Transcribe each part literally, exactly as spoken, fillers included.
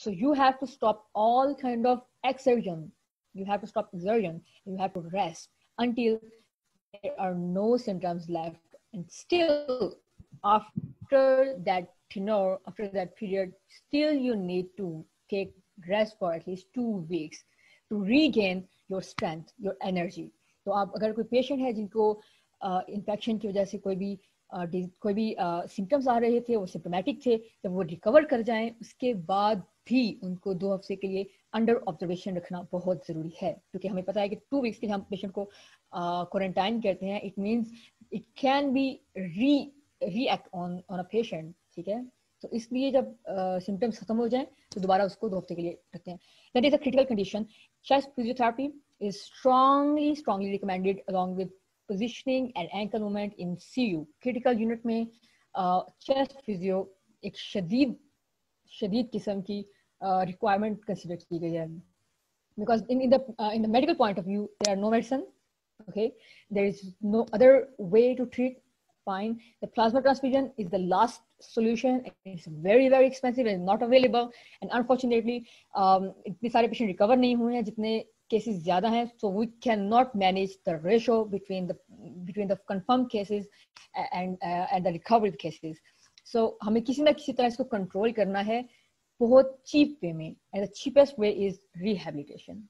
So you have to stop all kind of exertion. You have to stop exertion. You have to rest until there are no symptoms left. And still, after that tenure, after that period, still you need to take rest for at least two weeks to regain your strength, your energy. तो आप अगर कोई patient है जिनको infection uh, की वजह से कोई भी uh, कोई भी सिम्टम्स uh, आ रहे थे, वो सिम्टोमेटिक थे, जब वो रिकवर कर जाएं उसके बाद भी उनको दो हफ्ते के लिए अंडर ऑब्जर्वेशन रखना बहुत ज़रूरी है, क्योंकि हमें पता है कि टू वीक्स के हम पेशेंट को क्वारंटाइन uh, करते हैं. It means it can be re react on on a patient. ठीक है, तो इसलिए जब सिम्टम्स uh, खत्म हो जाएं तो दोबारा उसको दो हफ्ते के लिए रखते हैं. That is a critical condition. Chest physiotherapy is strongly strongly recommended along with positioning and ankle movement in C U. Critical unit में uh, chest physio एक शदीद शदीद किस्म की uh, requirement consider की गई है, because in, in the uh, in the medical point of view there are no medicine. Okay, there is no other way to treat. Fine, the plasma transfusion is the last solution. It's very very expensive and not available, and unfortunately um, इतने सारे patient recover नहीं हुए हैं जितने cases ज़्यादा हैं. So we cannot manage the ratio between the between the confirmed cases and uh, and the recovered cases. So हमें किसी ना किसी तरह इसको control करना है बहुत cheap way में, and the cheapest way is rehabilitation.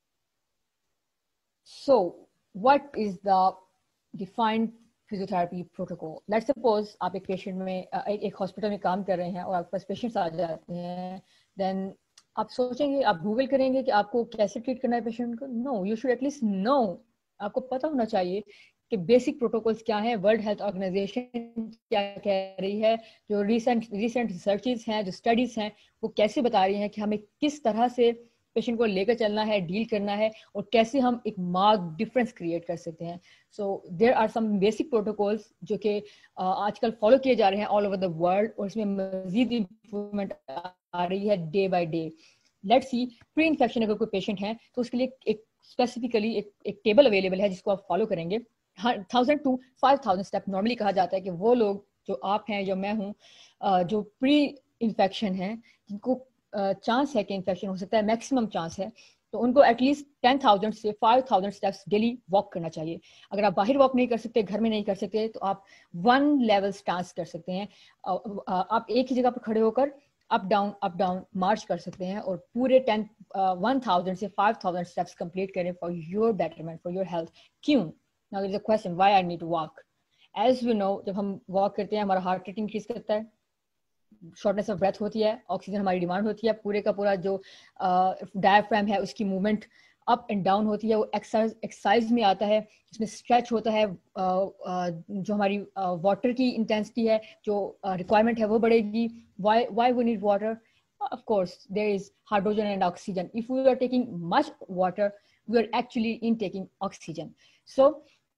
So what is the defined physiotherapy protocol? Let's suppose आप एक patient में एक, एक hospital में काम कर रहे हैं और आपके पास patients आ जाते हैं, then आप सोचेंगे, आप गूगल करेंगे कि आपको कैसे ट्रीट करना है पेशेंट को. No, you should at least no, आपको पता होना चाहिए कि बेसिक प्रोटोकॉल्स क्या हैं, वर्ल्ड हेल्थ ऑर्गेनाइजेशन क्या कह रही है, जो रिसेंट रिसेंट रिसर्चेस हैं, जो स्टडीज हैं, वो कैसे बता रही हैं कि हमें किस तरह से पेशेंट को लेकर चलना है, डील करना है, और कैसे हम एक मार्क डिफरेंस क्रिएट कर सकते हैं. So there are some basic protocols जो कि आजकल फॉलो किए जा रहे हैं ऑल ओवर द वर्ल्ड, और इसमें मजीद इम्प्रूवमेंट आ रही है day by day. Let's see, pre infection अगर कोई पेशेंट है तो उसके लिए एक स्पेसिफिकली एक, एक टेबल अवेलेबल है जिसको आप फॉलो करेंगे. Thousand to five thousand step normally कहा जाता है कि वो लोग जो आप हैं, जो मैं हूँ, जो प्री इन्फेक्शन है, जिनको चांस है कि इन्फेक्शन हो सकता है, मैक्सिमम चांस है, तो उनको एटलीस्ट टेन थाउजेंड से five thousand steps daily walk करना चाहिए. अगर आप बाहर वॉक नहीं कर सकते, घर में नहीं कर सकते, तो आप वन लेवल स्टांस कर सकते हैं. आप एक ही जगह पर खड़े होकर up down up down march कर सकते हैं और पूरे टेन वन थाउजेंड से फाइव थाउजेंड स्टेप्स कंप्लीट करें for your betterment, for your health. क्यों? Now there is a question, why I need to walk. As we know, जब हम वॉक करते हैं हमारा हार्ट रेट इंक्रीज करता है, शॉर्टनेस ऑफ ब्रेथ होती है, ऑक्सीजन हमारी डिमांड होती है, पूरे का पूरा जो डायफ्राम uh, है उसकी मूवमेंट अप एंड डाउन होती है, वो एक्सरसाइज एक्सरसाइज में आता है, इसमें स्ट्रेच होता है, uh, uh, जो हमारी वाटर uh, की इंटेंसिटी है, जो रिक्वायरमेंट uh, है वो बढ़ेगी. Why why we need water? Of course there is hydrogen and oxygen. If we are taking much water, we are actually in taking oxygen. So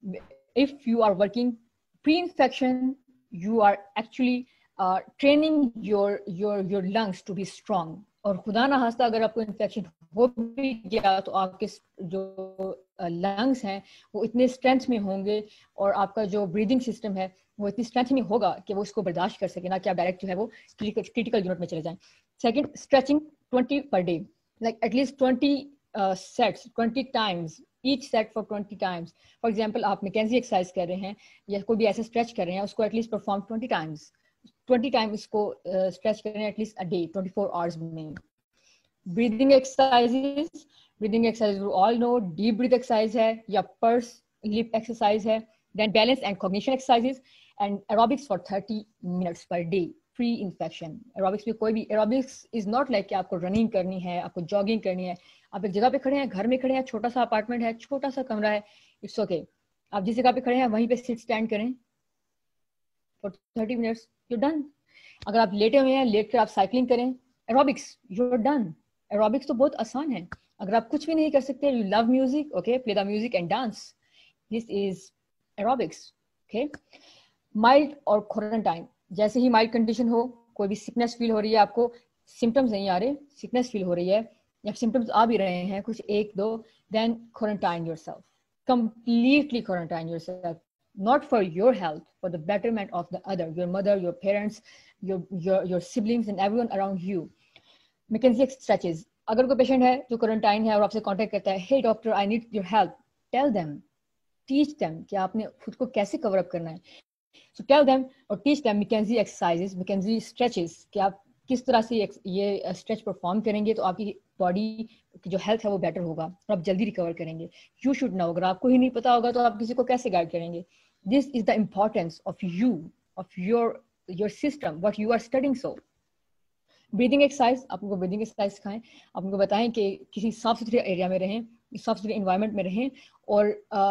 if you are working pre infection, you are actually Uh, training your your your lungs to be strong. और खुदा ना खास्ता अगर आपको infection हो भी गया तो आपके जो लंग्स हैं वो इतने स्ट्रेंथ में होंगे और आपका जो ब्रीदिंग सिस्टम है वो इतनी स्ट्रेंथ में होगा कि वो उसको बर्दाश्त कर सके, ना कि आप डायरेक्ट जो है वो क्रिटिकल यूनिट में चले जाएं. Second, stretching twenty per day, like at least twenty sets, twenty times, each set for twenty times. For example, आप मैकेंजी एक्सरसाइज कर रहे हैं या कोई भी ऐसे स्ट्रेच कर रहे हैं, उसको at least perform twenty times twenty time इसको स्ट्रेच uh, करें at least a day, twenty four hours में. Breathing exercises, breathing exercise all no, deep breath exercise है या पर्स लिप एक्सरसाइज है. Then balance and cognition exercises and aerobics for thirty minutes per day pre infection. Aerobics में कोई भी, aerobics is not like कि आपको running करनी है, आपको जॉगिंग करनी है. आप एक जगह पे खड़े हैं, घर में खड़े हैं, छोटा सा अपार्टमेंट है, छोटा सा कमरा है, इट्स ओके okay. आप जिस जगह पे खड़े हैं वहीं पे सिट स्टैंड करें for thirty minutes, you done. अगर आप लेटे हुए हैं, लेट कर आप साइकिलिंग करें, aerobics, you are done. Aerobics तो बहुत आसान है. अगर आप कुछ भी नहीं कर सकते, you love music, okay, play the music and dance, this is aerobics. Okay, mild और क्वारंटाइन, जैसे ही माइल्ड कंडीशन हो, कोई भी सिकनेस फील हो रही है, आपको सिम्टम्स नहीं आ रहे, सिकनेस फील हो रही है या सिम्टम्स आ भी रहे हैं कुछ एक दो, then quarantine yourself, completely quarantine yourself. Not for your health, for the betterment of the other, your mother, your parents, your your your siblings and everyone around you. McKenzie stretches. اگر کوئی patient ہے جو quarantine ہے اور آپ سے contact کرتا ہے, hey doctor I need your help, tell them, teach them کہ آپ نے خود کو کیسے کور اپ کرنا ہے. So tell them or teach them McKenzie exercises, McKenzie stretches, کہ آپ کس طرح سے یہ اسٹریچ پرفارم کریں گے تو آپ کی باڈی کی جو ہیلتھ ہے وہ بیٹر ہوگا اور آپ جلدی ریکور کریں گے. یو شوڈ نو, اگر آپ کو ہی نہیں پتا ہوگا تو آپ کسی کو کیسے گائڈ کریں گے. This is the importance of you, of your your system, what you are studying. So breathing exercise, آپ ان کو بریدنگ ایکسرسائز سکھائیں, آپ ان کو بتائیں کہ کسی صاف ستھرے ایریا میں رہیں, صاف ستھرے انوائرمنٹ میں رہیں اور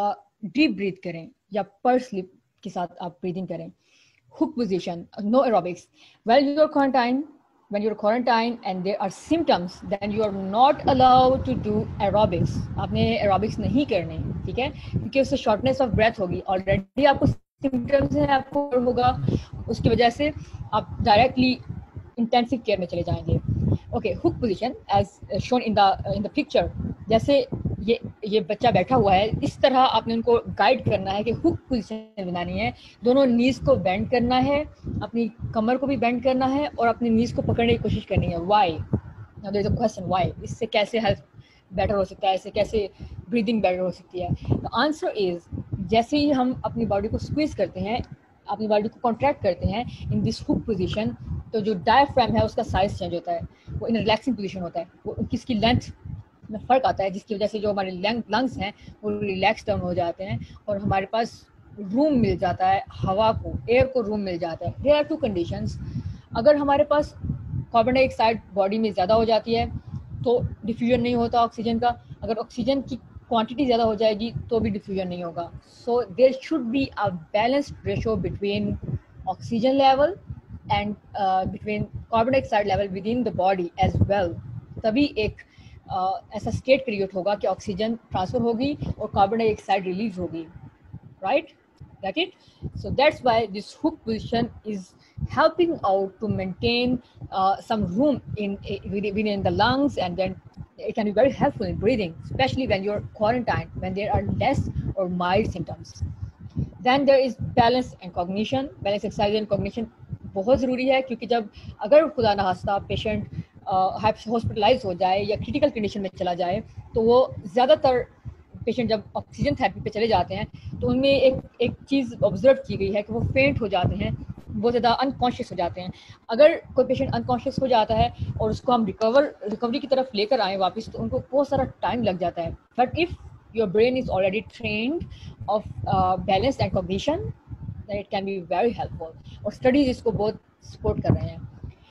ڈیپ بریتھ کریں یا پر سلپ کے ساتھ آپ بریدنگ کریں. Hook position, no aerobics. While you are quarantine, when you are quarantine and there are symptoms, then you are not allowed to do aerobics. آپ نے aerobics نہیں کرنے, ٹھیک ہے, کیونکہ اس سے shortness of breath ہوگی. already آپ کو symptoms ہیں, آپ کو ہوگا, اس کی وجہ سے آپ ڈائریکٹلی انٹینسو کیئر میں چلے جائیں گے. Okay, hook position as shown in the in the picture. جیسے یہ یہ بچہ بیٹھا ہوا ہے, اس طرح آپ نے ان کو گائیڈ کرنا ہے کہ ہک پوزیشن بنانی ہے. دونوں نیز کو بینڈ کرنا ہے, اپنی کمر کو بھی بینڈ کرنا ہے اور اپنی نیز کو پکڑنے کی کوشش کرنی ہے. Why? Now there is a question, why? اس سے کیسے ہیلتھ بیٹر ہو سکتا ہے, اس سے کیسے بریدنگ بیٹر ہو سکتی ہے. دا آنسر از, جیسے ہی ہم اپنی باڈی کو اسکویز کرتے ہیں, اپنی باڈی کو کانٹریکٹ کرتے ہیں ان دس ہک پوزیشن, تو جو ڈائفرام ہے اس کا سائز چینج ہوتا ہے, وہ ان ریلیکسنگ پوزیشن ہوتا ہے, وہ کس کی لینتھ میں فرق آتا ہے, جس کی وجہ سے جو ہمارے لنگس ہیں وہ ریلیکس ڈاؤن ہو جاتے ہیں اور ہمارے پاس روم مل جاتا ہے, ہوا کو, ایئر کو روم مل جاتا ہے. There are two conditions. اگر ہمارے پاس کاربن ڈائی آکسائڈ باڈی میں زیادہ ہو جاتی ہے تو ڈیفیوژن نہیں ہوتا آکسیجن کا. اگر آکسیجن کی کوانٹٹی زیادہ ہو جائے گی تو بھی ڈیفیوژن نہیں ہوگا. So there should be a balanced ratio between oxygen level and between carbon dioxide level within the body as well. تبھی ایک ایسا اسٹیٹ کریٹ ہوگا کہ آکسیجن ٹرانسفر ہوگی اور کاربن ڈائی آکسائڈ ریلیز ہوگی. Right, get it. So that's why this hook position is helping out to maintain uh, some room in within the lungs, and then it can be very helpful in breathing, especially when you're quarantined, when there are less or mild symptoms. Then there is balance and cognition. Balance exercise and cognition بہت ضروری ہے, کیونکہ جب اگر خدا نخواستہ patient hospitalise ہو جائے یا کریٹیکل کنڈیشن میں چلا جائے تو وہ زیادہ تر پیشنٹ جب آکسیجن تھراپی پہ چلے جاتے ہیں تو ان میں ایک ایک چیز آبزرو کی گئی ہے کہ وہ فینٹ ہو جاتے ہیں, بہت زیادہ انکانشیس ہو جاتے ہیں. اگر کوئی پیشنٹ انکانشیس ہو جاتا ہے اور اس کو ہم ریکور ریکوری کی طرف لے کر آئیں واپس, تو ان کو بہت سارا ٹائم لگ جاتا ہے. But if your brain is already trained of balance and cognition, then it can be very helpful. اور اسٹڈیز اس کو بہت سپورٹ کر رہے ہیں.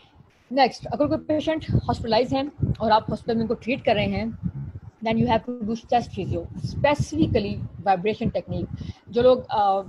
نیکسٹ, اگر کوئی پیشنٹ ہاسپٹلائز ہیں اور آپ ہاسپٹل میں ان کو ٹریٹ کر رہے ہیں, then you have to do chest physio, specifically vibration technique. جو لوگ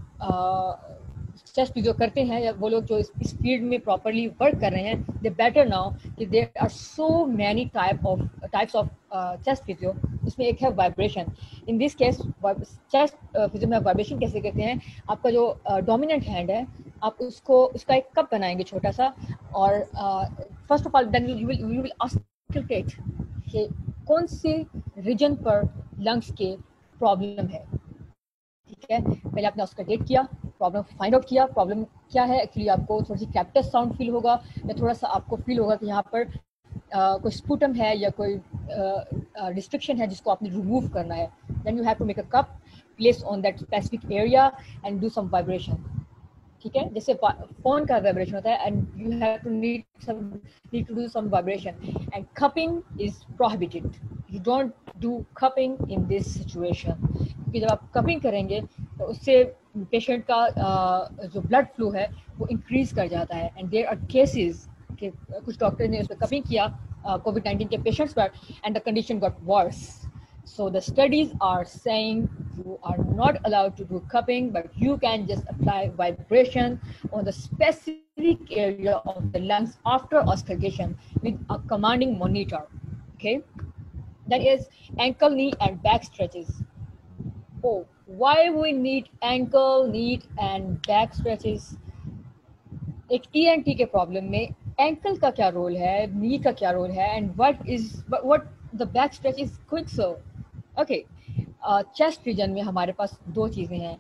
چیسٹ فیزیو کرتے ہیں یا وہ لوگ جو اس فیلڈ میں پراپرلی ورک کر رہے ہیں, دے بیٹر ناؤ کہ there are so many type of types of chest physio. اس میں ایک ہے vibration. In this case chest physio میں وائبریشن کیسے کرتے ہیں, آپ کا جو ڈومیننٹ ہینڈ ہے آپ اس کو اس کا ایک کپ بنائیں گے چھوٹا سا, اور first of all then you will you will auscultate کہ کون سے ریجن پر لنگس کے پرابلم ہے. ٹھیک ہے, پہلے آپ نے آسکلٹیٹ کیا, پرابلم فائنڈ آؤٹ کیا, پرابلم کیا ہے. ایکچولی آپ کو تھوڑی سی کیپٹس ساؤنڈ فیل ہوگا یا تھوڑا سا آپ کو فیل ہوگا کہ یہاں پر کوئی اسپوٹم ہے یا کوئی ریسٹرکشن ہے جس کو آپ نے ریموو کرنا ہے. Then you have to make a cup, place on that specific area and do some vibration. ٹھیک ہے, جیسے فون کا وائبریشن ہوتا ہے, and you have to need some need to do some vibration. And cupping is prohibited. You don't do cupping in this situation, کیونکہ جب آپ cupping کریں گے تو اس سے پیشنٹ کا جو بلڈ فلو ہے وہ انکریز کر جاتا ہے. اینڈ دیر آر کیسز کہ کچھ ڈاکٹر نے اس پہ کپنگ کیا کووڈ نائنٹین کے پیشنٹس پر, and the condition got worse. So the studies are saying you are not allowed to do cupping, but you can just apply vibration on the specific area of the lungs after auscultation with a commanding monitor. Okay, that is ankle, knee and back stretches. Oh, why we need ankle, knee and back stretches? ایک E N T کے problem میں ankle کا کیا role ہے, نی کا کیا role ہے, and what is what the back stretch is quick. So okay, chest region میں ہمارے پاس دو چیزیں ہیں.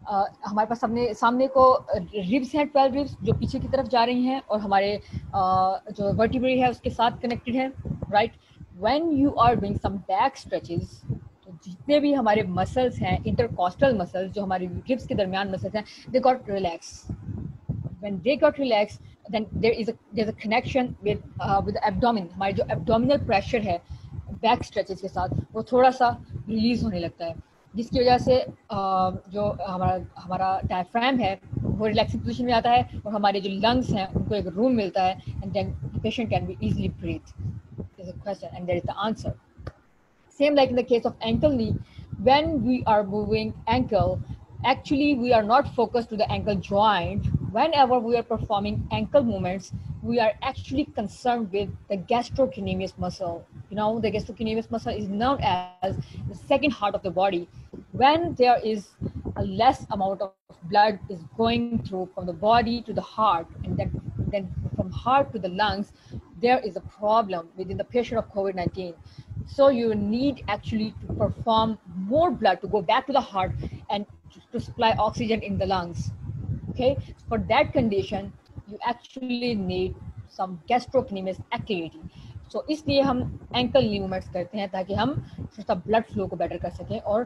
uh, ہمارے پاس سامنے سامنے کو ریبس ہیں ٹویلو ریبس جو پیچھے کی طرف جا رہی ہیں اور ہمارے uh, جو ورٹیبری ہے اس کے ساتھ کنیکٹڈ ہے right. When you are doing some back stretches تو جتنے بھی ہمارے مسلس ہیں انٹرکوسٹل مسلس جو ہماری ریبس کے درمیان مسلس ہیں they got relax. when they got relaxed then there is a there's a connection with uh, with the abdomen. ہمارے جو abdominal pressure ہے بیک اسٹریچز کے ساتھ وہ تھوڑا سا ریلیز ہونے لگتا ہے جس کی وجہ سے uh, جو ہمارا ہمارا ڈائفرام ہے وہ ریلیکسنگ پوزیشن میں آتا ہے اور ہمارے جو لنگس ہیں ان کو ایک روم ملتا ہے and then patient can be easily breathe. There's a question and there is the answer. Same like in the case of ankle knee, when we are moving ankle, actually we are not focused to the ankle joint. Whenever we are performing ankle movements, we are actually concerned with the gastrocnemius muscle. You know, the gastrocnemius muscle is known as the second heart of the body. When there is a less amount of blood is going through from the body to the heart, and then, then from heart to the lungs, there is a problem within the patient of COVID nineteen. So you need actually to perform more blood to go back to the heart and to supply oxygen in the lungs. Okay, for that condition you actually need some gastrocnemius activity. So اس لیے ہم ankle knee movements کرتے ہیں تاکہ ہم تھوڑا سا blood flow کو better کر سکیں اور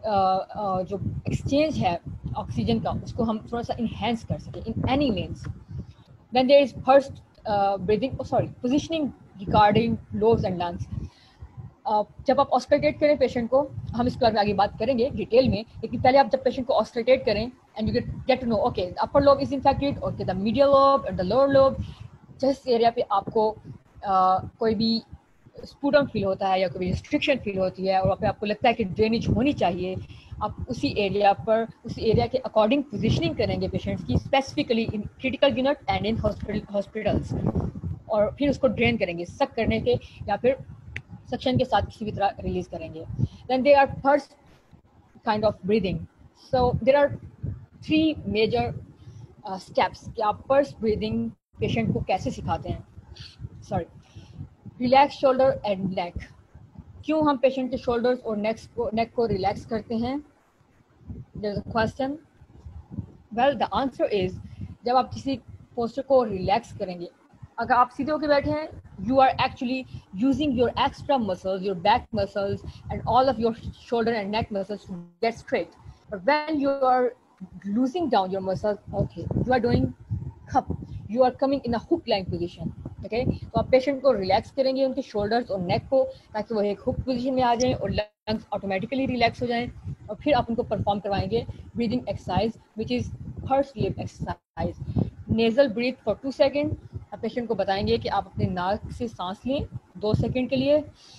جو exchange ہے oxygen کا اس کو ہم تھوڑا سا enhance کر سکیں in any means. Then there is first uh, breathing, oh sorry, positioning regarding lobes and lungs. uh, جب آپ آسکلٹیٹ کریں پیشنٹ کو, ہم اس کے بارے میں آگے بات کریں گے ڈیٹیل میں, لیکن پہلے آپ جب پیشنٹ کو آسکلٹیٹ کریں and you get to know okay upper lobe is infected, okay the medial lobe and the lower lobe, جس ایریا پہ آپ کو uh, کوئی بھی اسپوٹم فیل ہوتا ہے یا کوئی ریسٹرکشن فیل ہوتی ہے اور وہاں پہ آپ کو لگتا ہے کہ ڈرینیج ہونی چاہیے, آپ اسی ایریا پر اسی ایریا کے اکارڈنگ پوزیشننگ کریں گے پیشنٹس کی specifically in critical unit and in hospitals, اور پھر اس کو ڈرین کریں گے سک کرنے کے یا پھر سکشن کے ساتھ کسی بھی طرح ریلیز کریں گے. Then they are first kind of breathing. So there are three major steps کہ آپ فرسٹ بریدنگ پیشنٹ کو کیسے سکھاتے ہیں. Sorry, relax shoulder and neck. کیوں ہم پیشنٹ کے شولڈرز اور نیکس کو نیک کو ریلیکس کرتے ہیں؟ There is a question. Well the answer is, جب آپ کسی پوسچر کو ریلیکس کریں گے, اگر آپ سیدھے ہو کے بیٹھے ہیں you are actually using your extra muscles, your back muscles and all of your shoulder and neck muscles to get straight. But when you are losing down your muscles, okay you are doing cup, you are coming in a hook line position. Okay, تو آپ patient کو relax کریں گے ان کے shoulders اور نیک کو تاکہ وہ ایک ہک پوزیشن میں آ جائیں اور لنگس آٹومیٹیکلی ریلیکس ہو جائیں, اور پھر آپ ان کو پرفارم کروائیں گے breathing exercise which is purse lip exercise. Nasal breath for two second. آپ پیشنٹ کو بتائیں گے کہ آپ اپنے ناک سے سانس لیں دو سیکنڈ کے لیے,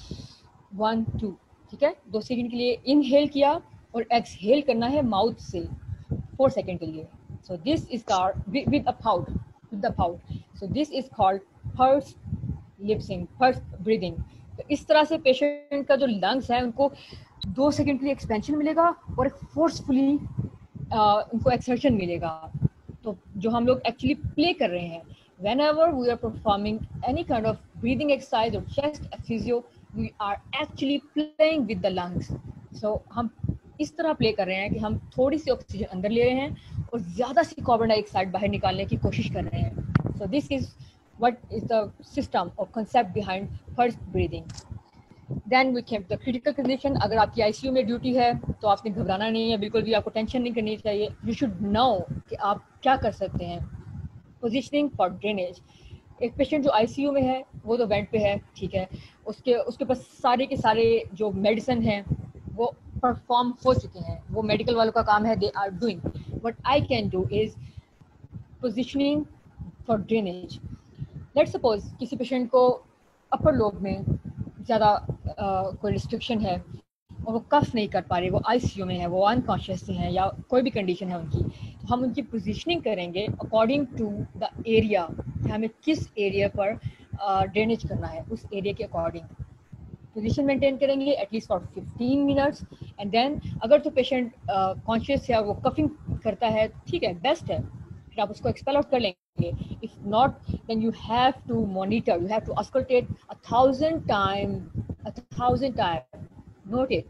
ون ٹو, ٹھیک ہے, دو سیکنڈ کے لیے انہیل کیا اور ایکسہیل کرنا ہے ماؤتھ سے فور سیکنڈ کے لیے. So this is called with a pout with the pout. So this is called first lipsing, first breathing. تو اس طرح سے پیشنٹ کا جو لنگس ہیں ان کو دو سیکنڈ کے لیے ایکسپینشن ملے گا اور ایک فورسفلی ان کو ایکسرشن ملے گا. تو جو ہم لوگ ایکچولی پلے کر رہے ہیں, whenever we are performing any kind of breathing exercise or chest physio, we are actually playing with the lungs. So ہم اس طرح پلے کر رہے ہیں کہ ہم تھوڑی سی آکسیجن اندر لے رہے ہیں اور زیادہ سی کاربن ڈائی آکسائڈ باہر نکالنے کی کوشش کر رہے ہیں. So this is what is the system or concept behind first breathing. Then we came to the critical condition. اگر آپ کی آئی سی یو میں ڈیوٹی ہے تو آپ نے گھبرانا نہیں ہے, بالکل بھی آپ کو ٹینشن نہیں کرنی چاہیے. You should know کہ آپ کیا کر سکتے ہیں. Positioning for drainage. ایک پیشنٹ جو آئی سی یو میں ہے وہ تو وینٹ پہ ہے, ٹھیک ہے, اس کے اس کے پاس سارے کے سارے جو میڈیسن ہیں وہ پرفارم ہو چکے ہیں, وہ میڈیکل والوں کا کام ہے, they are doing. What I can do is positioning for drainage. Let suppose کسی پیشنٹ کو اپر لوب میں زیادہ کوئی ریسٹرکشن ہے اور وہ کف نہیں کر پا رہے, وہ آئی سی یو میں ہے, وہ انکانشیس ہیں یا کوئی بھی کنڈیشن ہے ان کی, تو ہم ان کی پوزیشننگ کریں گے اکارڈنگ ٹو دا ایریا کہ ہمیں کس ایریا پر ڈرینیج کرنا ہے, اس ایریا کے اکارڈنگ پوزیشن مینٹین کریں گے at least for fifteen minutes. And then اگر تو پیشنٹ کانشیس ہے اور وہ کفنگ کرتا ہے, ٹھیک ہے, بیسٹ ہے, پھر آپ اس کو ایکسپیل آؤٹ کر لیں گے. If not then you have to monitor, you have to auscultate a thousand time a thousand time. Note it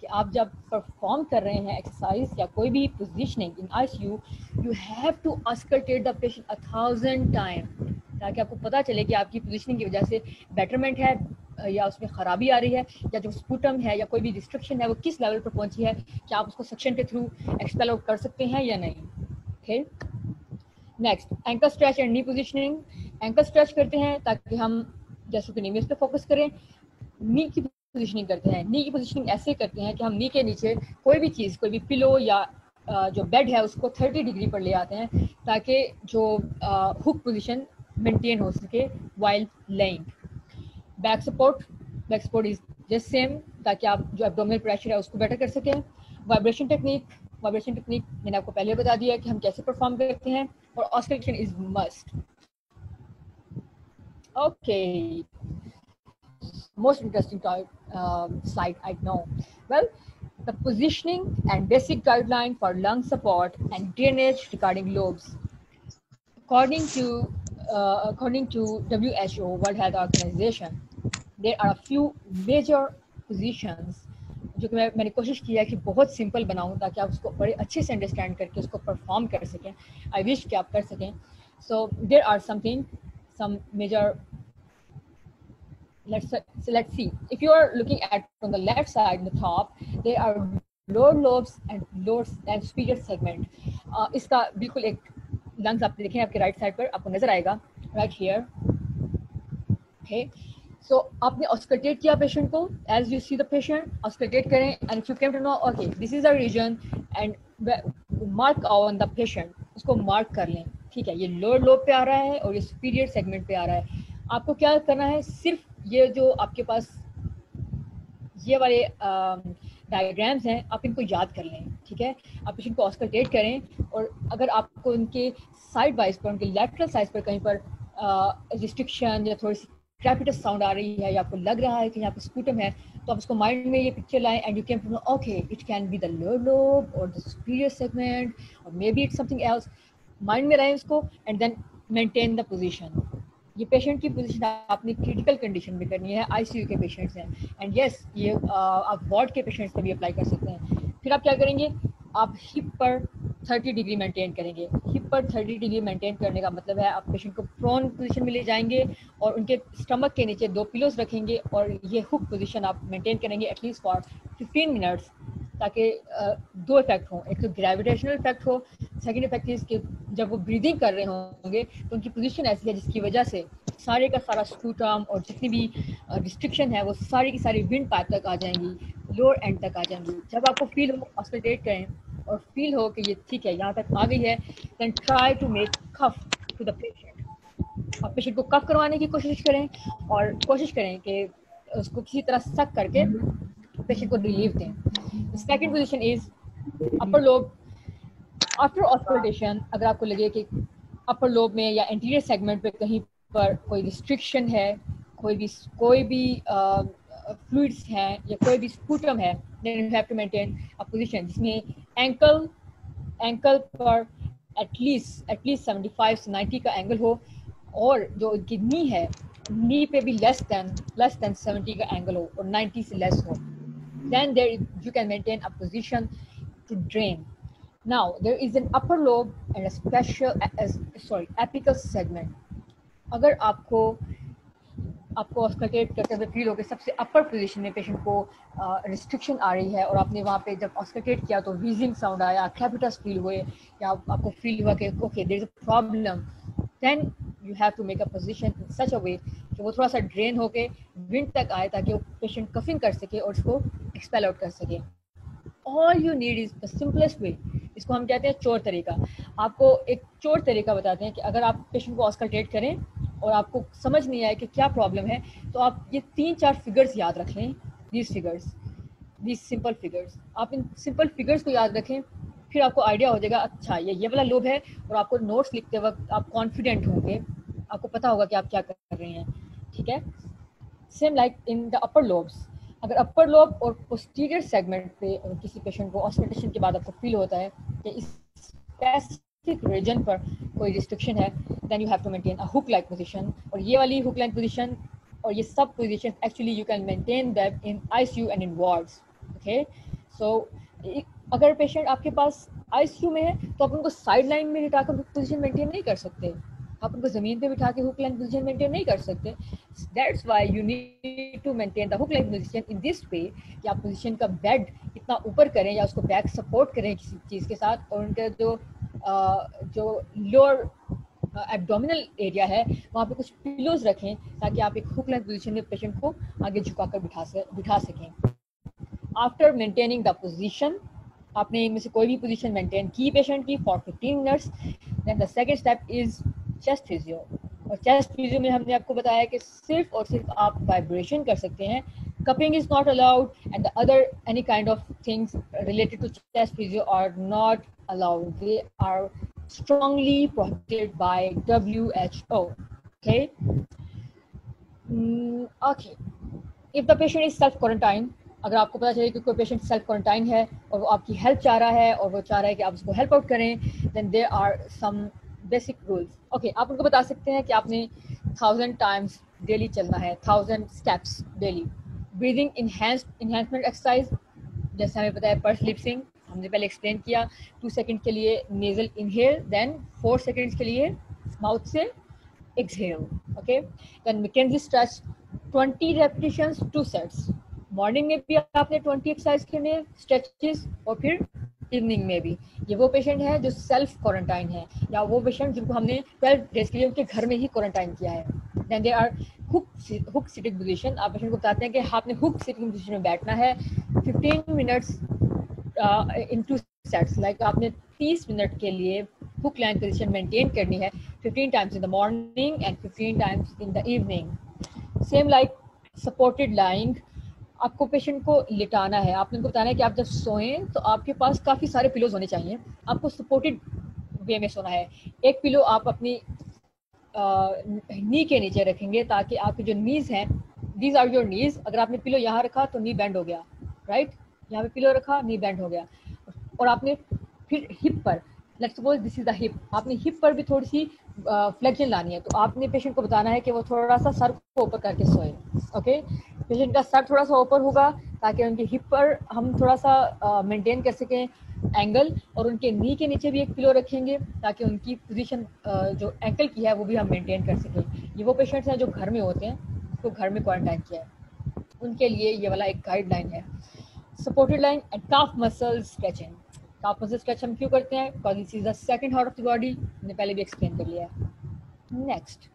کہ آپ جب پرفارم کر رہے ہیں ایکسرسائز یا کوئی بھی positioning in I C U you have to auscultate the patient a thousand time تاکہ آپ کو پتہ چلے کہ آپ کی پوزیشننگ کی وجہ سے بیٹرمنٹ ہے یا اس میں خرابی آ رہی ہے یا جو سپوٹم ہے یا کوئی بھی ریسٹرکشن ہے وہ کس لیول پر پہنچی ہے کہ آپ اس کو سیکشن کے تھرو ایکسپیل آؤٹ کر سکتے ہیں یا نہیں. Okay next ankle stretch and knee positioning. Ankle stretch کرتے ہیں تاکہ ہم جیسے کہ نیمیز پہ فوکس کریں. نی کی پوزیشننگ کرتے ہیں. نی کی پوزیشننگ ایسے کرتے ہیں کہ ہم نی کے نیچے کوئی بھی چیز کوئی بھی پلو یا جو بیڈ ہے اس کو تھرٹی ڈگری پر لے آتے ہیں تاکہ جو ہک پوزیشن مینٹین ہو سکے while lying. Back support. Back support is just same تاکہ آپ جو ایبڈومینل پریشر ہے اس کو بیٹر کر سکیں. Vibration technique. وائبریشن ٹیکنیک میں نے آپ کو پہلے بتا دیا کہ ہم کیسے پرفارم کرتے ہیں اور auscultation is must. Okay most interesting uh, slide I know. Well, the positioning and basic guideline for lung support and drainage regarding lobes. According to uh, according to W H O, World Health Organization, there are a few major positions جو کہ میں نے کوشش کی ہے کہ بہت simple بناؤں تاکہ آپ اس کو بڑے اچھے سے انڈرسٹینڈ کر کے اس کو پرفارم کر سکیں. آئی وش کہ آپ کر سکیں. So there are something some major. Let's so let's see. If you are looking at from the left side, in the top, there are lower lobes and lower and superior segment. Uh, اس کا بالکل ایک lungs آپ دیکھیں آپ کے right side پر آپ کو نظر آئے گا right here. Okay. So آپ نے auscultate کیا پیشنٹ کو. As you see the patient, auscultate کریں and if you came to know, okay, this is the region and mark on the patient. اس کو mark کر لیں. ٹھیک ہے, یہ lower lobe پہ آ رہا ہے اور یہ superior segment پہ آ رہا ہے. آپ کو کیا کرنا ہے, صرف یہ جو آپ کے پاس یہ والے ڈائیگرامس ہیں آپ ان کو یاد کر لیں. ٹھیک ہے, آپ پیشنٹ کو آسکلٹیٹ کریں اور اگر آپ کو ان کے سائڈ وائز پر ان کے لیٹرل سائڈ پر کہیں پر ریسٹرکشن یا تھوڑی سی کریپٹس ساؤنڈ آ رہی ہے یا آپ کو لگ رہا ہے کہ یہاں پہ اسپوٹم ہے تو آپ اس کو مائنڈ میں یہ پکچر لائیں and you can to know okay it can be the lower lobe اور دا سپیریئر سیگمنٹ اور maybe it something else. Mind میں رہیں اس کو and then maintain the position. یہ پیشنٹ کی پوزیشن آپ نے کریٹیکل کنڈیشن میں کرنی ہے, آئی سی یو کے پیشنٹس ہیں اینڈ یس یہ آپ وارڈ کے پیشنٹس پہ بھی اپلائی کر سکتے ہیں. پھر آپ کیا کریں گے, آپ ہپ پر تھرٹی ڈگری مینٹین کریں گے. ہپ پر تھرٹی ڈگری مینٹین کرنے کا مطلب ہے آپ پیشنٹ کو پرون پوزیشن میں لے جائیں گے اور ان کے اسٹمک کے نیچے دو پلوز رکھیں گے اور یہ ہک پوزیشن آپ مینٹین کریں گے at least for fifteen minutes تاکہ دو افیکٹ ہوں. ایک تو گریویٹیشنل افیکٹ ہو, سیکنڈ افیکٹ از کہ جب وہ بریدنگ کر رہے ہوں گے تو ان کی پوزیشن ایسی ہے جس کی وجہ سے سارے کا سارا اسپوٹم اور جتنی بھی ریسٹرکشن ہے وہ ساری کی ساری ونڈ پائپ تک آ جائیں گی, لوور اینڈ تک آ جائیں گی. جب آپ کو فیل ہو آسکلٹیٹ کریں اور فیل ہو کہ یہ ٹھیک ہے یہاں تک آ گئی ہے then try to make cuff to the patient. آپ پیشنٹ کو کف کروانے کی کوشش کریں اور کوشش کریں کہ اس کو کسی طرح سک کر کے پیشنٹ کو ریلیف دیں. Second position is upper lobe. After auscultation اگر آپ کو لگے کہ اپر لوب میں یا انٹیریئر سیگمنٹ پہ کہیں پر کوئی ریسٹرکشن ہے, کوئی بھی کوئی بھی فلوئڈس ہیں یا کوئی بھی اسپوٹم ہے, then you have to maintain a position جس میں اینکل اینکل پر at least at least seventy five سے نائنٹی کا اینگل ہو اور جو ان کی نی ہے نی پہ بھی لیس دین لیس دین سیونٹی کا اینگل ہو اور نائنٹی سے لیس ہو. Then there you can maintain a position to drain. Now there is an upper lobe and a special uh, sorry apical segment. اگر آپ کو آپ کو آسکلٹیٹ کرتے ہوئے فیل ہو کہ سب سے اپر پوزیشن میں پیشنٹ کو ریسٹرکشن آ رہی ہے اور آپ نے وہاں پہ جب آسکلٹیٹ کیا تو ویزنگ ساؤنڈ آیا, کریپٹس فیل ہوئے یا آپ کو فیل ہوا کہ okay there is a problem, then you have to make a position in such a way کہ وہ تھوڑا سا ڈرین ہو کے ونڈ تک آئے تاکہ وہ پیشنٹ کفنگ کر سکے اور اس کو ایکسپیل آؤٹ کر سکے. All you need is the simplest way. اس کو ہم کہتے ہیں چور طریقہ. آپ کو ایک چور طریقہ بتاتے ہیں کہ اگر آپ پیشنٹ کو آسکلٹیٹ کریں اور آپ کو سمجھ نہیں آئے کہ کیا پرابلم ہے تو آپ یہ تین چار فگرز یاد رکھ لیں. These figures these simple figures آپ ان سمپل فگرز کو یاد رکھیں, پھر آپ کو آئیڈیا ہو جائے گا اچھا یہ یہ والا لوب ہے اور آپ کو نوٹس لکھتے وقت آپ کانفیڈنٹ ہوں گے, آپ کو پتہ ہوگا کہ آپ کیا کر رہے ہیں. ٹھیک ہے, same like in the upper lobes. اگر اپر لوب اور پوسٹیریئر سیگمنٹ پہ کسی پیشنٹ کو آسکلٹیشن کے بعد آپ کو فیل ہوتا ہے کہ اس اسپیسیفک ریجن پر کوئی ریسٹرکشن ہے, then you have to maintain a hook like position. اور یہ والی ہک لائک پوزیشن اور یہ سب position actually you can maintain that in I C U and in wards. Okay, so अगर पेशेंट आपके पास आईसीयू में है तो आप उनको साइड लाइन में लिटा कर पोजीशन मेंटेन नहीं कर सकते, आप उनको ज़मीन पे बिठा के हुक लाइन पोजीशन मेंटेन नहीं कर सकते. That's why you need to maintain the hook line position in this way कि आप पोजीशन का बेड इतना ऊपर करें या उसको बैक सपोर्ट करें किसी चीज़ के साथ, और उनका जो uh, जो लोअर एब्डोमिनल एरिया है वहाँ पे कुछ पिलोज रखें ताकि आप एक हुक लाइन पोजीशन में पेशेंट को आगे झुकाकर बिठा से बिठा सकें. आफ्टर मेंटेनिंग द पोजीशन, आपने इनमें से कोई भी पोजीशन मेंटेन की पेशेंट की for fifteen minutes, then the second step is chest physio. और चेस्ट फिजियो में हमने आपको बताया कि सिर्फ और सिर्फ आप वाइब्रेशन कर सकते हैं, cupping is not allowed and the other any kind of things related to chest physio are not allowed. They are strongly prohibited by W H O. Okay. Mm, okay. If the patient is self quarantine, अगर आपको पता चले कि कोई patient self quarantine है और वो आपकी हेल्प चाह रहा है और वो चाह रहा है कि आप उसको हेल्प आउट करें, then there are some basic rules. Okay, आप उनको बता सकते हैं कि आपने थाउजेंड टाइम्स डेली चलना है, thousand steps daily. Breathing enhanced enhancement exercise, जैसे हमें पता है पर्स लिप्सिंग, हमने पहले एक्सप्लेन किया, टू सेकंड के लिए nasal inhale, then four seconds के लिए माउथ से exhale. Okay, then McKenzie stretch twenty repetitions two sets. Morning में भी आपने ट्वेंटी एक्सरसाइज करने हैं स्ट्रेचेस, और फिर इवनिंग में भी. ये वो पेशेंट है जो सेल्फ क्वारंटाइन है या वो पेशेंट जिनको हमने ट्वेल्व डेज के लिए उनके घर में ही क्वारंटाइन किया है. Then they are hook hook sitting position. आप पेशेंट को बताते हैं कि आपने हुक सिटिंग पोजीशन में बैठना है fifteen minutes in two sets. Like आपने तीस मिनट के लिए हुक लाइन पोजीशन मेंटेन करनी है fifteen times in the morning and fifteen times in the evening. Same like supported lying, आपको पेशेंट को लिटाना है. आपने उनको बताना है कि आप जब सोएं तो आपके पास काफ़ी सारे पिलोज होने चाहिए, आपको सपोर्टेड वे में सोना है. एक पिलो आप अपनी नी के नीचे रखेंगे ताकि आपके जो नीज हैं, दीज आर योर नीज. अगर आपने पिलो यहाँ रखा तो नी बेंड हो गया, राइट right? यहाँ पे पिलो रखा, नी बेंड हो गया. और आपने फिर हिप पर, let's suppose this is the hip, आपने हिप पर भी थोड़ी सी फ्लेक्शन लानी है, तो आपने पेशेंट को बताना है कि वो थोड़ा सा सर को ऊपर करके सोए. ओके, पेशेंट का सर थोड़ा सा ऊपर होगा ताकि उनके हिप पर हम थोड़ा सा मेंटेन कर सकें एंगल, और उनके नी के नीचे भी एक पिलो रखेंगे ताकि उनकी पोजीशन जो एंकल की है वो भी हम मेंटेन कर सकें. ये वो पेशेंट्स हैं जो घर में होते हैं, तो घर में क्वारंटाइन किया है, उनके लिए ये वाला एक गाइडलाइन है. Supported line and calf muscle stretching. Calf muscle stretch हम क्यों करते हैं? Because this is the second heart of the body, मैंने पहले भी एक्सप्लेन कर लिया है. Next,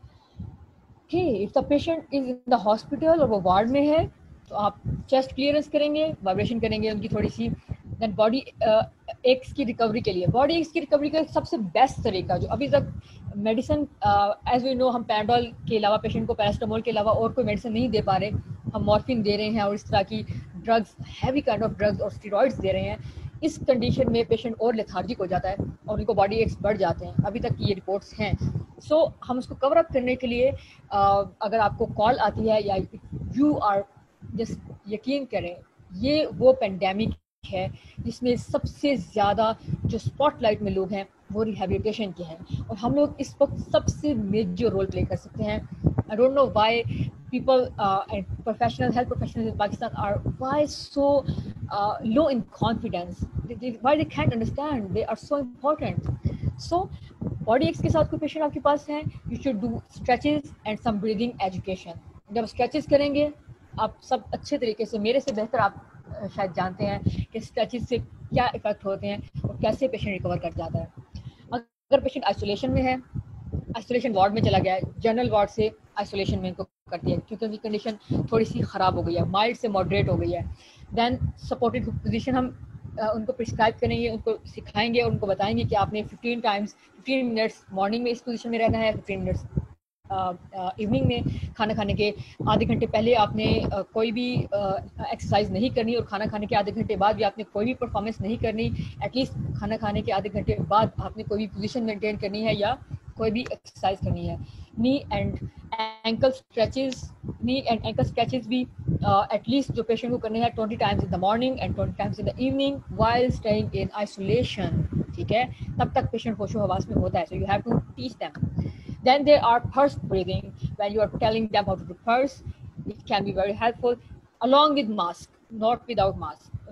okay, if the patient is in the hospital और वो वार्ड में है तो आप चेस्ट क्लियरेंस करेंगे, वाइब्रेशन करेंगे उनकी थोड़ी सी. देन बॉडी एक्स की रिकवरी के लिए, बॉडी एक्स की रिकवरी का सबसे बेस्ट तरीका जो अभी तक मेडिसिन, एज वी नो, हम पैराडोल के अलावा पेशेंट को पैरास्टामोल के अलावा और कोई मेडिसिन नहीं दे पा रहे, हम मॉर्फिन दे रहे हैं और इस तरह की drugs, heavy kind of drugs और स्टेरॉइड्स दे रहे हैं. इस कंडीशन में पेशेंट और लेथार्जिक हो जाता है और उनको बॉडी एक्स बढ़ जाते हैं, अभी तक की ये रिपोर्ट्स हैं. सो so, हम उसको कवर अप करने के लिए uh, अगर आपको कॉल आती है या यू आर जस्ट यकीन करें, ये वो पेंडेमिक है जिसमें सबसे ज़्यादा जो स्पॉटलाइट में लोग हैं वो रिहेबिलिटेशन के हैं, और हम लोग इस वक्त सबसे मेजर रोल प्ले कर सकते हैं. I don't know why people uh, and professional health professionals in Pakistan are why so uh, low in confidence, they, they, why they can't understand they are so important. So body X के साथ कोई patient आपके पास है, you should do stretches and some breathing education. जब stretches करेंगे आप सब अच्छे तरीके से, मेरे से बेहतर आप शायद जानते हैं कि स्ट्रेचेस से क्या इफेक्ट होते हैं और कैसे पेशेंट रिकवर कर जाता है. अगर पेशेंट आइसोलेशन में है, आइसोलेशन वार्ड में चला गया है, जनरल वार्ड से आइसोलेशन में इनको कर दिया क्योंकि उनकी कंडीशन थोड़ी सी ख़राब हो गई है, माइल्ड से मॉडरेट हो गई है, देन सपोर्टेड पोजीशन हम uh, उनको प्रिस्क्राइब करेंगे, उनको सिखाएंगे और उनको बताएंगे कि आपने fifteen times fifteen minutes morning में इस पोजीशन में रहना है, फिफ्टीन मिनट्स इवनिंग में खाना खाने के आधे घंटे पहले आपने uh, कोई भी एक्सरसाइज uh, नहीं करनी, और खाना खाने के आधे घंटे बाद भी आपने कोई भी परफॉर्मेंस नहीं करनी. एटलीस्ट खाना खाने के आधे घंटे बाद आपने कोई भी पोजीशन मेंटेन करनी है या कोई भी एक्सरसाइज करनी है. Knee and ankle stretches, knee and ankle stretches भी एटलीस्ट uh, जो पेशेंट को करने हैं twenty times in the morning and twenty times in the evening while staying in isolation. ठीक है, तब तक पेशेंट होशो हवास में होता है, so you have to teach them. Then there are pulse breathing. When you are telling them how to do pulse, it can be very helpful along with mask, not without mask.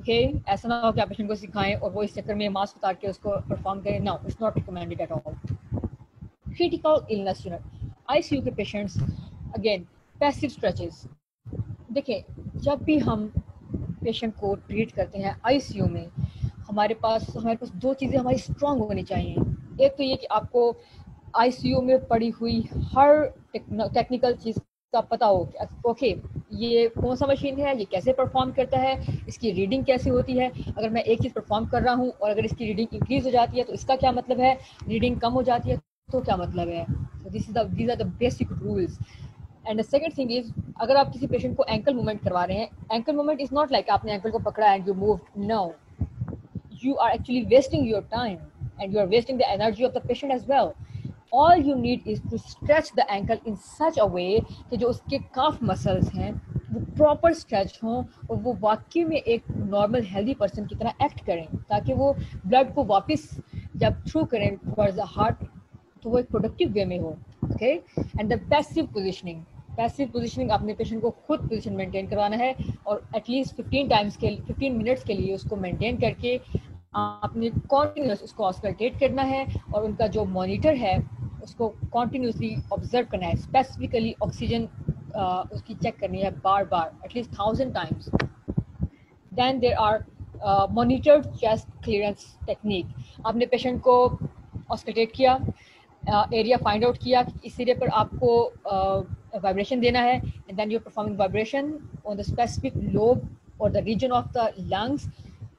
Okay ایسا نہ ہو کہ آپ patient کو سکھائیں اور وہ اس چکر میں ماسک اتار کے اس کو پرفارم کریں. No it's not recommended at all. Critical illness unit I C U کے پیشنٹس اگین پیسو اسٹریچز. دیکھیں جب بھی ہم پیشنٹ کو ٹریٹ کرتے ہیں آئی سی یو میں ہمارے پاس ہمارے پاس دو چیزیں ہماری اسٹرانگ ہونی چاہیے. ایک تو یہ کہ آپ کو آئی سی یو میں پڑی ہوئی ہر ٹیکنیکل چیز کا پتہ ہو کہ اوکے یہ کون سا مشین ہے, یہ کیسے پرفارم کرتا ہے, اس کی ریڈنگ کیسی ہوتی ہے, اگر میں ایک چیز پرفارم کر رہا ہوں اور اگر اس کی ریڈنگ انکریز ہو جاتی ہے تو اس کا کیا مطلب ہے, ریڈنگ کم ہو جاتی ہے تو کیا مطلب ہے. This is these are the basic rules. And the second thing is اگر آپ کسی پیشنٹ کو اینکل موومنٹ کروا رہے ہیں, ankle movement is not like آپ نے اینکل کو پکڑا and you moved. No, you are actually wasting your time and you are wasting the energy of the patient as well. All you need is to stretch the ankle in such a way کہ جو اس کے کاف muscles ہیں وہ proper stretch ہوں اور وہ واقعی میں ایک نارمل ہیلدی پرسن کی طرح ایکٹ کریں تاکہ وہ بلڈ کو واپس جب تھرو کریں ٹورڈز دا ہارٹ تو وہ ایک پروڈکٹیو وے میں ہو. Okay and the passive positioning. Passive positioning اپنے پیشنٹ کو خود پوزیشن مینٹین کروانا ہے اور ایٹ لیسٹ ففٹین ٹائمس کے ففٹین منٹس کے لیے اس کو مینٹین کر کے آپ نے کنٹینیوس اس کو آسکلٹیٹ کرنا ہے اور ان کا جو مانیٹر ہے اس کو کنٹینیوسلی آبزرو کرنا ہے. اسپیسیفکلی آکسیجن اس کی چیک کرنی ہے بار بار at least thousand times. Then there are monitored chest clearance technique. آپ نے پیشنٹ کو آسکلٹیٹ کیا, ایریا فائنڈ آؤٹ کیا کہ اس ایریا پر آپ کو وائبریشن دینا ہے and then you performing vibration on the specific lobe اور the region of the lungs.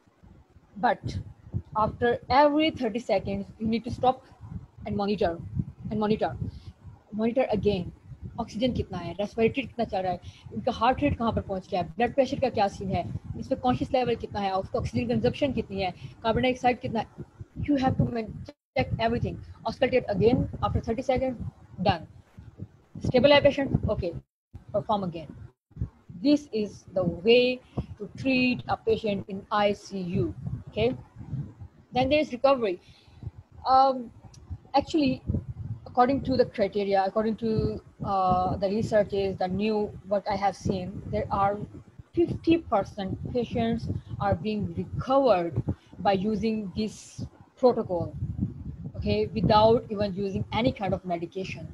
But after every thirty seconds, you need to stop and monitor, and monitor, monitor again. Oxygen کتنا ہے, respiratory کتنا چل رہا ہے, ان کا heart rate کہاں پر پہنچ گیا ہے, بلڈ پریشر کا کیا سین ہے, اس پہ کانشیس لیول کتنا ہے, اس کا آکسیجن کنزمپشن کتنی ہے, کاربن ڈائی آکسائڈ کتنا ہے. You have to check everything. Auscultate again after thirty second, done. Stable ہے patient, okay perform again. This is the way to treat a patient in I C U. Okay. Then there is recovery. Um, actually, according to the criteria, according to uh, the researches, the new what I have seen, there are fifty percent patients are being recovered by using this protocol. Okay, without even using any kind of medication.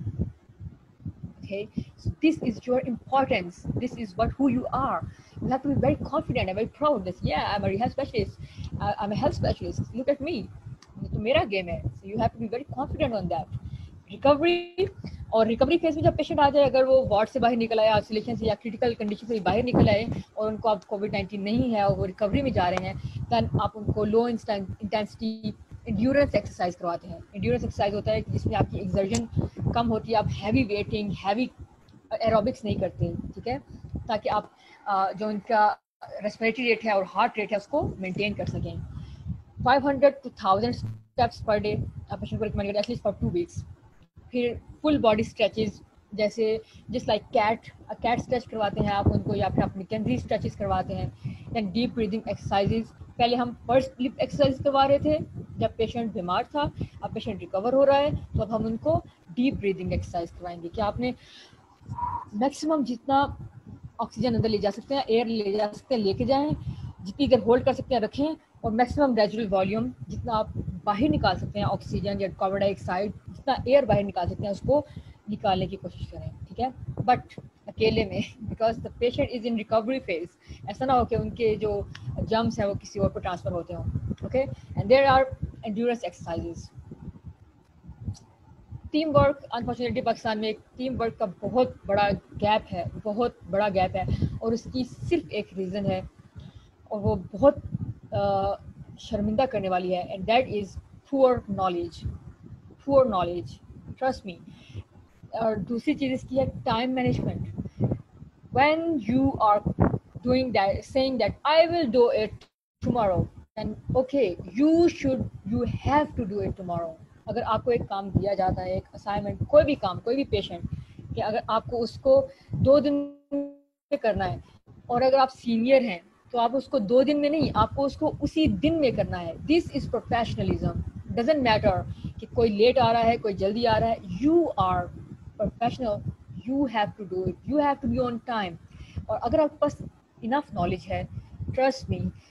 Okay, so this is your importance. This is what who you are. You have to be very confident and very proud that yeah, I'm a rehab specialist. Uh, I'm a health specialist. Look at me. تو میرا game ہے. So you have to be very confident on that. Recovery اور recovery phase میں جب patient آ جائے, اگر وہ ward سے باہر نکل آئے, آئسولیشن سے یا کریٹیکل کنڈیشن سے باہر نکل آئے اور ان کو اب کووڈ نائنٹین نہیں ہے اور وہ ریکوری میں جا رہے ہیں, دین آپ ان کو لو انٹینسٹی انڈیورنس ایکسرسائز کرواتے ہیں. انڈیورنس ایکسرسائز ہوتا ہے جس میں آپ کی ایگزرشن کم ہوتی ہے, آپ ہیوی ویٹنگ ہیوی ایروبکس نہیں کرتے, ٹھیک ہے, تاکہ آپ جو ان کا ریسپریٹری ریٹ ہے اور ہارٹ ریٹ ہے اس کو مینٹین کر سکیں. Five hundred to thousand steps per day آپ پیشنٹ کو ریکمینڈ کریں at least for two weeks. پھر فل باڈی اسٹریچز جیسے جس لائک کیٹ کیٹ اسٹریچ کرواتے ہیں آپ ان کو, یا پھر آپ میکنزی اسٹریچز کرواتے ہیں. Then deep breathing exercises. پہلے ہم فرسٹ لپ ایکسرسائز کروا رہے تھے جب پیشنٹ بیمار تھا, اب پیشنٹ ریکور ہو رہا ہے تو اب ہم ان کو ڈیپ بریدنگ ایکسرسائز کروائیں گے کہ آپ نے میکسیمم جتنا آکسیجن اندر لے جا سکتے ہیں, ایئر لے جا سکتے ہیں لے کے جائیں, جتنی دیر ہولڈ کر سکتے ہیں رکھیں, اور میکسیمم ریجولر والیوم جتنا آپ باہر نکال سکتے ہیں آکسیجن یا کاربن ڈائی آکسائڈ جتنا ایئر باہر نکال سکتے ہیں اس کو نکالنے کی کوشش کریں, ٹھیک ہے, بٹ اکیلے میں, because the patient is in recovery phase. ایسا نہ ہو کہ ان کے جو جمس ہیں وہ کسی اور پہ ٹرانسفر ہوتے ہوں. Okay, and there are endurance exercises. Team work, unfortunately Pakistan میں ایک ٹیم ورک کا بہت بڑا گیپ ہے, بہت بڑا گیپ ہے, اور اس کی صرف ایک ریزن ہے اور وہ بہت شرمندہ کرنے والی ہے, اینڈ دیٹ از پور نالج. پور نالج, ٹرسٹ می. اور دوسری چیز اس کی ہے time management. When you are doing that, seeing that I will do it tomorrow, and okay you should you have to do it tomorrow. اگر آپ کو ایک کام دیا جاتا ہے, ایک اسائنمنٹ, کوئی بھی کام, کوئی بھی پیشنٹ, کہ اگر آپ کو اس کو دو دن میں کرنا ہے, اور اگر آپ سینئر ہیں تو آپ اس کو دو دن میں نہیں, آپ کو اس کو اسی دن میں کرنا ہے. This is professionalism. Doesn't matter کہ کوئی لیٹ آ رہا ہے, کوئی جلدی آ رہا ہے, you are professional, you have to do it, you have to be on time. اور اگر آپ کے پاس انف نالج ہے, ٹرسٹ می,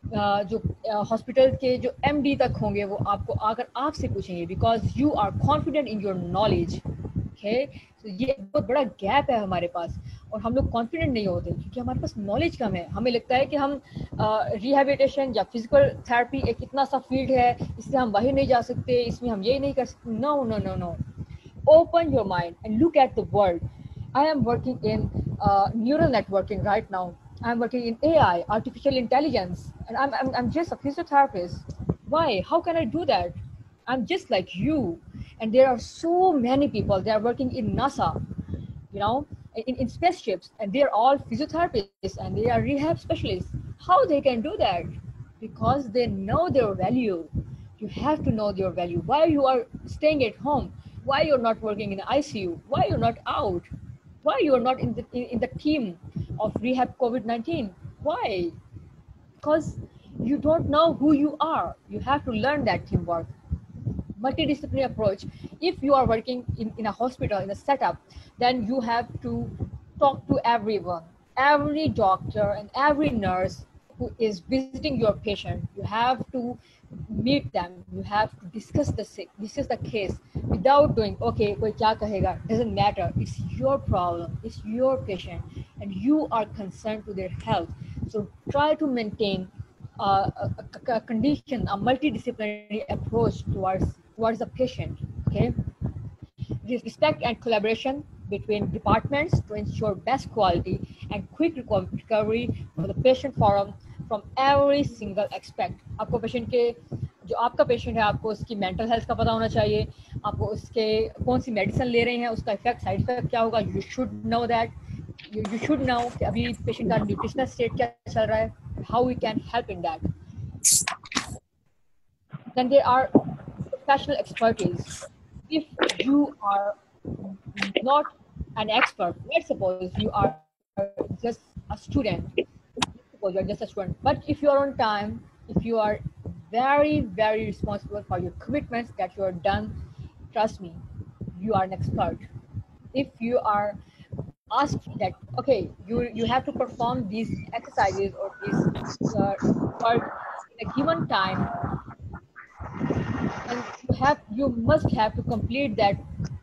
uh, जो हॉस्पिटल के जो एमडी तक होंगे वो आपको आकर आपसे पूछेंगे because you are confident in your knowledge. Okay, तो ये बहुत बड़ा गैप है हमारे पास और हम लोग कॉन्फिडेंट नहीं होते क्योंकि हमारे पास नॉलेज कम है. हमें लगता है कि हम रिहैबिलिटेशन या फिजिकल थेरेपी एक इतना सा फील्ड है, इससे हम बाहर नहीं जा सकते, इसमें हम ये नहीं कर सकते. No no no no, open your mind and look at the world. I am working in uh, neural networking right now. I'm working in A I, artificial intelligence, and I'm, I'm, I'm just a physiotherapist. Why? How can I do that? I'm just like you. And there are so many people, they are working in NASA, you know, in, in spaceships, and they're all physiotherapists and they are rehab specialists. How they can do that? Because they know their value. You have to know your value. Why you are staying at home? Why you're not working in I C U? Why you're not out? Why you're not in the in, in the team of rehab COVID nineteen? Why? Because you don't know who you are. You have to learn that teamwork. Multidisciplinary approach. If you are working in, in a hospital, in a setup, then you have to talk to everyone, every doctor and every nurse who is visiting your patient. You have to meet them. You have to discuss the discuss the case without doing, okay, koi kya kahega, doesn't matter. It's your problem. It's your patient, and you are concerned to their health. So try to maintain uh, a, a, a condition, a multidisciplinary approach towards towards the patient. Okay, respect and collaboration between departments to ensure best quality and quick recovery for the patient forum from every single aspect. आपको patient के जो आपका patient है आपको उसकी mental health का पता होना चाहिए, आपको उसके कौन सी मेडिसिन ले रहे हैं, उसका इफेक्ट साइड इफेक्ट क्या होगा. You should know that. You should know कि अभी पेशेंट का न्यूट्रिशनल स्टेट क्या चल रहा है, how we can help in that. Then there are professional expertise. If you are not an expert, let's suppose you are just a student, suppose you're just a student, but if you are on time, if you are very, very responsible for your commitments that you are done, trust me, you are an expert. If you are asked that, okay, you, you have to perform these exercises or these uh, work in a given time, and you have you must have to complete that,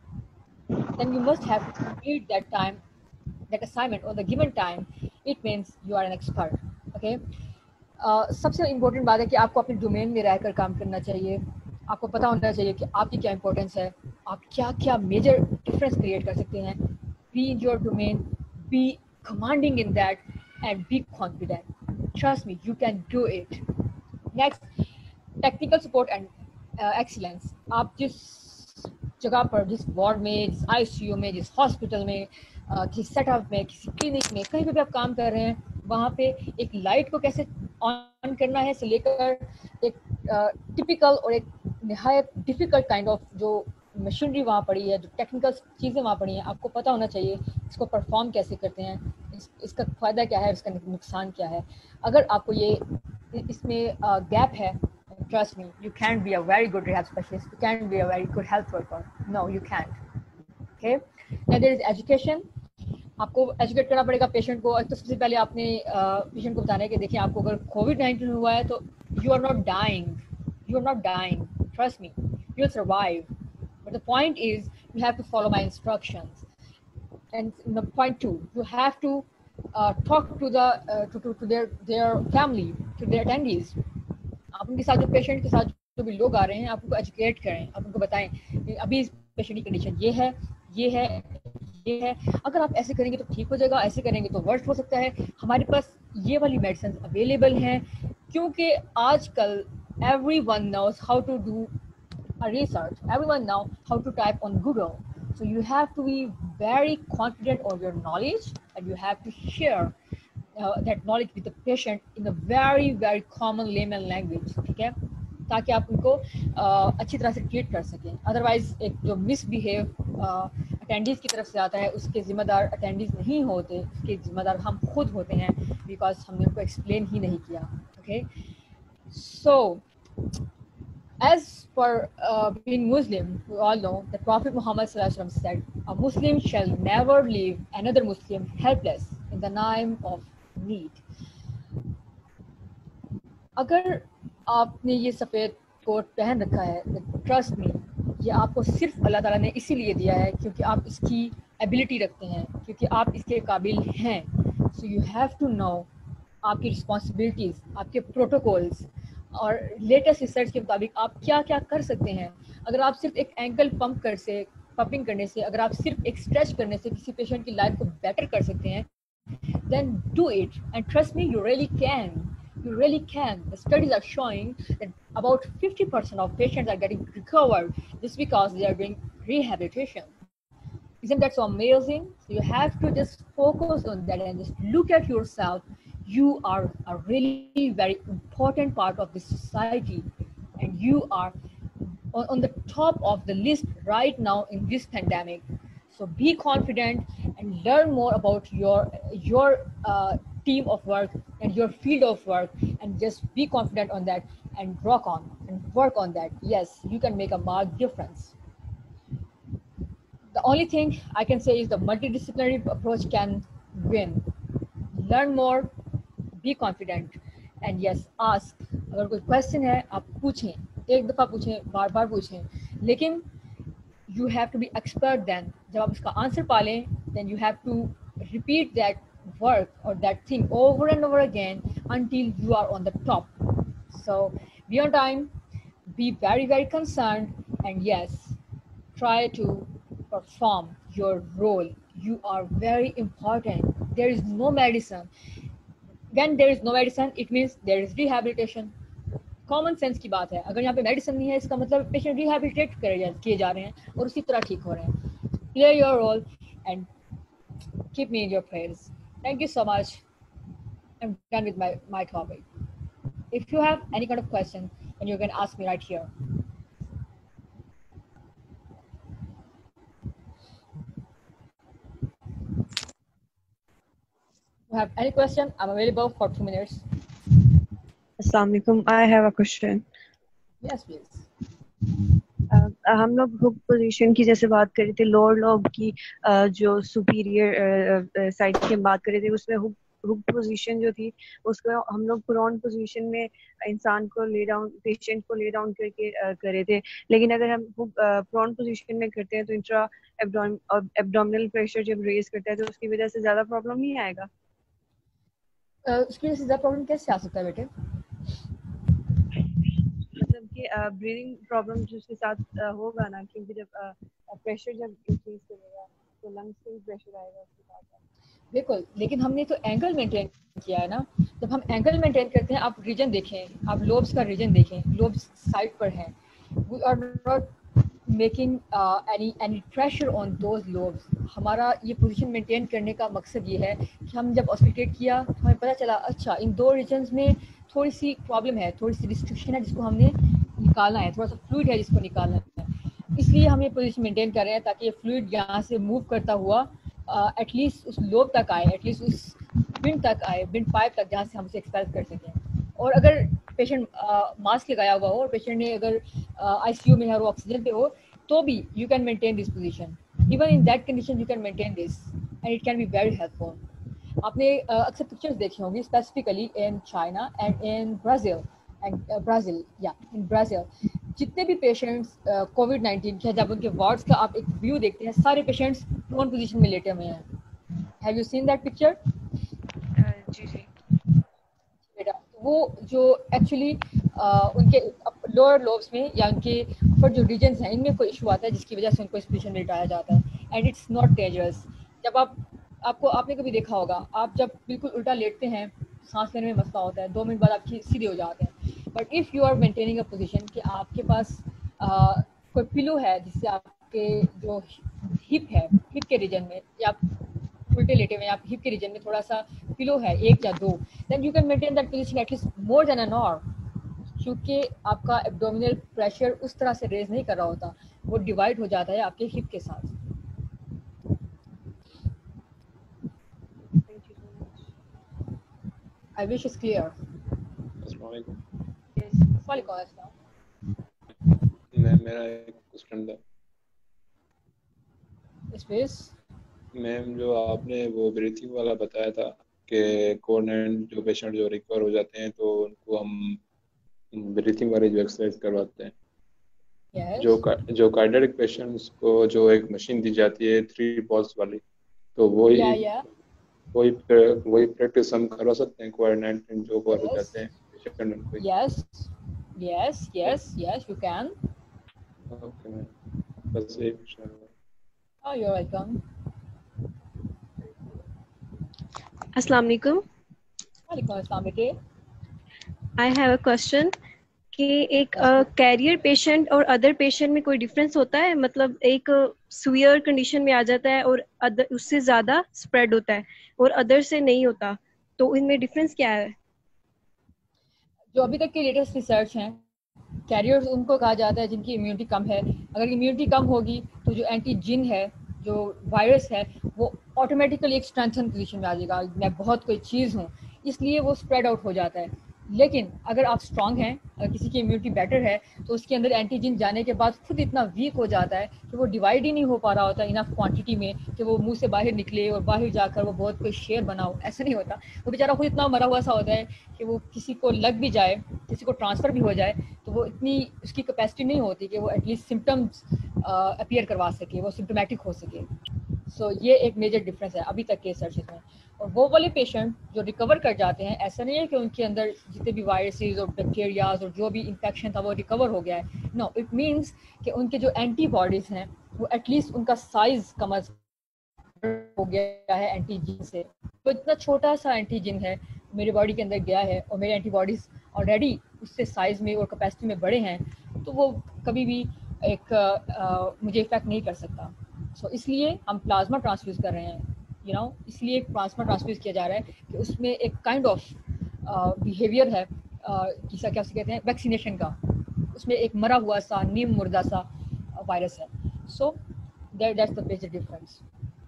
then you must have to complete that time, that assignment on the given time, it means you are an expert. Okay, uh, सबसे important बात है कि आपको अपने domain में रहकर काम करना चाहिए. आपको पता होना चाहिए कि आपकी क्या इंपॉर्टेंस है, आप क्या क्या मेजर डिफरेंस क्रिएट कर सकते हैं. Be in your domain, be commanding in that, and be confident. Trust me, you can do it. Next, technical support and excellence. आप जिस जगह पर, जिस वार्ड में, जिस आईसीयू में, जिस हॉस्पिटल में, uh, किसी सेटअप में, किसी क्लिनिक में, कहीं पे भी आप काम कर रहे हैं, वहाँ पे एक लाइट को कैसे ऑन करना है से लेकर एक टिपिकल uh, और एक निहायत डिफ़िकल्ट काइंड ऑफ जो मशीनरी वहाँ पड़ी है, जो टेक्निकल चीज़ें वहाँ पड़ी हैं, आपको पता होना चाहिए इसको परफॉर्म कैसे करते हैं, इस, इसका फ़ायदा क्या है, इसका नुकसान क्या है. अगर आपको ये इसमें गैप uh, है, trust me, you can't be a very good rehab specialist, you can't be a very good health worker. No, you can't. Okay, now there is education. आपको एजुकेट करना पड़ेगा पेशेंट को. तो सबसे पहले आपने पेशेंट uh, को बताना है कि देखिए आपको अगर कोविड नाइन्टीन हुआ है तो you are not dying, you are not dying, trust me, you will survive. But the point is you have to follow my instructions. And point two, you have to talk to the to to their their family, to their attendees. आप उनके साथ, जो patient के साथ जो भी लोग आ रहे हैं, आप उनको एजुकेट करें, आप उनको बताएं कि अभी इस पेशेंट की कंडीशन ये है, ये है, ये है. अगर आप ऐसे करेंगे तो ठीक हो जाएगा, ऐसे करेंगे तो वर्स्ट हो सकता है. हमारे पास ये वाली मेडिसिन अवेलेबल हैं, क्योंकि आजकल everyone knows how to do a research, everyone knows how to type on Google. So you have to be very confident on your knowledge, and you have to share Uh, that knowledge with the patient in a very very common layman language. ठीक है, ताकि आप उनको uh, अच्छी तरह से treat कर सकें. अदरवाइज एक जो मिसबिहेव अटेंडीज की तरफ से आता है, उसके जिम्मेदार अटेंडीज नहीं होते, उसके जिम्मेदार हम खुद होते हैं, बिकॉज हमने उनको एक्सप्लेन ही नहीं किया. Okay, so as for uh, being Muslim, we all know that Prophet Muhammad sallallahu alaihi wasallam said, a Muslim shall never leave another Muslim helpless in the time of need. اگر آپ نے یہ سفید کوٹ پہن رکھا ہے, ٹرسٹ می, یہ آپ کو صرف اللہ تعالیٰ نے اسی لیے دیا ہے کیونکہ آپ اس کی ایبلٹی رکھتے ہیں, کیونکہ آپ اس کے قابل ہیں. So you have to know آپ کی رسپانسبلٹیز, آپ کے پروٹوکولز, اور لیٹسٹ ریسرچ کے مطابق آپ کیا کیا کر سکتے ہیں. اگر آپ صرف ایک اینکل پمپ کر سے پمپنگ کرنے سے, اگر آپ صرف ایک اسٹریچ کرنے سے کسی پیشنٹ کی لائف کو بیٹر کر سکتے ہیں, then do it, and trust me, you really can. You really can. The studies are showing that about fifty percent of patients are getting recovered just because they are doing rehabilitation. Isn't that so amazing? So you have to just focus on that and just look at yourself. You are a really very important part of this society, and you are on, on the top of the list right now in this pandemic. So be confident and learn more about your your uh, team of work and your field of work, and just be confident on that and rock on and work on that. Yes, you can make a marked difference. The only thing I can say is the multidisciplinary approach can win. Learn more, be confident, and yes, ask. अगर कोई question है आप पूछें, एक दफ़ा पूछें, बार बार पूछें, लेकिन you have to be expert then. जब आप उसका आंसर पा लें, then you have to repeat that work or that thing over and over again until you are on the top. So be on time, be very very concerned, and yes, try to perform your role. You are very important. There is no medicine. When there is no medicine, it means there is rehabilitation. Common sense की बात है. अगर यहाँ पे medicine नहीं है, इसका मतलब पेशेंट रिहैबिलिटेट किए जा रहे हैं और उसी तरह ठीक हो रहे हैं. Play your role and keep me in your prayers. Thank you so much. I'm done with my, my topic. If you have any kind of question, then you can ask me right here. If you have any question, I'm available for two minutes. Assalamu alaikum. I have a question. Yes, please. ہم لوگ ہک position کی جیسے بات کر رہے تھے, lower lobe کی جو سپیریئر سائڈ کی ہم بات کر رہے تھے, اس میں ہک پوزیشن جو تھی اس کو ہم لوگ پرون پوزیشن میں انسان کو لے ڈاؤن, پیشنٹ کو لے ڈاؤن کر کے کر رہے تھے. لیکن اگر ہم پرون پوزیشن میں کرتے ہیں تو انٹرا ایبڈومینل پریشر جب ریز کرتا ہے تو اس کی وجہ سے زیادہ پرابلم نہیں آئے گا. اس کی وجہ سے زیادہ پرابلم کیسے آ سکتا ہے بیٹے؟ مطلب کہ بریدنگ پرابلم جو اس کے ساتھ ہوگا نا, کیونکہ جب پریشر جب انکریز کرے گا تو لنگس پہ بھی پریشر آئے گا اس کے ساتھ. بالکل, لیکن ہم نے تو اینگل مینٹین کیا ہے نا. جب ہم اینگل مینٹین کرتے ہیں, آپ ریجن دیکھیں, آپ لوبس کا ریجن دیکھیں, لوبس سائڈ پر ہیں. We are not making any any pressure on those lobes. ہمارا یہ پوزیشن مینٹین کرنے کا مقصد یہ ہے کہ ہم جب آسپیٹیٹ کیا تو ہمیں پتہ چلا اچھا ان دو ریجنز میں تھوڑی سی پرابلم ہے, تھوڑی سی ریسٹرکشن ہے جس کو ہم نے نکالنا ہے, تھوڑا سا فلوئڈ ہے جس کو نکالنا ہے. اس لیے ہم یہ پوزیشن مینٹین کر رہے ہیں تاکہ یہ فلوئڈ یہاں سے موو کرتا ہوا ایٹ لیسٹ اس لوب تک آئے, ایٹ لیسٹ اس بن تک آئے, بن پائپ تک, جہاں سے ہم اسے ایکسپیل کر سکیں. اور اگر پیشنٹ ماسک لگایا ہوا ہو اور پیشنٹ نے اگر آئی سی یو میں ہے اور آکسیجن پہ ہو تو بھی you can maintain this position. Even in that condition you can maintain this and it can be very helpful. آپ نے اکثر پکچرز دیکھی ہوں گی specifically in China and in Brazil and Brazil یا ان برازیل جتنے بھی patients Covid nineteen کے جب ان کے وارڈس کا آپ ایک ویو دیکھتے ہیں, سارے پیشنٹس پرون پوزیشن میں لیٹے ہوئے ہیں. Have you seen that picture? جی جی بیٹا, وہ جو ایکچولی ان کے لوور لوبس میں یا ان کے اوپر جو ریجنس ہیں ان میں کوئی ایشو آتا ہے جس کی وجہ سے ان کو اس پوزیشن میں لٹایا جاتا ہے, اینڈ اٹس ناٹ ڈینجرس. جب آپ آپ کو آپ نے کبھی دیکھا ہوگا, آپ جب بالکل الٹا لیٹتے ہیں سانس لینے میں مسئلہ ہوتا ہے, دو منٹ بعد آپ سیدھے ہو جاتے ہیں. But if you are maintaining a position کہ آپ کے پاس کوئی پلو ہے جس سے آپ کے جو ہپ ہے, ہپ کے ریجن میں, یا آپ الٹے لیٹے ہوئے, آپ ہپ کے ریجن میں تھوڑا سا پلو ہے ایک یا دو, then you can maintain that position at least more than an hour, کیونکہ آپ کا ایبڈومینل پریشر اس طرح سے ریز نہیں کر رہا ہوتا, وہ ڈیوائڈ ہو جاتا ہے آپ کے ہپ کے ساتھ. I wish it's clear. السلام علیکم. وعلیکم السلام. میں میرا ایک کوسچن تھا. اسپیس میم جو آپ نے وہ بریتھنگ والا بتایا تھا کہ کورنر جو پیشنٹ جو ریکور ہو جاتے ہیں تو ان کو ہم ब्रीथिंग वाली जो एक्सरसाइज करवाते हैं, Yes. जो का- जो कार्डियक पेशेंट्स को जो एक मशीन दी जाती है थ्री पॉल्स वाली, तो वही Yeah, yeah. वही वही प्रैक्टिस हम करवा सकते हैं कोविड नाइन्टीन जो हो Yes. जाते हैं पेशेंट उनको। Yes. Yes. Yes. Yes. You can. Okay ma'am, बस एक क्वेश्चन है। Oh, you're welcome. अस्सलाम वालेकुम। Walaikum assalam, bete. I have a question कि एक कैरियर पेशेंट और अदर पेशेंट में कोई डिफरेंस होता है? मतलब एक सीवियर कंडीशन में आ जाता है और अदर उससे ज़्यादा स्प्रेड होता है और अदर से नहीं होता, तो इनमें डिफरेंस क्या है? जो अभी तक की लेटेस्ट रिसर्च हैं, कैरियर्स उनको कहा जाता है जिनकी इम्यूनिटी कम है। अगर इम्यूनिटी कम होगी तो जो एंटीजिन है, जो वायरस है, वो ऑटोमेटिकली एक स्ट्रेंथन पोजीशन में आ जाएगा, मैं बहुत कोई चीज़ हूँ, इसलिए वो स्प्रेड आउट हो जाता है। लेकिन अगर आप स्ट्रांग हैं, अगर किसी की इम्यूनिटी बेटर है, तो उसके अंदर एंटीजन जाने के बाद खुद इतना वीक हो जाता है कि वो डिवाइड ही नहीं हो पा रहा होता इनफ क्वांटिटी में कि वो मुंह से बाहर निकले और बाहर जाकर वो बहुत कोई शेयर बनाओ, ऐसा नहीं होता। वो बेचारा खुद इतना मरा हुआ सा होता है कि वो किसी को लग भी जाए, किसी को ट्रांसफ़र भी हो जाए, तो वो इतनी उसकी कैपेसिटी नहीं होती कि वो एटलीस्ट सिम्टम्स अपीयर करवा सके, वो सिम्टोमेटिक हो सके। सो so, ये एक मेजर डिफरेंस है अभी तक के रिसर्च में। और वो वाले पेशेंट जो रिकवर कर जाते हैं, ऐसा नहीं है कि उनके अंदर जितने भी वायरसेस और बैक्टीरियाज और जो भी इन्फेक्शन था वो रिकवर हो गया है। नो, इट मीन्स कि उनके जो एंटीबॉडीज़ हैं वो एटलीस्ट उनका साइज कम हो गया है एंटीजन से। तो इतना छोटा सा एंटीजन है मेरे बॉडी के अंदर गया है और मेरे एंटीबॉडीज़ ऑलरेडी उससे साइज़ में और कैपेसिटी में बड़े हैं, तो वो कभी भी एक आ, आ, मुझे इफेक्ट नहीं कर सकता। सो so, इसलिए हम प्लाज्मा ट्रांसफ्यूज कर रहे हैं, यू नो, इसलिए प्लाज्मा ट्रांसफ्यूज किया जा रहा है कि उसमें एक काइंड ऑफ बिहेवियर है, किसा क्या कहते हैं, वैक्सीनेशन का। उसमें एक मरा हुआ सा, नीम मुर्दा सा वायरस है। So that that's the major difference.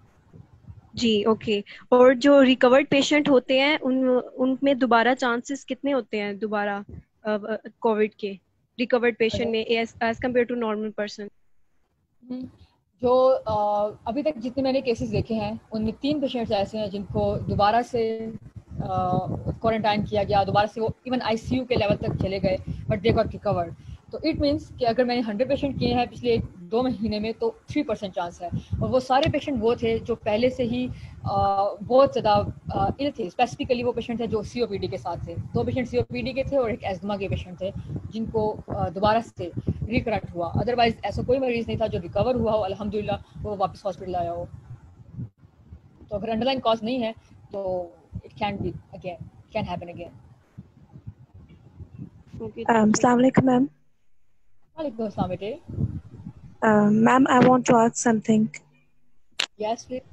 जी ओके। और जो रिकवर्ड पेशेंट होते हैं उन उनमें दोबारा चांसेस कितने होते हैं दोबारा कोविड के रिकवर्ड पेशेंट में as as compare to normal person? जो uh, अभी तक जितने मैंने केसेस देखे हैं उनमें तीन पेशेंट्स ऐसे हैं जिनको दोबारा से क्वारंटाइन uh, किया गया, दोबारा से वो इवन आईसीयू के लेवल तक चले गए, बट दे गॉट रिकवर्ड। तो इट मीन्स कि अगर मैंने हंड्रेड पेशेंट किए हैं पिछले दो महीने में तो थ्री परसेंट चांस है। और वो सारे पेशेंट वो थे जो पहले से ही आ, बहुत ज़्यादा इल थे। स्पेसिफिकली वो पेशेंट थे जो सीओपीडी के साथ थे। दो पेशेंट सीओपीडी के थे और एक एस्थमा के पेशेंट थे जिनको दोबारा से रिकरेक्ट हुआ। अदरवाइज ऐसा कोई मरीज़ नहीं था जो रिकवर हुआ हो, अल्हम्दुलिल्लाह वो वापस हॉस्पिटल आया हो। तो अगर अंडरलाइन कॉज नहीं है तो it can be again, can happen again. अस्सलाम वालेकुम मैम। वालेकुम अस्सलाम बेटे। Ma'am I want to ask something. Yes please.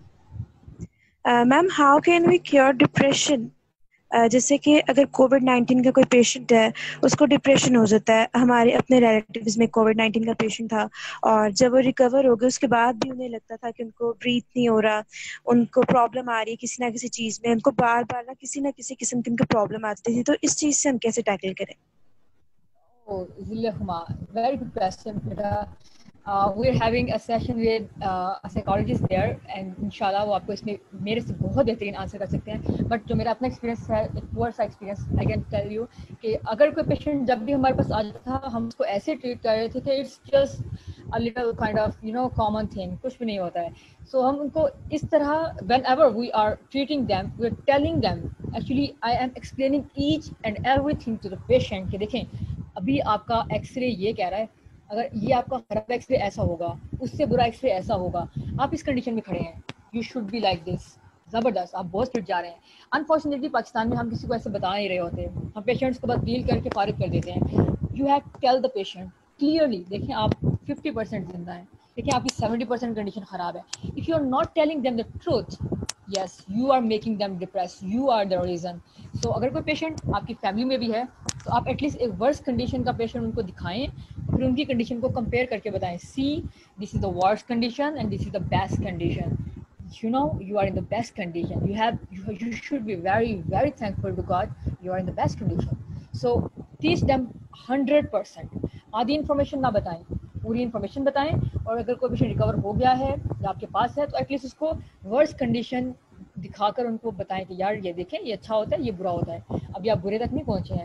Ma'am how can we cure depression? जैसे कि अगर कोविड नाइन्टीन का कोई पेशेंट है, उसको डिप्रेशन हो जाता है, हमारे अपने रिलेटिव्स में कोविड नाइन्टीन का पेशेंट था, और जब वो रिकवर हो गए उसके बाद भी उन्हें लगता था कि उनको ब्रीथ नहीं हो रहा, उनको प्रॉब्लम आ रही है किसी ना किसी चीज़ में, उनको बार बार ना किसी ना किसी किस्म की उनको प्रॉब्लम आती थी, तो इस चीज़ से हम कैसे टैकल करें? Oh, Zillahuma, very good question, Peter. Uh, we're having a session with uh, a psychologist there, and इंशाल्लाह वो आपको इसमें मेरे से बहुत बेहतरीन आंसर कर सकते हैं। बट जो मेरा अपना एक्सपीरियंस है, एक पुअर सा experience, I can tell you कि अगर कोई पेशेंट जब भी हमारे पास आता था हम उसको ऐसे ट्रीट कर रहे थे कि it's just a little kind of you know common thing, कुछ भी नहीं होता है। सो so, हम उनको इस तरह whenever we are treating them, we are telling them, actually I am explaining each and everything to the patient कि देखें अभी आपका एक्सरे ये कह रहा है, अगर ये आपका खराब एक्सरे ऐसा होगा, उससे बुरा एक्सरे ऐसा होगा, आप इस कंडीशन में खड़े हैं, you should be like this. ज़बरदस्त, आप बहुत फिट जा रहे हैं। अनफॉर्चुनेटली पाकिस्तान में हम किसी को ऐसे बता नहीं रहे होते, हम पेशेंट्स को बस डील करके फारिग कर देते हैं। You have to tell the patient clearly, देखें आप फिफ्टी परसेंट जिंदा हैं, देखें आपकी सेवेंटी परसेंट कंडीशन ख़राब है। If you are not telling them the truth, yes you are making them depress, you are the reason. So अगर कोई पेशेंट आपकी फैमिली में भी है तो आप एटलीस्ट एक वर्स्ट कंडीशन का पेशेंट उनको दिखाएं, फिर उनकी कंडीशन को कंपेयर करके बताएं, see this is the worst condition and this is the best condition, you know you are in the best condition, you have you, you should be very very thankful to God, you are in the best condition. So teach them one hundred percent, आधी information ना बताएं, पूरी information बताएं। और अगर कोई patient recover हो गया है या आपके पास है तो एटलीस्ट उसको वर्स्ट कंडीशन दिखाकर उनको बताएं कि यार ये देखें ये अच्छा होता है, ये बुरा होता है, अभी आप बुरे तक नहीं पहुंचे हैं।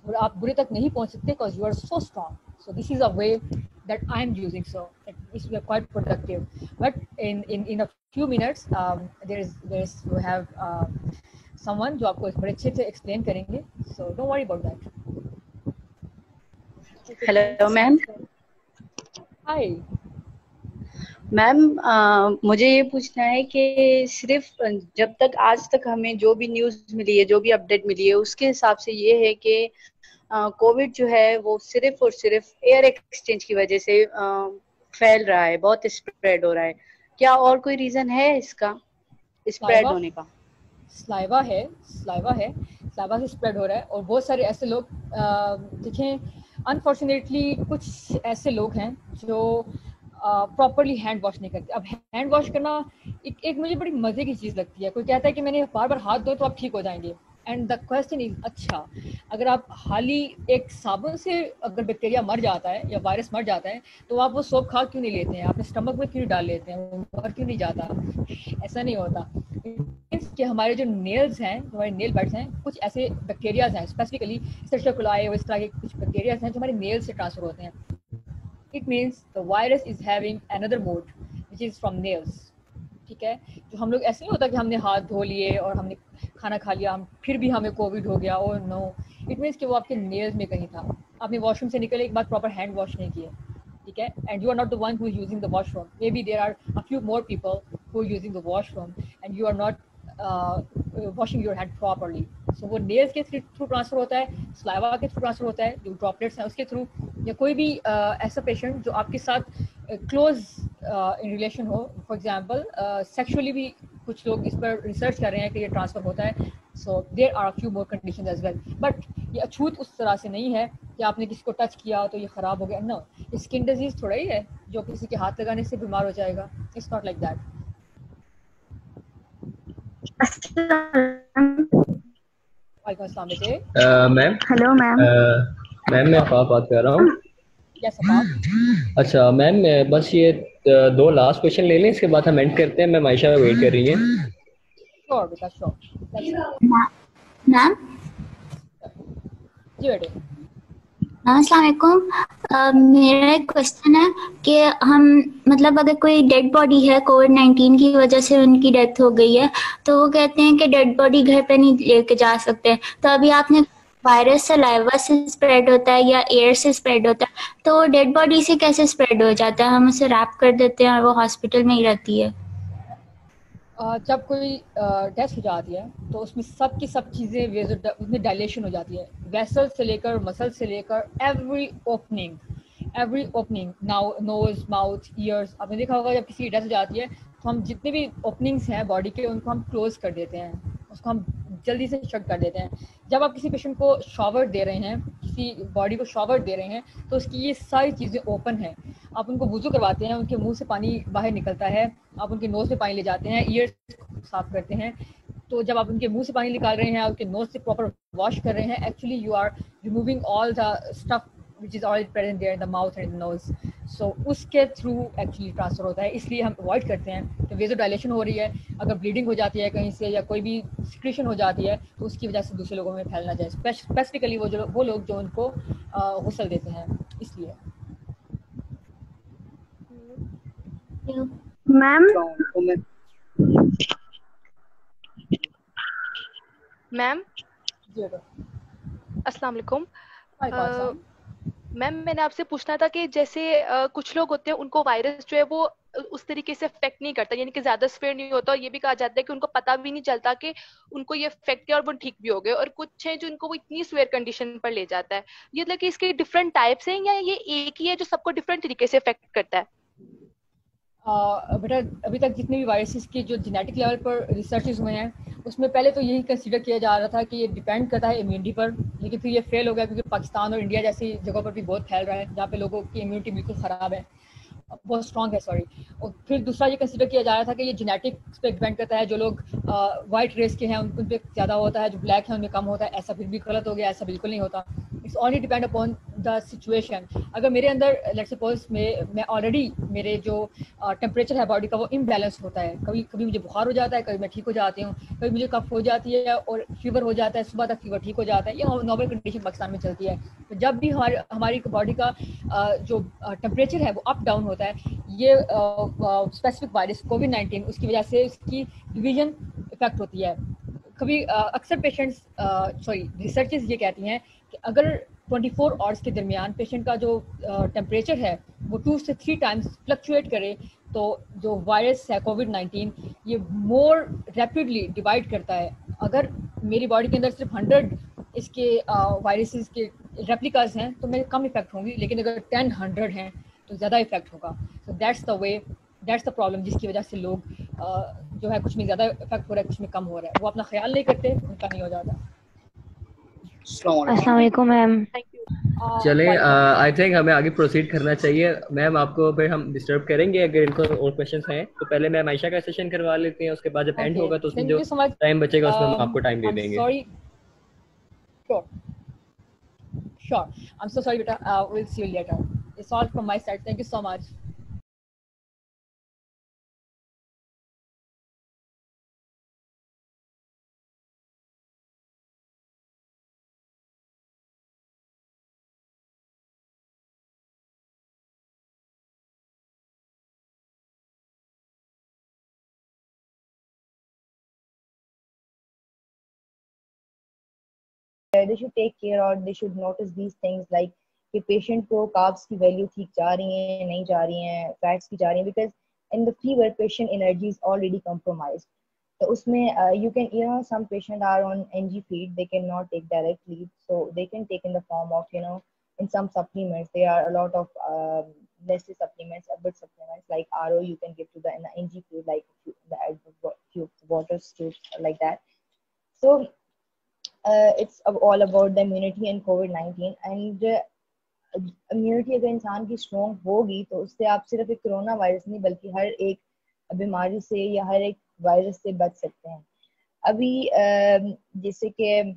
اور آپ برے تک نہیں پہنچ سکتے because you are so strong. So this is a way that I'm using, so it's quite productive. But in in in a few minutes um, there is there is we have uh, someone جو آپ کو بڑے اچھے سے explain کریں گے, so don't worry about that. Hello ma'am. Hi ma'am مجھے یہ پوچھنا ہے کہ صرف جب تک آج تک ہمیں جو بھی نیوز ملی ہے, جو بھی اپڈیٹ ملی ہے, اس کے حساب سے یہ ہے کہ کووڈ جو ہے وہ صرف اور صرف ایئر ایکسچینج کی وجہ سے پھیل رہا ہے, بہت اسپریڈ ہو رہا ہے. کیا اور کوئی ریزن ہے اس کا اسپریڈ ہونے کا؟ سلائیوا ہے, سلائیوا ہے, سلائیوا سے اسپریڈ ہو رہا ہے. اور بہت سارے ایسے لوگ دیکھیں, انفارچونیٹلی کچھ ایسے لوگ ہیں جو پراپرلی ہینڈ واش نہیں کرتے. اب ہینڈ واش کرنا ایک ایک مجھے بڑی مزے کی چیز لگتی ہے. کوئی کہتا ہے کہ میں نے بار بار ہاتھ دھوئے تو آپ ٹھیک ہو جائیں گے, اینڈ دا کوشچن از اچھا اگر آپ حالی ایک صابن سے اگر بیکٹیریا مر جاتا ہے یا وائرس مر جاتا ہے تو آپ وہ سوپ کھا کیوں نہیں لیتے ہیں, آپ نے اسٹمک میں کیوں ڈال لیتے ہیں, وہ باہر کیوں نہیں جاتا؟ ایسا نہیں ہوتا کہ ہمارے جو نیلز ہیں, ہمارے نیل بیڈس ہیں, کچھ ایسے بیکٹیریاز ہیں اسپیسیفکلی اسٹریپٹوکولائی اور اس طرح کے کچھ بیکٹیریاز ہیں جو ہمارے نیل سے ٹرانسفر ہوتے ہیں. It means the virus is having another mode which is from nails. ٹھیک ہے, جو ہم لوگ ایسے نہیں ہوتا کہ ہم نے ہاتھ دھو لیے اور ہم نے کھانا کھا لیا ہم پھر بھی ہمیں کووڈ ہو گیا. اور نو, اٹ مینس کہ وہ آپ کے نیلز میں کہیں تھا, آپ نے واش روم سے نکلے ایک بار پراپر ہینڈ واش نہیں کیے. ٹھیک ہے, and you are not the one who is using the washroom, maybe there are a few more people who are using the washroom and you are not washing your hand properly. So وہ nails کے through transfer ہوتا ہے, سلائیوا کے through transfer ہوتا ہے, جو droplets ہیں اس کے تھرو, یا کوئی بھی ایسا پیشنٹ جو آپ کے ساتھ کلوز ان ریلیشن ہو. فار ایگزامپل سیکشولی بھی کچھ لوگ اس پر ریسرچ کر رہے ہیں کہ یہ ٹرانسفر ہوتا ہے. So there are few more conditions as well. But یہ اچھوت اس طرح سے نہیں ہے کہ آپ نے کسی کو ٹچ کیا تو یہ خراب ہو گیا. نو, اسکن ڈیزیز تھوڑا ہی ہے جو کسی کے ہاتھ لگانے سے بیمار ہو جائے گا. It's not like that. وعلیکم السلام بیٹے. Ma'am hello ma'am. میم میں آفاق بات کر رہا ہوں. یس آفاق. اچھا میم, بس یہ دو لاسٹ کویشچن لے لیں, اس کے بعد ہم اینڈ کرتے ہیں. میم عائشہ ویٹ کر رہی ہیں. شیور بیٹا شیور. میم جی بیٹے. السلام علیکم. میرا ایک کوشچن ہے کہ ہم مطلب اگر کوئی ڈیڈ باڈی ہے کووڈ نائنٹین کی وجہ سے ان کی ڈیتھ ہو گئی ہے تو وہ کہتے ہیں کہ ڈیڈ باڈی گھر پہ نہیں لے کے جا سکتے. تو ابھی آپ نے وائرس سلائیوا سے اسپریڈ ہوتا ہے یا ایئر سے اسپریڈ ہوتا ہے, تو ڈیڈ باڈی سے کیسے اسپریڈ ہو جاتا ہے؟ ہم اسے ریپ کر دیتے ہیں اور وہ ہاسپٹل میں ہی رہتی ہے. جب کوئی ڈیتھ ہو جاتی ہے تو اس میں سب کی سب چیزیں اس میں ڈائلیشن ہو جاتی ہے, ویسل سے لے کر مسل سے لے کر every opening every opening now nose mouth ears. آپ نے دیکھا ہوگا جب کسی کی ڈیتھ ہو جاتی ہے تو ہم جتنے بھی اوپننگس ہیں باڈی کے ان کو ہم کلوز کر دیتے ہیں, اس کو ہم جلدی سے شٹ کر دیتے ہیں. جب آپ کسی پیشنٹ کو شاور دے رہے ہیں, کسی باڈی کو شاور دے رہے ہیں تو اس کی یہ ساری چیزیں اوپن ہیں. آپ ان کو وضو کرواتے ہیں, ان کے منہ سے پانی باہر نکلتا ہے, آپ ان کے نوز سے پانی لے جاتے ہیں, ایئر صاف کرتے ہیں. تو جب آپ ان کے منہ سے پانی نکال رہے ہیں, ان کے نوز سے پراپر واش کر رہے ہیں, actually you are removing all the stuff which is already present there in the mouth and in the nose. So اس کے تھرو ایکچولی ٹرانسفر ہوتا ہے. اس لیے ہم اوائڈ کرتے ہیں کہ ویزو ڈائلیشن ہو رہی ہے, اگر بلیڈنگ ہو جاتی ہے کہیں سے یا کوئی بھی سیکریشن ہو جاتی ہے تو اس کی وجہ سے دوسرے لوگوں میں پھیلنا جائے, اسپیسیفکلی وہ جو وہ لوگ جو ان کو غسل دیتے ہیں. اس لیے میم میم جی السلام علیکم. السلام. میم میں نے آپ سے پوچھنا تھا کہ جیسے کچھ لوگ ہوتے ہیں ان کو وائرس جو ہے وہ اس طریقے سے افیکٹ نہیں کرتا, یعنی کہ زیادہ اسپریڈ نہیں ہوتا, اور یہ بھی کہا جاتا ہے کہ ان کو پتہ بھی نہیں چلتا کہ ان کو یہ افیکٹ ہے اور وہ ٹھیک بھی ہو گئے, اور کچھ ہیں جو ان کو وہ اتنی سویئر کنڈیشن پر لے جاتا ہے. یہ مطلب کہ اس کے ڈفرینٹ ٹائپس ہیں یا یہ ایک ہی ہے جو سب کو ڈفرینٹ طریقے سے افیکٹ کرتا ہے؟ بیٹا ابھی تک جتنے بھی وائرسز کے جو جینیٹک لیول پر ریسرچز ہوئے ہیں اس میں پہلے تو یہی کنسیڈر کیا جا رہا تھا کہ یہ ڈیپینڈ کرتا ہے امیونٹی پر, لیکن پھر یہ فیل ہو گیا کیونکہ پاکستان اور انڈیا جیسی جگہوں پر بھی بہت پھیل رہا ہے جہاں پہ لوگوں کی امیونٹی بالکل خراب ہے, بہت اسٹرانگ ہے سوری. اور پھر دوسرا یہ کنسیڈر کیا جا رہا تھا کہ یہ جینیٹکس پہ ڈیپینڈ کرتا ہے, جو لوگ وائٹ ریس کے ہیں ان پہ زیادہ ہوتا ہے, جو بلیک ہیں ان میں کم ہوتا ہے. ایسا پھر بھی غلط ہو گیا, ایسا بالکل نہیں ہوتا. It's only depend upon the situation. अगर मेरे अंदर let's suppose मैं मैं already मेरे जो टेम्परेचर है बॉडी का वो इम्बैलेंस होता है, कभी कभी मुझे बुखार हो जाता है, कभी मैं ठीक हो जाती हूँ, कभी मुझे कफ हो जाती है और फीवर हो जाता है, सुबह तक फीवर ठीक हो जाता है, ये नॉर्मल कंडीशन पाकिस्तान में चलती है. तो जब भी हमारे हमारी बॉडी का जो टेम्परेचर है वो अप डाउन होता है, ये स्पेसिफिक वायरस कोविड नाइन्टीन उसकी वजह से उसकी डिवीजन इफेक्ट होती है. कभी अक्सर पेशेंट्स सॉरी रिसर्चेस ये कहती हैं कि अगर चौबीस आवर्स के दरमियान पेशेंट का जो टेम्परेचर है वो टू से थ्री टाइम्स फ्लक्चुएट करे तो जो वायरस है कोविड नाइन्टीन ये मोर रैपिडली डिवाइड करता है. अगर मेरी बॉडी के अंदर सिर्फ हंड्रेड इसके वायरसेस के रेप्लिकास हैं तो मेरे कम इफेक्ट होंगी, लेकिन अगर टेन हंड्रेड हैं तो ज़्यादा इफेक्ट होगा. So that's the way, that's the problem जिसकी वजह से लोग uh, जो है कुछ में ज़्यादा इफेक्ट हो रहा है, कुछ में कम हो रहा है, वो अपना ख्याल नहीं करते, उनका नहीं हो जाता. अस्सलाम वालेकुम मैम. चले आई थिंक हमें आगे प्रोसीड करना चाहिए. मैम आपको फिर हम डिस्टर्ब करेंगे अगर इनको और क्वेश्चंस हैं तो पहले मैम आयशा का सेशन करवा लेते हैं, उसके बाद जब एंड होगा तो उसमें जो टाइम बचेगा उसमें हम आपको टाइम दे देंगे. Sorry sure sure I am so sorry बेटा, will see you later. It's all from my side. Thank you so much. they should take care or they should notice these things like कि patient को carbs की value ठीक जा रही है नहीं जा रही हैं, fats की जा रही हैं, because in the fever patient energy is already compromised. तो उसमें uh, you can you know some patient are on N G feed, they cannot take directly, so they can take in the form of you know in some supplements. There are a lot of uh, Nestle supplements, good supplements like R O you can give to the in the N G feed like the few water tubes like that. So Uh, it's all about the immunity and COVID nineteen. And immunity अगर इंसान की strong होगी तो उससे आप सिर्फ एक corona virus नहीं बल्कि हर एक बीमारी से या हर एक वायरस से बच सकते हैं. अभी uh, जैसे कि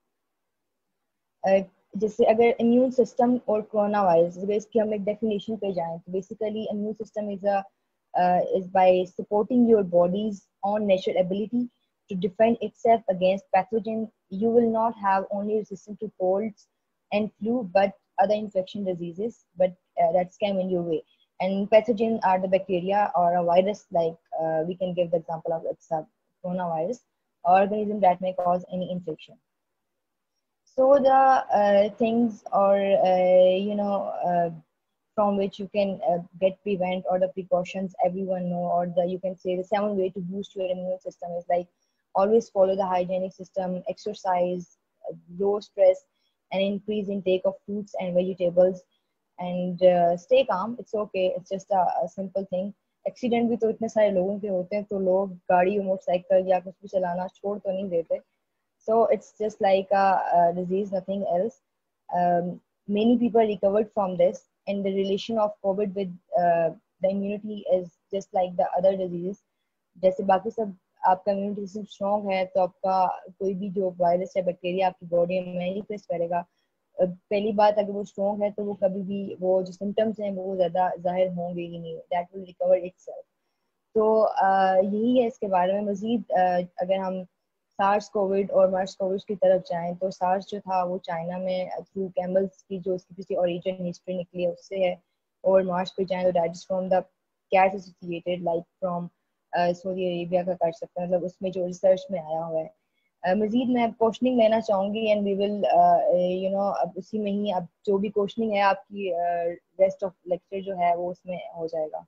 uh, जैसे अगर इम्यून सिस्टम और कोरोना वायरस अगर इसकी हम एक डेफिनेशन पे जाएं तो basically immune system is a is by supporting your body's on natural ability to defend itself against pathogen. You will not have only resistance to colds and flu but other infection diseases, but uh, that's come in your way. And pathogen are the bacteria or a virus like uh, we can give the example of it's a coronavirus organism that may cause any infection. So the uh, things or uh, you know uh, from which you can uh, get prevent or the precautions everyone know, or the you can say the seven way to boost your immune system is like always follow the hygienic system, exercise, uh, low stress, and increase intake of fruits and vegetables, and uh, stay calm. It's okay. It's just a, a simple thing. Accident भी तो इतने सारे लोगों के होते हैं तो लोग गाड़ी मोटरसाइकिल या कुछ भी चलाना छोड़ तो नहीं देते. So it's just like a, a disease, nothing else. Um, many people recovered from this, and the relation of COVID with uh, the immunity is just like the other diseases. जैसे बाकी सब आपका इम्यूनिटी सिस्टम स्ट्रॉन्ग है तो आपका कोई भी जो वायरस या बैक्टीरिया आपकी बॉडी में नहीं फेस करेगा. पहली बात अगर वो स्ट्रॉन्ग है तो वो कभी भी वो जो सिम्टम्स हैं वो ज़्यादा जाहिर होंगे ही नहीं. That will recover itself. तो यही है इसके बारे में. मज़ीद अगर हम सार्स कोविड और मार्स कोविड की तरफ जाएं तो सार्स जो था वो चाइना में थ्रू कैमल्स की जो इसकी किसी ओरिजिन हिस्ट्री निकली है उससे है, और मार्स पे जाएं तो that is from the cat associated like from Saudi Arabia का कर सकते हैं, मतलब उसमें जो रिसर्च में आया हुआ है. uh, मजीद मैं क्वेश्चनिंग लेना चाहूँगी and we will you know अब उसी में ही अब जो भी क्वेश्चनिंग है आपकी रेस्ट ऑफ लेक्चर जो है वो उसमें हो जाएगा.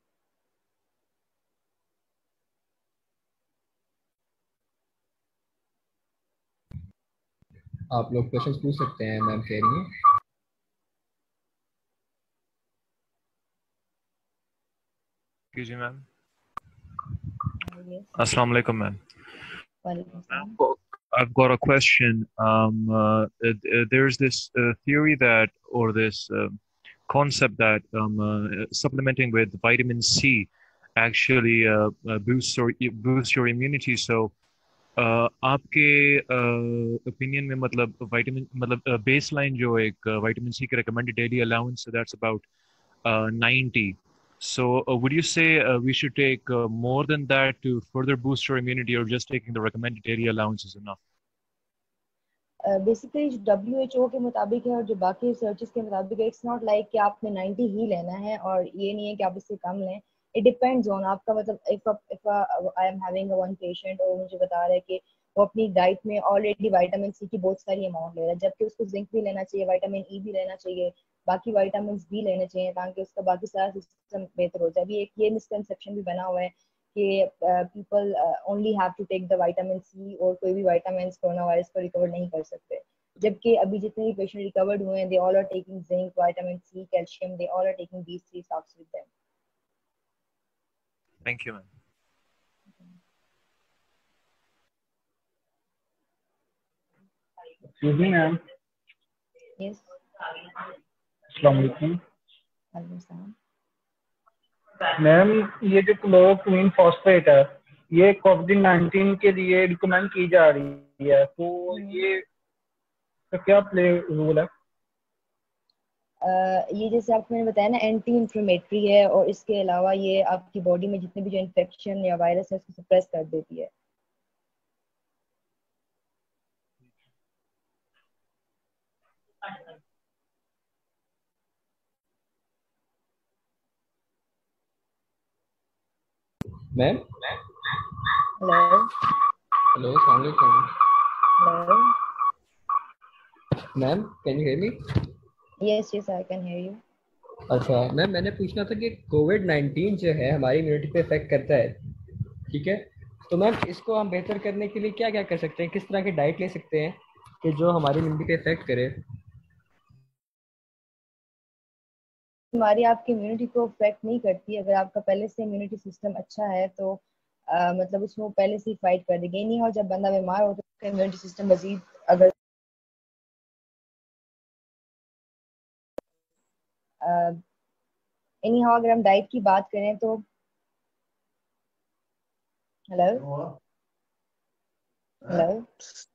आप लोग क्वेश्चंस पूछ सकते हैं मैम कह रही हैं. जी ma'am. Assalamu alaikum, ma'am. I've got a question. Um, uh, uh, there's this uh, theory that, or this uh, concept that um, uh, supplementing with vitamin C actually uh, uh, boosts or boosts your immunity. So, آپ کے opinion میں مطلب vitamin مطلب base line جو ایک vitamin C کی recommended daily allowance that's about ninety. So uh, would you say uh, we should take uh, more than that to further boost our immunity, or just taking the recommended daily allowance is enough? Basically W H O کے مطابق ہے اور جو باقی researches کے مطابق ہے, it's not like کہ آپ نے نائنٹی ہی لینا ہے اور یہ نہیں ہے کہ آپ اس سے کم لیں. اٹ ڈپینڈز آن آپ کا مطلب if if I am having one patient اور مجھے بتا رہا ہے کہ وہ اپنی ڈائٹ میں آلریڈی وائٹامن سی کی بہت ساری اماؤنٹ لے رہا ہے, جبکہ اس کو زنک بھی لینا چاہیے, وائٹامن ای بھی لینا چاہیے, باقی وائٹامنس بھی لینے چاہیے تاکہ اس کا باقی سارا سسٹم بہتر ہو جائے. ابھی ایک یہ مسکنسیپشن بھی بنا ہوا ہے کہ people only have to take the vitamin C اور کوئی بھی وائٹامنس کورونا وائرس کو ریکور نہیں کر سکتے, جبکہ ابھی جتنے بھی پیشنٹ ریکورڈ ہوئے ہیں they all are taking zinc, vitamin C, calcium, they all are taking these three stuffs with them. Thank you, ma'am. Excuse me, ma'am. Yes. السلام علیکم. وعلیکم السلام. میم یہ جو کلوروکوین فاسفیٹ ہے یہ کووڈ نائنٹین کے لیے ریکمینڈ کی جا رہی ہے, تو یہ کیا پلے رول ہے؟ یہ جیسے آپ کو میں نے بتایا نا اینٹی انفلیمیٹری ہے, اور اس کے علاوہ یہ آپ کی باڈی میں جتنے بھی جو انفیکشن یا وائرس ہے اس کو سپریس کر دیتی ہے. میم ہیلو ہیلو السلام علیکم. Hello ma'am can you hear me? Yes yes I can hear you. اچھا میم میں نے پوچھنا تھا کہ کووڈ نائنٹین جو ہے ہماری امیونٹی پہ افیکٹ کرتا ہے, ٹھیک ہے, تو میم اس کو ہم بہتر کرنے کے لیے کیا کیا کر سکتے ہیں, کس طرح کی ڈائٹ لے سکتے ہیں کہ جو ہماری امیونٹی پہ افیکٹ کرے؟ ہماری آپ کی امیونٹی کو افیکٹ نہیں کرتی. اگر آپ کا پہلے سے امیونٹی سسٹم اچھا ہے تو آ, مطلب اس میں وہ پہلے سے ہی فائٹ کر دے گی. نہیں, اور جب بندہ بیمار ہوتا ہے تو امیونٹی سسٹم مزید اگر اینی ہاؤ اگر ہم ڈائٹ کی بات کریں تو hello hello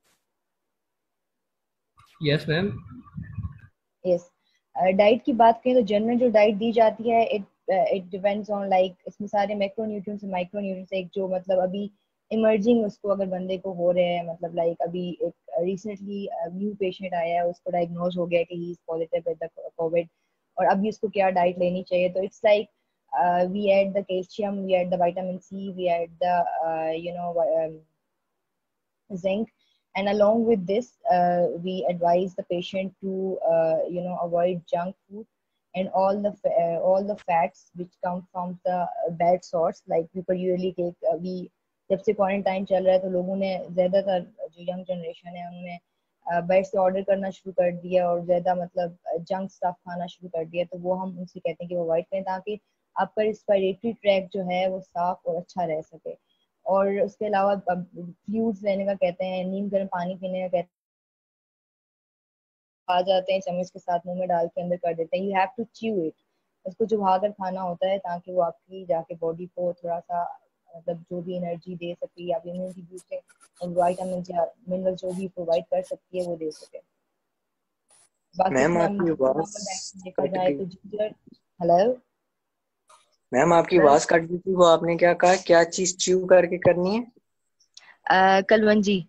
yes ma'am. Yes diet کی بات کریں تو جنرل جو ڈائٹ دی جاتی ہے اٹ ڈیپینڈس آن لائک اس میں سارے میکرو نیوٹرینٹس مائکرو نیوٹرینٹس ایک جو مطلب ابھی ایمرجنگ اس کو اگر بندے کو ہو رہے ہیں, مطلب لائک ابھی ایک ریسنٹلی نیو پیشنٹ آیا ہے, اس کو ڈائگنوز ہو گیا کہ he is positive with the COVID, اور ابھی اس کو کیا ڈائٹ لینی چاہیے. تو it's like we add the calcium, we add the vitamin C, we add the you know zinc, and along with this uh, we advise the patient to uh, you know avoid junk food and all the uh, all the fats which come from the bad source, like people usually take uh, we جب سے quarantine چل رہا ہے تو لوگوں نے زیادہ تر جو ینگ جنریشن ہے انہوں نے باہر سے آرڈر کرنا شروع کر دیا اور زیادہ مطلب جنک اسٹف کھانا شروع کر دیا. تو وہ ہم ان سے کہتے ہیں کہ وہ اوائڈ کریں تاکہ آپ کا ریسپائریٹری ٹریک جو ہے وہ صاف اور اچھا رہ سکے. اور اس کے علاوہ فلوڈز لینے کا کہتے ہیں, نیم گرم پانی پینے کا کہتے ہیں, آ جاتے ہیں چمچ کے ساتھ منہ میں ڈال کے اندر کر دیتے ہیں. You have to chew it, اس کو چبا کر کھانا ہوتا ہے تاکہ وہ آپ کی جا کے باڈی کو تھوڑا سا مطلب جو بھی انرجی دے سکتی ہے, آپ امیونٹی بوسٹ اور وائٹامنس یا منرل جو بھی پرووائڈ کر سکتی ہے وہ دے سکے. باقی اس میں ہم دیکھا جائے تو جنجر. ہیلو میم آپ کی آواز کٹ گئی تھی, وہ آپ نے کیا کہا, کیا چیز چیو کر کے کرنی ہے؟ کلونجی.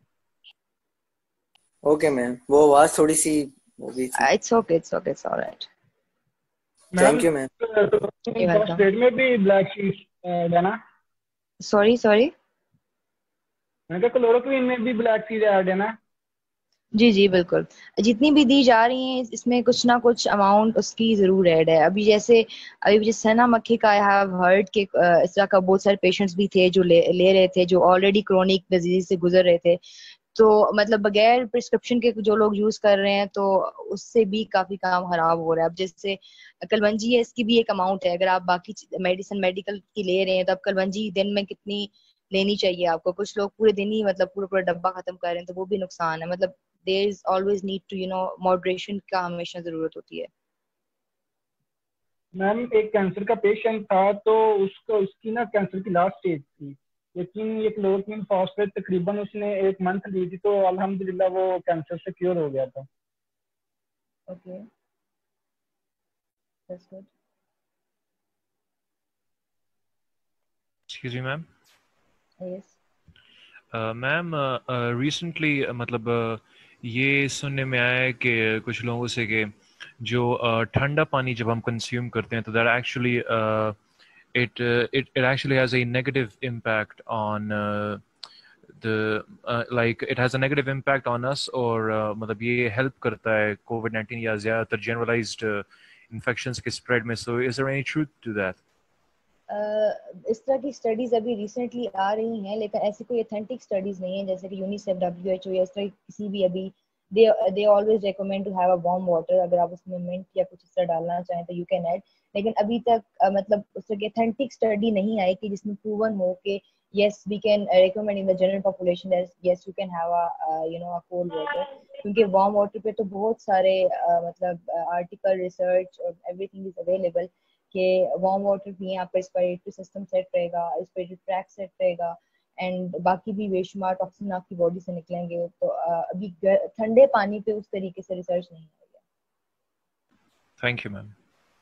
اوکے میم, وہ آواز تھوڑی سی ہو گئی تھی. It's okay it's okay it's alright. Thank you ma'am. Phosphate میں بھی بلیک سیڈ ہے نا؟ سوری سوری میں کہ کلوروکوین میں بھی بلیک سیڈ ایڈ ہے نا؟ جی جی بالکل, جتنی بھی دی جا رہی ہیں اس میں کچھ نہ کچھ اماؤنٹ اس کی ضرور ایڈ ہے. ابھی جیسے ابھی جیسے سنا مکھی کا آئی ہیو ہرڈ کہ اس طرح کا بہت سارے پیشنٹس بھی تھے جو لے لے رہے تھے جو آلریڈی کرونک ڈیزیز سے گزر رہے تھے, تو مطلب بغیر پرسکرپشن کے جو لوگ یوز کر رہے ہیں تو اس سے بھی کافی کام خراب ہو رہا ہے. اب جیسے کلونجی ہے, اس کی بھی ایک اماؤنٹ ہے, اگر آپ باقی میڈیسن میڈیکل کی لے رہے ہیں تو اب کلونجی دن میں کتنی لینی چاہیے آپ کو. کچھ لوگ پورے دن ہی مطلب پورا پورا ڈبہ ختم کر رہے ہیں تو وہ بھی نقصان ہے. مطلب there is always need to you know moderation کا ہمیشہ ضرورت ہوتی ہے. میم ایک کینسر کا پیشنٹ تھا تو اس کو اس کی نا کینسر کی لاسٹ اسٹیج تھی, लेकिन ये क्लोरोक्विन फॉस्फेट तकरीबन उसने एक मंथ ली थी तो अल्हम्दुलिल्लाह वो कैंसर से क्योर हो गया था. Okay, that's good. Excuse me, ma'am. Yes. Ma'am recently मतलब uh, ये सुनने में आया है कि कुछ लोगों से कि जो uh, ठंडा पानी जब हम कंज्यूम करते हैं तो that actually it uh, it it actually has a negative impact on uh, the uh, like it has a negative impact on us और uh, मतलब ये help करता है कोविड नाइनटीन या ज़्यादातर generalized uh, infections के spread में. So is there any truth to that? Uh, इस तरह की स्टडीज अभी रिसेंटली आ रही हैं लेकिन ऐसी कोई ऑथेंटिक स्टडीज नहीं है जैसे कि यूनिसेफ डब्ल्यू एच ओ या इस तरह किसी भी अभी they they always recommend to have a warm water. अगर आप उसमें मिंट या कुछ इस तरह डालना चाहें तो यू कैन ऐड. लेकिन अभी तक uh, मतलब उस तरह की ऑथेंटिक स्टडी नहीं आई कि जिसमें प्रूवन हो कि yes we can uh, recommend in the general population that yes you can have a uh, you know a cold water. क्योंकि वार्म वाटर पे तो बहुत सारे uh, मतलब आर्टिकल रिसर्च और एवरीथिंग इज अवेलेबल कि वार्म वाटर पिए आपका रेस्पिरेटरी सिस्टम सेट रहेगा, रेस्पिरेटरी ट्रैक सेट रहेगा एंड बाकी भी बेशुमार टॉक्सिन आपकी बॉडी से निकलेंगे. तो uh, अभी ठंडे पानी पे उस तरीके से रिसर्च नहीं हो गया. Thank you, ma'am.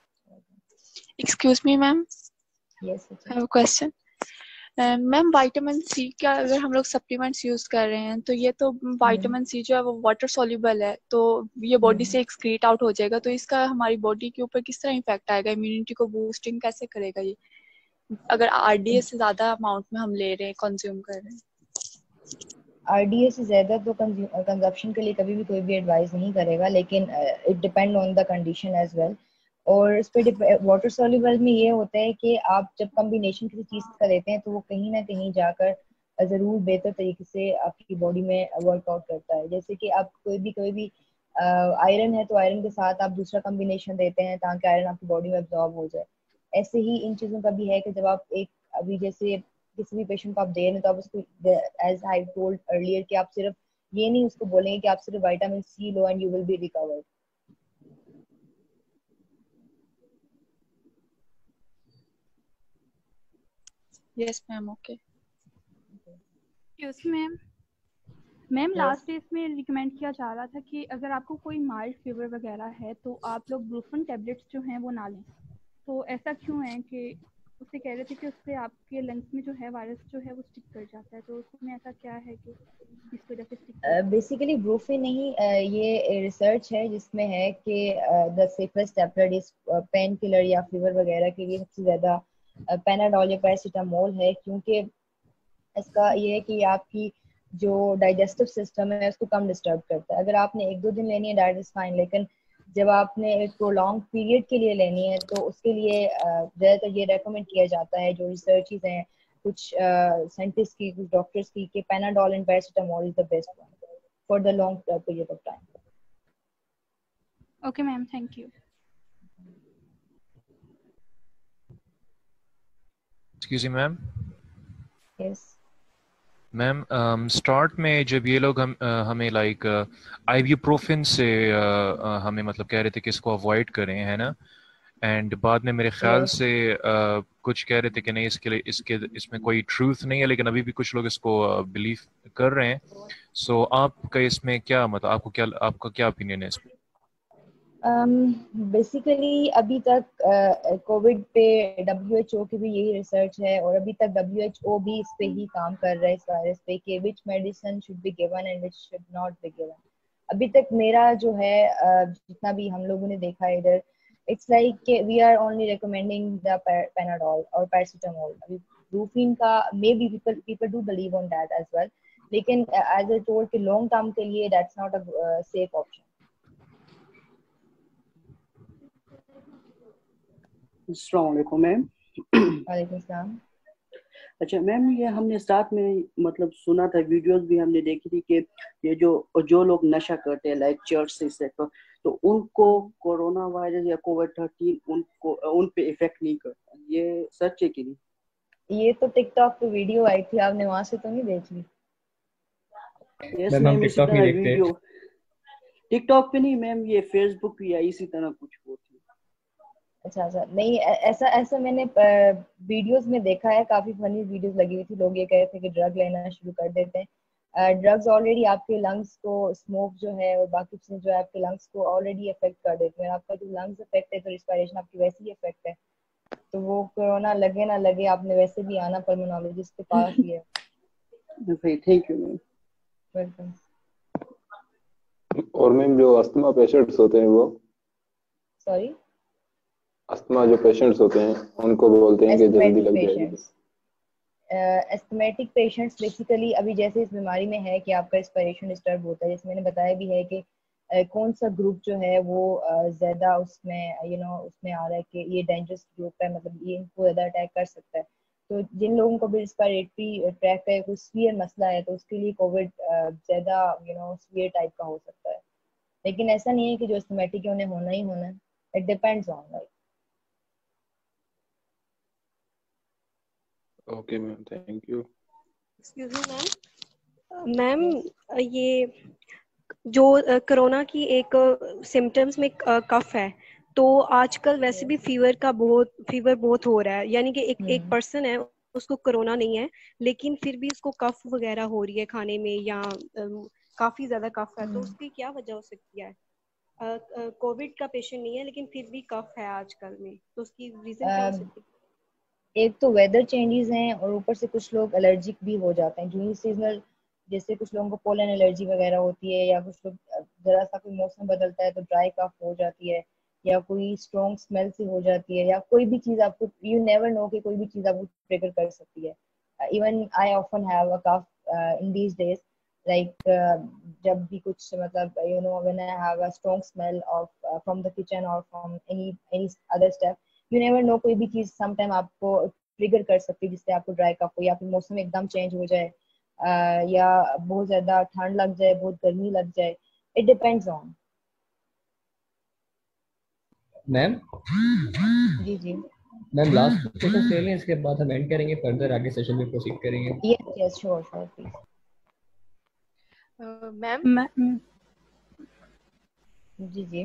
Excuse me, ma'am. Yes. I have a question. Ma'am vitamin C का अगर हम लोग सप्लीमेंट्स यूज कर रहे हैं तो ये तो विटामिन सी जो है वो वाटर सॉल्युबल है तो ये बॉडी से एक्सक्रीट आउट हो जाएगा तो इसका हमारी बॉडी के ऊपर किस तरह इफेक्ट आएगा, इम्यूनिटी को बूस्टिंग कैसे करेगा ये अगर आरडीएस से ज्यादा अमाउंट में हम ले रहे हैं कंज्यूम कर रहे हैं? आरडीएस से ज्यादा तो कंजप्शन के लिए कभी भी कोई भी एडवाइस नहीं करेगा लेकिन it depend on the condition as well. और इस पे वाटर सॉल्युबल में ये होता है कि आप जब कम्बिनेशन किसी चीज़ का लेते हैं तो वो कहीं ना कहीं जाकर ज़रूर बेहतर तरीके से आपकी बॉडी में वर्कआउट करता है. जैसे कि आप कोई भी कोई भी आयरन है तो आयरन के साथ आप दूसरा कम्बिनेशन देते हैं ताकि आयरन आपकी बॉडी में एब्जॉर्ब हो जाए. ऐसे ही इन चीज़ों का भी है कि जब आप एक अभी जैसे किसी भी पेशेंट को आप दे रहे हैं तो आप उसको एज आई टोल्ड अर्लियर कि आप सिर्फ ये नहीं उसको बोलेंगे कि आप सिर्फ विटामिन सी लो and you will be recovered. Yes, ma'am. Okay. Excuse me, ma'am. Ma'am last days में रिकमेंड किया जा रहा था कि अगर आपको कोई माइल्ड फीवर वगैरह है तो आप लोग ब्रूफन टैबलेट्स जो हैं वो ना लें. तो ऐसा क्यों है कि उससे कह रहे थे कि उससे आपके लंग्स में जो है वायरस जो है वो स्टिक कर जाता है तो उसमें ऐसा क्या है कि जिस वजह से स्टिक? बेसिकली ब्रूफिन नहीं, uh, ये रिसर्च है जिसमें है कि the safest tablet is painkiller या फीवर वगैरह के लिए सबसे ज़्यादा पैनाडोल या पैरासीटामोल है क्योंकि इसका ये है कि आपकी जो डाइजेस्टिव सिस्टम है उसको कम डिस्टर्ब करता है. अगर आपने एक दो दिन लेनी है दैट इज फाइन लेकिन जब आपने एक प्रोलॉन्ग पीरियड के लिए लेनी है तो उसके लिए ज़्यादातर ये रेकमेंड किया जाता है जो रिसर्चेस हैं कुछ साइंटिस्ट की कुछ डॉक्टर्स की कि Panadol and paracetamol is the best one for the long period of time. Okay ma'am, thank you. Excuse me, ma'am. Yes. Ma'am start um, में जब ये लोग हम uh, हमें लाइक आइब्यूप्रोफिन से uh, uh, हमें मतलब कह रहे थे कि इसको अवॉइड करें है ना एंड बाद में मेरे ख्याल yes. से uh, कुछ कह रहे थे कि नहीं इसके लिए इसके इसमें कोई ट्रूथ नहीं है लेकिन अभी भी कुछ लोग इसको बिलीव uh, कर रहे हैं. सो so, आपका इसमें क्या मतलब आपको क्या आपका क्या ओपिनियन है इसमें? बेसिकली um, अभी तक कोविड uh, पे डब्ल्यू एच ओ की भी यही रिसर्च है और अभी तक डब्ल्यू एच ओ भी इस पे ही काम कर रहा है इस वायरस पे कि which medicine should be given and which should not be given. अभी तक मेरा जो है uh, जितना भी हम लोगों ने देखा है इधर it's like we are only recommending the Panadol और पैरासीटामोल. अभी ब्रूफिन का maybe people people do believe on that as well लेकिन एज आई टोल्ड कि लॉन्ग टर्म के लिए that's not a safe option. अस्सलाम वालेकुम मैम. वालेकुम सलाम. अच्छा मैम, ये हमने साथ में मतलब सुना था, वीडियोस भी हमने देखी थी कि ये जो जो लोग नशा करते हैं लाइक चर्च से तो उनको कोरोना वायरस या कोविड थर्टीन उनको उन पे इफेक्ट नहीं करता. ये सच है कि नहीं? ये तो टिकटॉक पे वीडियो आई थी, आपने वहां से तो नहीं देख ली? यस मैम, इसी तरह वीडियो टिकटॉक पे नहीं मैम, ये फेसबुक पे या इसी तरह कुछ होती. اچھا اچھا نہیں ایسا ایسا میں نے ویڈیوز میں دیکھا ہے, کافی فنی ویڈیوز لگی ہوئی تھی, لوگ یہ کہہ رہے تھے کہ ڈرگ لینا شروع کر دیتے ہیں. ڈرگز آلریڈی آپ کے لنگس کو, اسموک جو ہے اور باقی چیزیں جو ہے آپ کے لنگس کو آلریڈی افیکٹ کر دیتے ہیں. آپ کا جو لنگس افیکٹ ہے تو ریسپائریشن آپ کی ویسے ہی افیکٹ ہے. تو وہ کورونا لگے نہ لگے آپ نے ویسے بھی آنا پلمونالوجسٹ کے پاس ہی ہے. Thank you ma'am. ویلکم. اور میم جو استما پیشنٹس ہوتے ہیں وہ سوری استما جو پیشنٹس ہوتے ہیں ان کو بولتے ہیں کہ جلدی لگ جائے گی. ایسٹمیٹک پیشنٹس بیسیکلی ابھی جیسے اس بیماری میں ہے کہ آپ کا ریسپائریشن ڈسٹرب ہوتا ہے, جیسے میں نے بتایا بھی ہے کہ کون سا گروپ جو ہے وہ زیادہ اس میں یو نو اس میں آ رہا ہے کہ یہ ڈینجرس گروپ ہے, مطلب یہ ان کو زیادہ اٹیک کر سکتا ہے. تو جن لوگوں کو بھی ریسپائریٹری ٹریک کا کوئی سویئر مسئلہ ہے تو اس کے لیے کووڈ زیادہ یو نو سویئر ٹائپ کا ہو سکتا ہے. لیکن ایسا نہیں ہے کہ جو ایسٹمیٹک ہے انہیں ہونا ہی ہونا ہے, it depends on like. Okay ma'am, thank you. Excuse me ma'am, ma'am یہ جو کرونا کی ایک سمٹمس میں کف ہے, تو آج کل ویسے بھی فیور کا بہت فیور بہت ہو رہا ہے, یعنی کہ ایک ایک پرسن ہے اس کو کرونا نہیں ہے لیکن پھر بھی اس کو کف وغیرہ ہو رہی ہے کھانے میں یا کافی زیادہ کف ہے, تو اس کی کیا وجہ ہو سکتی ہے؟ کووڈ کا پیشنٹ نہیں ہے لیکن پھر بھی کف ہے آج کل میں, تو اس کی ریزن کیا ہو سکتی ہے؟ ایک تو ویدر چینجز ہیں اور اوپر سے کچھ لوگ الرجک بھی ہو جاتے ہیں, جو سیزنل جیسے کچھ لوگوں کو پولن الرجی وغیرہ ہوتی ہے, یا کچھ لوگ ذرا سا کوئی موسم بدلتا ہے تو ڈرائی کف ہو جاتی ہے, یا کوئی اسٹرانگ اسمیل سے ہو جاتی ہے, یا کوئی بھی چیز آپ کو یو نیور نو کہ کوئی بھی چیز آپ کو ٹریگر کر سکتی ہے. Even I often have a cough in these days, like جب بھی کچھ مطلب you know when I have a strong smell of from the kitchen اور from any any other step, you never know کوئی بھی چیز سم ٹائم آپ کو ٹریگر کر سکتی ہے جس سے آپ کو ڈرائی کف ہو, یا پھر موسم ایک دم چینج ہو جائے, یا بہت زیادہ ٹھنڈ لگ جائے, بہت گرمی لگ جائے. It depends on. میم جی جی میم لاسٹ کوشچن لے لیں, اس کے بعد ہم اینڈ کریں گے, فردر آگے سیشن میں پروسیڈ کریں گے. یس یس شور شور پلیز. میم جی جی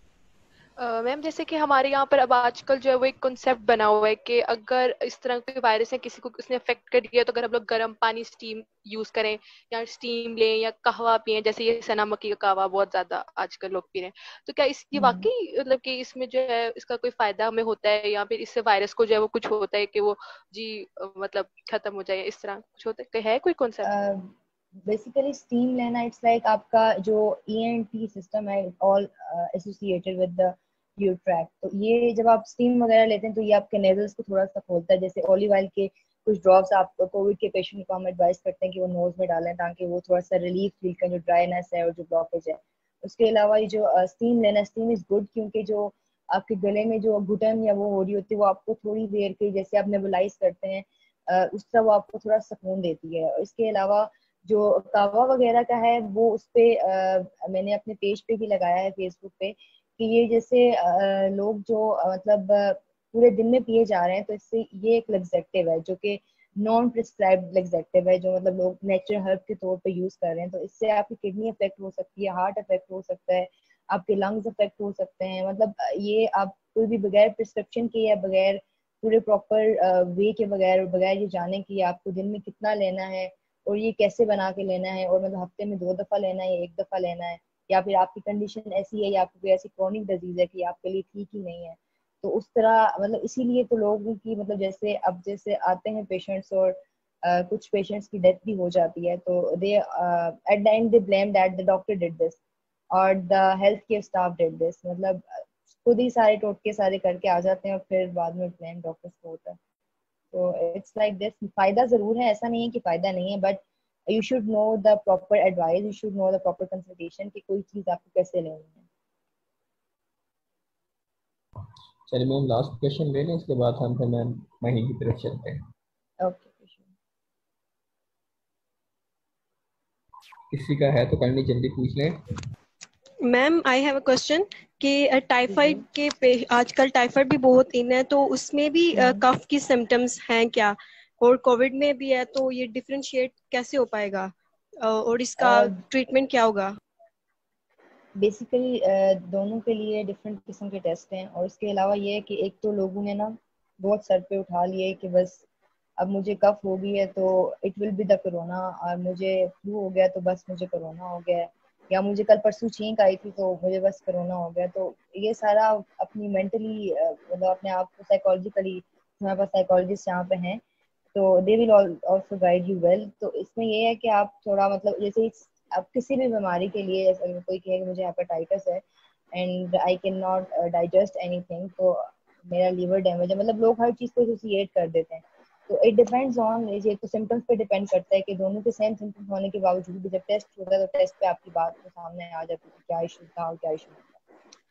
میم جیسے کہ ہمارے یہاں پر اب آج کل جو ہے وہ ایک کنسیپٹ بنا ہوا ہے کہ اگر اس طرح کے وائرس ہے کسی کو اس نے افیکٹ کر دیا تو اگر ہم لوگ گرم پانی اسٹیم یوز کریں یا اسٹیم لیں یا قہوہ پئیں, جیسے یہ سنا مکی کا قہوہ بہت زیادہ آج کل لوگ پی رہے ہیں, تو کیا اس کی واقعی مطلب کہ اس میں جو ہے اس کا کوئی فائدہ ہمیں ہوتا ہے, یا پھر اس سے وائرس کو جو ہے وہ کچھ ہوتا ہے کہ وہ جی مطلب ختم ہو جائے, اس طرح کچھ ہوتا ہے, ہے کوئی کنسیپٹ؟ بیسیکلی اسٹیم لینا اٹس لائک آپ کا جو ای این ٹی سسٹم ہے all associated with the your tract. تو یہ جب آپ اسٹیم وغیرہ لیتے ہیں تو یہ آپ کے نیزلس کو تھوڑا سا کھولتا ہے. جیسے اولیو آئل کے کچھ ڈراپس آپ کووڈ کے پیشنٹ کو ہم ایڈوائز کرتے ہیں کہ وہ نوز میں ڈالیں تاکہ وہ تھوڑا سا ریلیف فیل کریں جو ڈرائینس ہے اور جو بلاکیج ہے. اس کے علاوہ یہ جو اسٹیم لینا, اسٹیم از گڈ کیونکہ جو آپ کے گلے میں جو گھٹن یا وہ ہو رہی ہوتی ہے وہ آپ کو تھوڑی دیر کے جیسے آپ نیبولائز کرتے ہیں اس طرح وہ آپ کو تھوڑا سکون دیتی ہے. اور اس کے علاوہ جو قہوہ وغیرہ کا ہے وہ اس پہ میں نے اپنے پیج پہ بھی لگایا ہے فیس بک پہ کہ یہ جیسے لوگ جو مطلب پورے دن میں پیے جا رہے ہیں تو اس سے یہ ایک لگزیکٹو ہے جو کہ نان پرسکرائبڈ لگزیکٹو ہے, جو مطلب لوگ نیچرل ہرب کے طور پہ یوز کر رہے ہیں. تو اس سے آپ کی کڈنی افیکٹ ہو سکتی ہے, ہارٹ افیکٹ ہو سکتا ہے, آپ کے لنگز افیکٹ ہو سکتے ہیں. مطلب یہ آپ کوئی بھی بغیر پرسکرپشن کے یا بغیر پورے پراپر وے کے بغیر بغیر یہ جانے کہ آپ کو دن میں کتنا لینا ہے اور یہ کیسے بنا کے لینا ہے, اور مطلب ہفتے میں دو دفعہ لینا ہے یا ایک دفعہ لینا ہے, یا پھر آپ کی کنڈیشن ایسی ہے یا آپ کو کوئی ایسی کرونک ڈیزیز ہے کہ آپ کے لیے ٹھیک ہی نہیں ہے. تو اس طرح مطلب اسی لیے تو لوگوں کی مطلب جیسے اب جیسے آتے ہیں پیشنٹس اور uh, کچھ پیشنٹس کی ڈیتھ بھی ہو جاتی ہے تو they at the end they blame that the doctor did this اور the health care staff did this. مطلب خود ہی سارے ٹوٹکے سارے کر کے آ جاتے ہیں اور پھر بعد میں بلیم ڈاکٹرس کو ہوتا ہے. تو اٹس لائک دس. فائدہ ضرور ہے, ایسا نہیں ہے کہ فائدہ نہیں ہے, but you should know the proper advice, you should know the proper consultation کہ کوئی چیز آپ کو کیسے لینی ہے. چلیے میم لاسٹ کویشچن لے لیں, اس کے بعد ہم پھر میم مہینے کی طرف چلتے ہیں. اوکے کسی کا ہے تو کائنڈلی جلدی پوچھ لیں. Ma'am I have a question کہ ٹائیفائڈ کے آج کل ٹائیفائڈ بھی بہت ان ہے, تو اس میں بھی کف کی سمٹمس ہیں کیا, اور کووڈ میں بھی ہے, تو یہ ڈفرینشیٹ کیسے ہو پائے گا اور اس کا ٹریٹمنٹ کیا ہوگا؟ بیسیکلی دونوں کے لیے ڈفرینٹ قسم کے ٹیسٹ ہیں، اور اس کے علاوہ یہ ہے کہ ایک تو لوگوں نے نا بہت سر پہ اٹھا لیے کہ بس اب مجھے کف ہو گئی ہے تو it will be the corona, اور مجھے فلو ہو گیا تو بس مجھے کرونا ہو گیا ہے، یا مجھے کل پرسوں چھینک آئی تھی تو مجھے بس کرونا ہو گیا. تو یہ سارا اپنی مینٹلی مطلب اپنے آپ کو سائیکالوجیکلی، ہمارے پاس سائیکالوجسٹ یہاں پہ ہیں تو they will also guide you well. تو اس میں یہ ہے کہ آپ تھوڑا مطلب جیسے اب کسی بھی بیماری کے لیے اگر کوئی کہے کہ مجھے ہیپاٹائٹس ہے and I can not digest anything, تو میرا لیور ڈیمیج ہے، مطلب لوگ ہر چیز کو ایسوسیٹ کر دیتے ہیں. تو اٹ ڈیپینڈز آن، یہ تو سمٹمس پہ ڈیپینڈ کرتا ہے کہ دونوں کے سیم سمٹمس ہونے کے باوجود بھی جب ٹیسٹ ہوتا ہے تو ٹیسٹ پہ آپ کی بات کو سامنے آ جاتی ہے کیا ایشو تھا اور کیا ایشو نہیں تھا.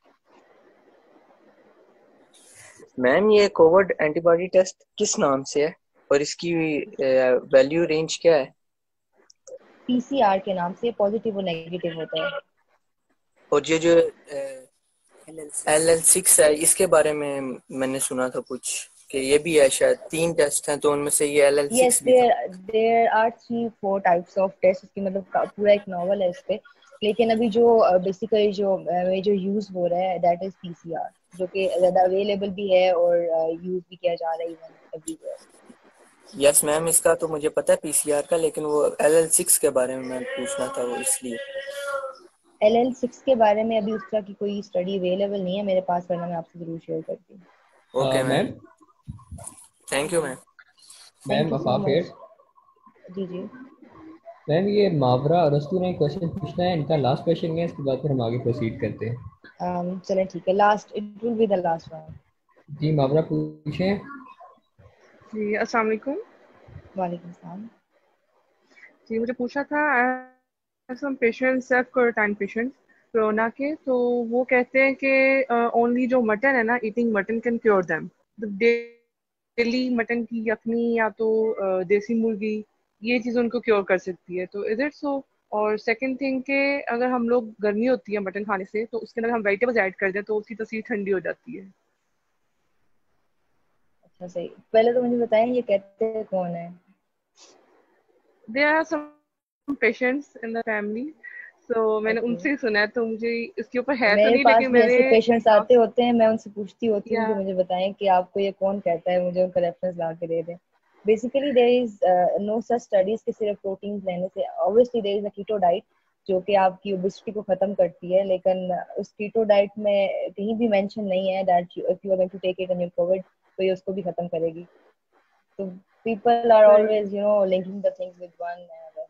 میم یہ کووڈ اینٹی باڈی ٹیسٹ کس نام سے ہے اور اس کی ویلیو رینج کیا ہے؟ پی سی آر کے نام سے پازیٹیو اور نیگیٹیو ہوتا ہے. اور یہ جو ایل ایل سکس ہے اس کے بارے میں میں نے سنا تھا کچھ کہ یہ بھی ہے، شاید تین ٹیسٹ ہیں تو ان میں سے یہ ایل ایل یس سکس بھی تھا. There are three four types of test, اس کی مطلب پورا ایک ناول ہے اس پہ، لیکن ابھی جو بیسیکلی جو میجر یوز ہو رہا ہے that is P C R, جو کہ زیادہ اویلیبل بھی ہے اور یوز بھی کیا جا رہا ہے even everywhere. Yes ma'am اس کا تو مجھے پتا ہے پی سی آر کا، لیکن وہ ایل ایل سکس کے بارے میں میں پوچھنا تھا وہ اس لیے. ایل ایل سکس کے بارے میں ابھی اس طرح کی کوئی اسٹڈی اویلیبل نہیں ہے میرے پاس، ورنہ میں آپ سے ضرور شیئر کرتی ہوں. Okay ma'am, thank you ma'am. Ma'am افاف ہے جی جی میم، یہ ماورا اور رستو نے کوشچن پوچھنا ہے، ان کا لاسٹ کوشچن ہے، اس کے بعد پھر ہم آگے پروسیڈ کرتے ہیں. چلیں ٹھیک ہے، last it will be the last one. جی ماورا پوچھیں. جی السلام علیکم. وعلیکم السلام. جی مجھے پوچھنا تھا some patient self quarantine patient corona کے، تو وہ کہتے ہیں کہ اونلی جو مٹن ہے نا، eating mutton can cure them, daily mutton کی یخنی یا تو دیسی مرغی یہ چیز ان کو کیور کر سکتی ہے، تو از اٹ سو؟ اور سیکنڈ تھنگ کہ اگر ہم لوگ گرمی ہوتی ہے مٹن کھانے سے تو اس کے اندر ہم ویجیٹیبلز ایڈ کر دیں تو اس کی تصویر ٹھنڈی ہو جاتی ہے. اچھا صحیح، پہلے تو مجھے بتائیں یہ کہتے کون ہیں؟ There are some patients in the family, so میں نے ان سے سنا ہے، تو مجھے اس کے اوپر ہے تو میرے نہیں، پاس لیکن بھی میں ایسے نے پیشنٹس آتے ہوتے ہیں، میں ان سے پوچھتی ہوتی ہوں کہ یا مجھے بتائیں کہ آپ کو یہ کون کہتا ہے، مجھے ان کا ریفرنس لا کے دے دیں. Basically there is know such studies کہ صرف پروٹینز لینے سے، obviously there is a کیٹو diet جو کہ آپ کی اوبیسٹی کو ختم کرتی ہے، لیکن اس کیٹو ڈائٹ میں کہیں بھی مینشن نہیں ہے that if you are going to take it in your covid تو یہ اس کو بھی ختم کرے گی. تو people are always you know linking the things with one.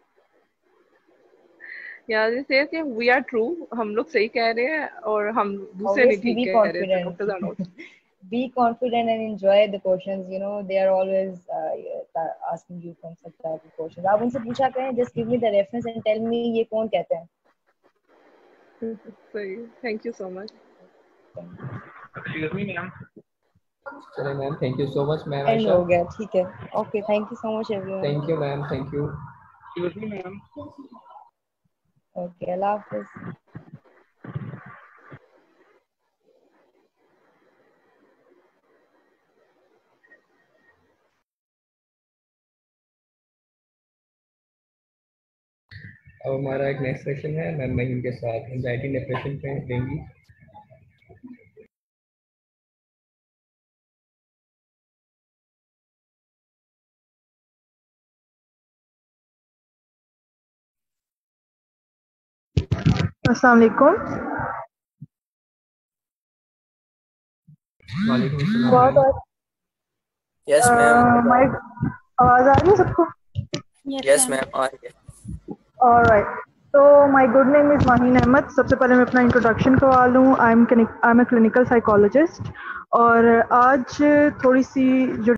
یا سے کہ وی آر ٹرو، ہم لوگ صحیح کہہ رہے ہیں اور ہم دوسرے نہیں Obviously ٹھیک be کہہ رہے تھے، doctors are confident. Not. Be confident and enjoy the questions. You know, they are always uh, asking you from such type of questions. آپ ان سے پوچھا کریں, just give me the reference and tell me یہ کون کہتے ہیں. صحیح، thank you so much. Excuse me, ma'am. چلے ma'am, thank you so much ma'am and Ayesha. ہو گیا، ٹھیک ہے. Okay, thank you so much everyone. Thank you ma'am, thank you. Excuse me, ma'am. Okay, اللہ حافظ. اب ہمارا ایک نیکسٹ سیشن ہے میم مہین کے ساتھ انزائٹی ڈپریشن پہ دیں گی. السلام علیکم. وعلیکم السلام. بہت یس میم، آواز آ رہی ہے سب کو؟ یس میم آ رہی ہے. آلرائٹ، تو مائی گڈ نیم از ماہین احمد. سب سے پہلے میں اپنا انٹروڈکشن کروا لوں. I am I am a clinical psychologist, اور آج تھوڑی سی جو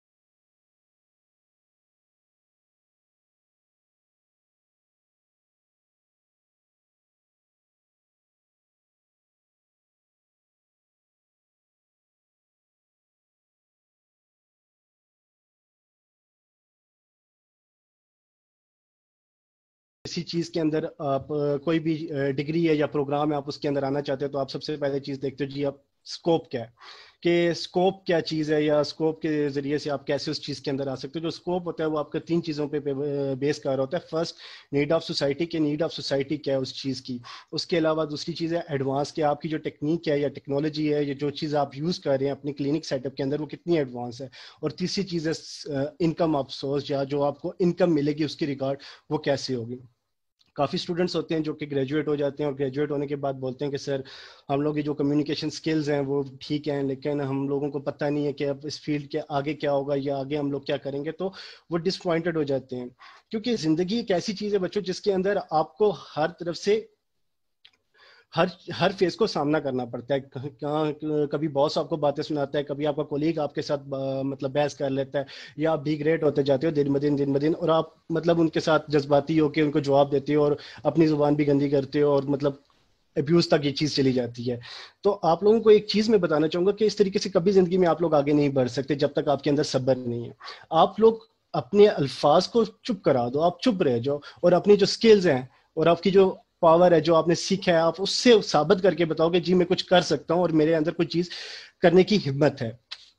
کسی چیز کے اندر آپ کوئی بھی ڈگری ہے یا پروگرام ہے آپ اس کے اندر آنا چاہتے ہیں تو آپ سب سے پہلے چیز دیکھتے ہو جی آپ स्कोप क्या है, कि स्कोप क्या चीज़ है या स्कोप के ज़रिए से आप कैसे उस चीज़ के अंदर आ सकते हो। जो स्कोप होता है वो आपका तीन चीज़ों पे बेस कर रहा होता है। फर्स्ट, नीड ऑफ सोसाइटी के नीड ऑफ सोसाइटी क्या है उस चीज़ की। उसके अलावा दूसरी चीज़ है एडवांस, के आपकी जो टेक्निक है या टेक्नोलॉजी है या जो चीज़ आप यूज़ कर रहे हैं अपनी क्लिनिक सेटअप के अंदर वो कितनी एडवांस है। और तीसरी चीज़ है इनकम ऑफ सोर्स, या जो आपको इनकम मिलेगी उसकी रिगार्ड वो कैसे होगी। काफ़ी स्टूडेंट्स होते हैं जो कि ग्रेजुएट हो जाते हैं और ग्रेजुएट होने के बाद बोलते हैं कि सर हम लोग की जो कम्युनिकेशन स्किल्स हैं वो ठीक हैं, लेकिन हम लोगों को पता नहीं है कि अब इस फील्ड के आगे क्या होगा या आगे हम लोग क्या करेंगे, तो वो डिसपॉइंटेड हो जाते हैं। क्योंकि ज़िंदगी एक ऐसी चीज़ है बच्चों जिसके अंदर आपको हर तरफ से हर हर फेस को सामना करना पड़ता है। कहाँ कभी बॉस आपको बातें सुनाता है, कभी आपका कोलीग आपके साथ मतलब बहस कर लेता है, या आप डिग्रेड होते जाते हो दिन ब दिन दिन ब दिन, और आप मतलब उनके साथ जज्बाती होकर उनको जवाब देते हो और अपनी जुबान भी गंदी करते हो और मतलब अब्यूज तक ये चीज़ चली जाती है। तो आप लोगों को एक चीज़ मैं बताना चाहूँगा कि इस तरीके से कभी ज़िंदगी में आप लोग आगे नहीं बढ़ सकते जब तक आपके अंदर सब्र नहीं है। आप लोग अपने अल्फाज को चुप करा दो, आप चुप रह जाओ और अपनी जो स्किल्स हैं और आपकी जो पावर है जो आपने सीखा है आप उससे साबित करके बताओ कि जी मैं कुछ कर सकता हूं और मेरे अंदर कोई चीज करने की हिम्मत है।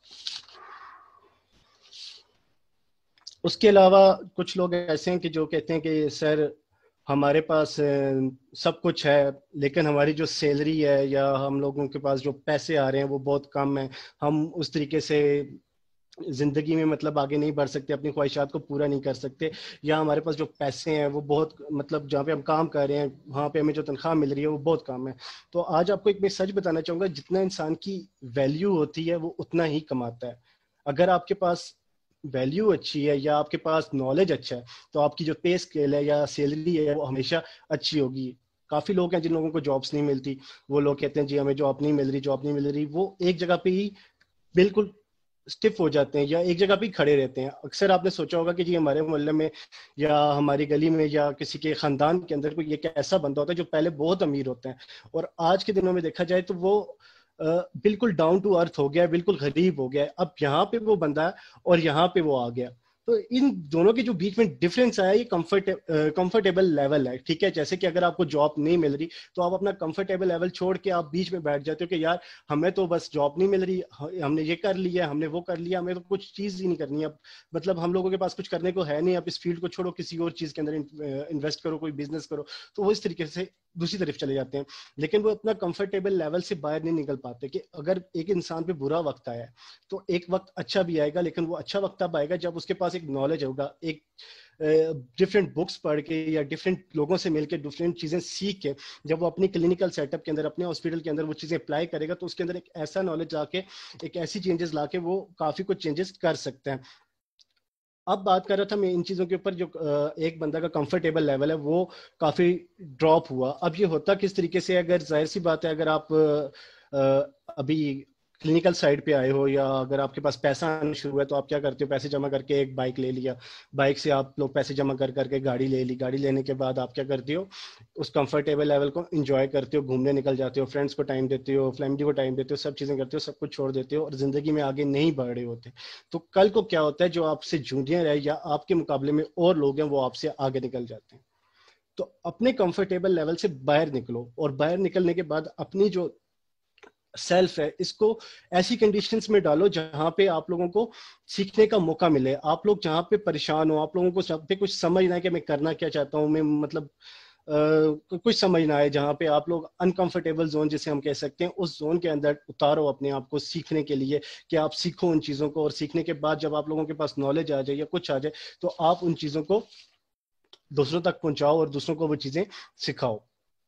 उसके अलावा कुछ लोग ऐसे हैं कि जो कहते हैं कि सर हमारे पास सब कुछ है लेकिन हमारी जो सैलरी है या हम लोगों के पास जो पैसे आ रहे हैं वो बहुत कम है, हम उस तरीके से जिंदगी में मतलब आगे नहीं बढ़ सकते, अपनी ख्वाहिशात को पूरा नहीं कर सकते, या हमारे पास जो पैसे हैं वो बहुत मतलब जहाँ पे हम काम कर रहे हैं वहाँ पे हमें जो तनख्वाह मिल रही है वो बहुत कम है। तो आज आपको एक मैं सच बताना चाहूँगा, जितना इंसान की वैल्यू होती है वो उतना ही कमाता है। अगर आपके पास वैल्यू अच्छी है या आपके पास नॉलेज अच्छा है तो आपकी जो पे स्केल है या सैलरी है वो हमेशा अच्छी होगी। काफ़ी लोग हैं जिन लोगों को जॉब्स नहीं मिलती, वो लोग कहते हैं जी हमें जॉब नहीं मिल रही जॉब नहीं मिल रही, वो एक जगह पे ही बिल्कुल स्टिफ हो जाते हैं या एक जगह पे खड़े रहते हैं। अक्सर आपने सोचा होगा कि जी हमारे मोहल्ले में या हमारी गली में या किसी के खानदान के अंदर कोई एक ऐसा बंदा होता है जो पहले बहुत अमीर होता है और आज के दिनों में देखा जाए तो वो बिल्कुल डाउन टू अर्थ हो गया है, बिल्कुल गरीब हो गया है। अब यहाँ पे वो बंदा है और यहाँ पे वो आ गया, तो इन दोनों के जो बीच में डिफरेंस आया ये कंफर्ट कंफर्टेबल लेवल है। ठीक है, जैसे कि अगर आपको जॉब नहीं मिल रही तो आप अपना कंफर्टेबल लेवल छोड़ के आप बीच में बैठ जाते हो कि यार हमें तो बस जॉब नहीं मिल रही, हमने ये कर लिया हमने वो कर लिया, हमें तो कुछ चीज़ ही नहीं करनी अब, मतलब हम लोगों के पास कुछ करने को है नहीं, अब इस फील्ड को छोड़ो किसी और चीज़ के अंदर इन्वेस्ट करो, कोई बिजनेस करो। तो वो इस तरीके से दूसरी तरफ चले जाते हैं, लेकिन वो अपना कंफर्टेबल लेवल से बाहर नहीं निकल पाते। कि अगर एक इंसान पे बुरा वक्त आया तो एक वक्त अच्छा भी आएगा, लेकिन वो अच्छा वक्त तब आएगा जब उसके पास एक नॉलेज होगा, एक डिफरेंट बुक्स पढ़ के या डिफरेंट लोगों से मिलकर डिफरेंट चीज़ें सीख के जब वो अपनी क्लिनिकल सेटअप के अंदर अपने हॉस्पिटल के अंदर वो चीज़ें अप्लाई करेगा तो उसके अंदर एक ऐसा नॉलेज आके एक ऐसी चेंजेस ला के वो काफ़ी कुछ चेंजेस कर सकते हैं। अब बात कर रहा था मैं इन चीज़ों के ऊपर, जो एक बंदा का कंफर्टेबल लेवल है वो काफ़ी ड्रॉप हुआ। अब ये होता किस तरीके से, अगर जाहिर सी बात है अगर आप अभी क्लिनिकल साइड पे आए हो या अगर आपके पास पैसा आना शुरू हुआ है तो आप क्या करते हो, पैसे जमा करके एक बाइक ले लिया, बाइक से आप लोग पैसे जमा कर करके गाड़ी ले ली, गाड़ी लेने के बाद आप क्या करते हो उस कंफर्टेबल लेवल को एंजॉय करते हो, घूमने निकल जाते हो, फ्रेंड्स को टाइम देते हो, फैमिली को टाइम देते हो, सब चीज़ें करते हो, सब कुछ छोड़ देते हो और ज़िंदगी में आगे नहीं बढ़ रहे होते। तो कल को क्या होता है, जो आपसे जूनियर है या आपके मुकाबले में और लोग हैं वो आपसे आगे निकल जाते हैं। तो अपने कंफर्टेबल लेवल से बाहर निकलो और बाहर निकलने के बाद अपनी जो सेल्फ है इसको ऐसी कंडीशंस में डालो जहां पे आप लोगों को सीखने का मौका मिले। आप लोग जहां पे परेशान हो, आप लोगों को जहां पे कुछ समझ ना है कि मैं करना क्या चाहता हूं, मैं मतलब आ, कुछ समझ ना आए, जहां पे आप लोग अनकंफर्टेबल जोन जिसे हम कह सकते हैं उस जोन के अंदर उतारो अपने आप को सीखने के लिए कि आप सीखो उन चीज़ों को, और सीखने के बाद जब आप लोगों के पास नॉलेज आ जाए या कुछ आ जाए तो आप उन चीज़ों को दूसरों तक पहुंचाओ और दूसरों को वो चीज़ें सिखाओ।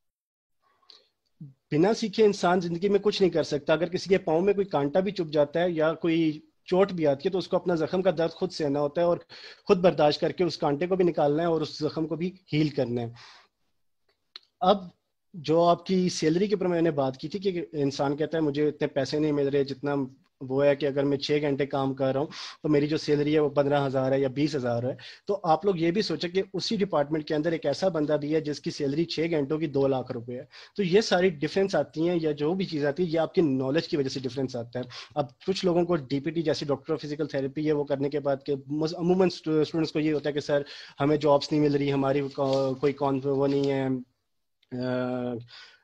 बिना सीखे इंसान जिंदगी में कुछ नहीं कर सकता। अगर किसी के पाँव में कोई कांटा भी चुभ जाता है या कोई चोट भी आती है तो उसको अपना जख्म का दर्द खुद सहना होता है और खुद बर्दाश्त करके उस कांटे को भी निकालना है और उस जख्म को भी हील करना है। अब जो आपकी सैलरी के ऊपर मैंने बात की थी कि इंसान कहता है मुझे इतने पैसे नहीं मिल रहे जितना वो है कि अगर मैं छः घंटे काम कर रहा हूँ तो मेरी जो सैलरी है वो पंद्रह हज़ार है या बीस हज़ार है। तो आप लोग ये भी सोचें कि उसी डिपार्टमेंट के अंदर एक ऐसा बंदा भी है जिसकी सैलरी छः घंटों की दो लाख रुपए है। तो ये सारी डिफरेंस आती हैं या जो भी चीज़ आती है ये आपकी नॉलेज की वजह से डिफरेंस आता है। अब कुछ लोगों को डीपीटी जैसी डॉक्टर ऑफ फिजिकल थेरेपी है वो करने के बाद के अमूमन स्टूडेंट्स को ये होता है कि सर हमें जॉब्स नहीं मिल रही, हमारी कोई कौन वो नहीं है,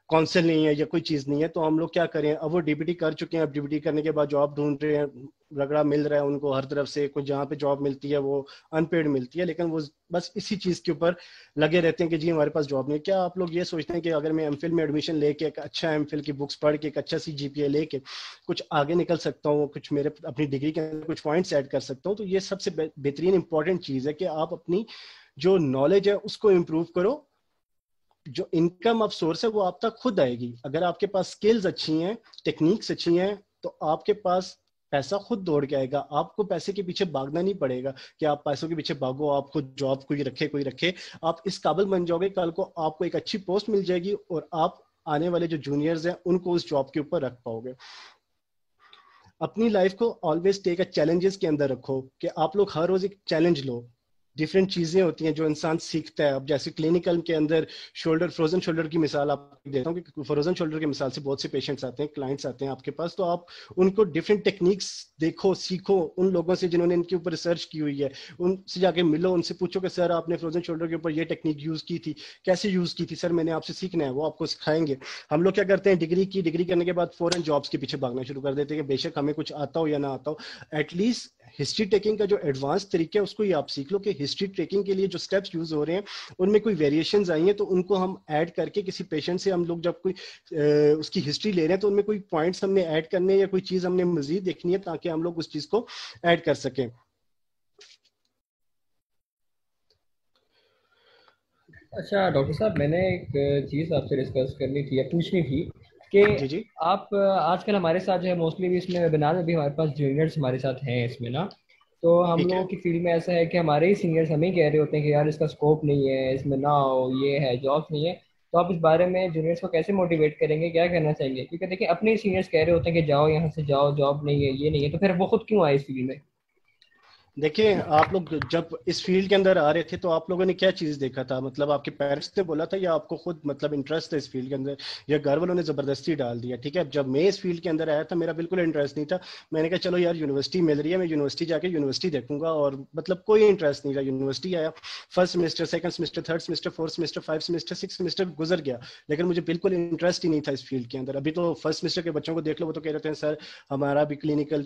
کونسل نہیں ہے یا کوئی چیز نہیں ہے, تو ہم لوگ کیا کریں, اب وہ ڈی بی ٹی کر چکے ہیں, اب ڈی بی ٹی کرنے کے بعد جاب ڈھونڈ رہے ہیں, رگڑا مل رہا ہے ان کو ہر طرف سے, کوئی جہاں پہ جاب ملتی ہے وہ ان پیڈ ملتی ہے, لیکن وہ بس اسی چیز کے اوپر لگے رہتے ہیں کہ جی ہمارے پاس جاب نہیں ہے. کیا آپ لوگ یہ سوچتے ہیں کہ اگر میں ایم فل میں ایڈمیشن لے کے ایک اچھا ایم فل کی بکس پڑھ کے ایک اچھا سی جی پی اے لے کے کچھ آگے نکل سکتا ہوں, کچھ میرے اپنی ڈگری کے اندر کچھ پوائنٹس ایڈ کر سکتا ہوں؟ تو یہ سب سے بہترین امپورٹنٹ چیز ہے کہ آپ اپنی جو نالج ہے اس کو امپروو کرو. جو انکم آف سورس ہے وہ آپ تک خود آئے گی. اگر آپ کے پاس سکلز اچھی ہیں, ٹیکنیکس اچھی ہیں, تو آپ کے پاس پیسہ خود دوڑ کے آئے گا. آپ کو پیسے کے پیچھے بھاگنا نہیں پڑے گا کہ آپ پیسوں کے پیچھے بھاگو, آپ خود جاب کوئی رکھے کوئی رکھے. آپ اس قابل بن جاؤ گے, کل کو آپ کو ایک اچھی پوسٹ مل جائے گی اور آپ آنے والے جو جونیئرز ہیں ان کو اس جاب کے اوپر رکھ پاؤ گے. اپنی لائف کو آلویز ٹیک اے چیلنجز کے اندر رکھو کہ آپ لوگ ہر روز ایک چیلنج لو. ڈفرینٹ چیزیں ہوتی ہیں جو انسان سیکھتا ہے. اب جیسے کلینکل کے اندر شولڈر فروزن شولڈر کی مثال آپ دیتا ہوں کہ فروزن شولڈر کی مثال سے بہت سے پیشنٹس آتے ہیں, کلائنٹس آتے ہیں آپ کے پاس, تو آپ ان کو ڈفرینٹ ٹیکنیکس دیکھو, سیکھو ان لوگوں سے جنہوں نے ان کے اوپر ریسرچ کی ہوئی ہے, ان سے جا کے ملو, ان سے پوچھو کہ سر آپ نے فروزن شولڈر کے اوپر یہ ٹیکنیک یوز کی تھی, کیسے یوز کی تھی سر, میں نے آپ سے سیکھنا ہے, وہ آپ کو سکھائیں گے. ہم لوگ کیا کرتے ہیں, ڈگری کی ڈگری کرنے کے بعد فوراً جابس کے پیچھے بھاگنا شروع کر دیتے ہیں کہ بے شک ہمیں کچھ آتا ہو یا نہ آتا ہو, ایٹ لیسٹ ہسٹری ٹیکنگ کا جو ایڈوانس طریقہ ہے اس کو ہی آپ سیکھ لو کہ ہسٹری ٹیکنگ کے لیے جو اسٹیپس یوز ہو رہے ہیں ان میں کوئی ویریشنز آئی ہیں تو ان کو ہم ایڈ کر کے کسی پیشنٹ سے ہم لوگ جب کوئی اس کی ہسٹری لے رہے ہیں تو ان میں کوئی پوائنٹس ہم نے ایڈ کرنے یا کوئی چیز ہم نے مزید دیکھنی ہے تاکہ ہم لوگ اس چیز کو ایڈ کر سکیں. اچھا ڈاکٹر صاحب, میں نے ایک چیز آپ سے ڈسکس کرنی تھی یا پوچھنی تھی کہ جی جی آپ آج کل ہمارے ساتھ جو ہے موسٹلی بھی اس میں ویبینار میں بھی ہمارے پاس جونیئرس ہمارے ساتھ ہیں اس میں نا, تو ہم لوگوں کی فیلڈ میں ایسا ہے کہ ہمارے ہی سینئرس ہمیں کہہ رہے ہوتے ہیں کہ یار اس کا اسکوپ نہیں ہے, اس میں نہ ہو, یہ ہے جابس نہیں ہے. تو آپ اس بارے میں جونیئرس کو کیسے موٹیویٹ کریں گے, کیا کرنا چاہیے؟ کیونکہ دیکھیں اپنے سینئرس کہہ رہے ہوتے ہیں کہ جاؤ یہاں سے جاؤ, جاب نہیں ہے, یہ نہیں ہے, تو پھر وہ خود کیوں آئے اس فیلڈ میں؟ دیکھیں آپ لوگ جب اس فیلڈ کے اندر آ رہے تھے تو آپ لوگوں نے کیا چیز دیکھا تھا, مطلب آپ کے پیرنٹس نے بولا تھا یا آپ کو خود مطلب انٹرسٹ ہے اس فیلڈ کے اندر, یا گھر والوں نے زبردستی ڈال دیا؟ ٹھیک ہے, جب میں اس فیلڈ کے اندر آیا تھا میرا بالکل انٹرسٹ نہیں تھا, میں نے کہا چلو یار یونیورسٹی مل رہی ہے, میں یونیورسٹی جا کے یونیورسٹی دیکھوں گا, اور مطلب کوئی انٹرسٹ نہیں تھا. یونیورسٹی آیا, first semester, second semester, third semester, fourth semester, five semester, six semester گزر گیا, لیکن مجھے بالکل انٹرسٹ ہی نہیں تھا اس فیلڈ کے اندر. ابھی تو فرسٹ سیمسٹر کے بچوں کو دیکھ لو, وہ تو کہہ رہے ہیں سر ہمارا بھی کلینکل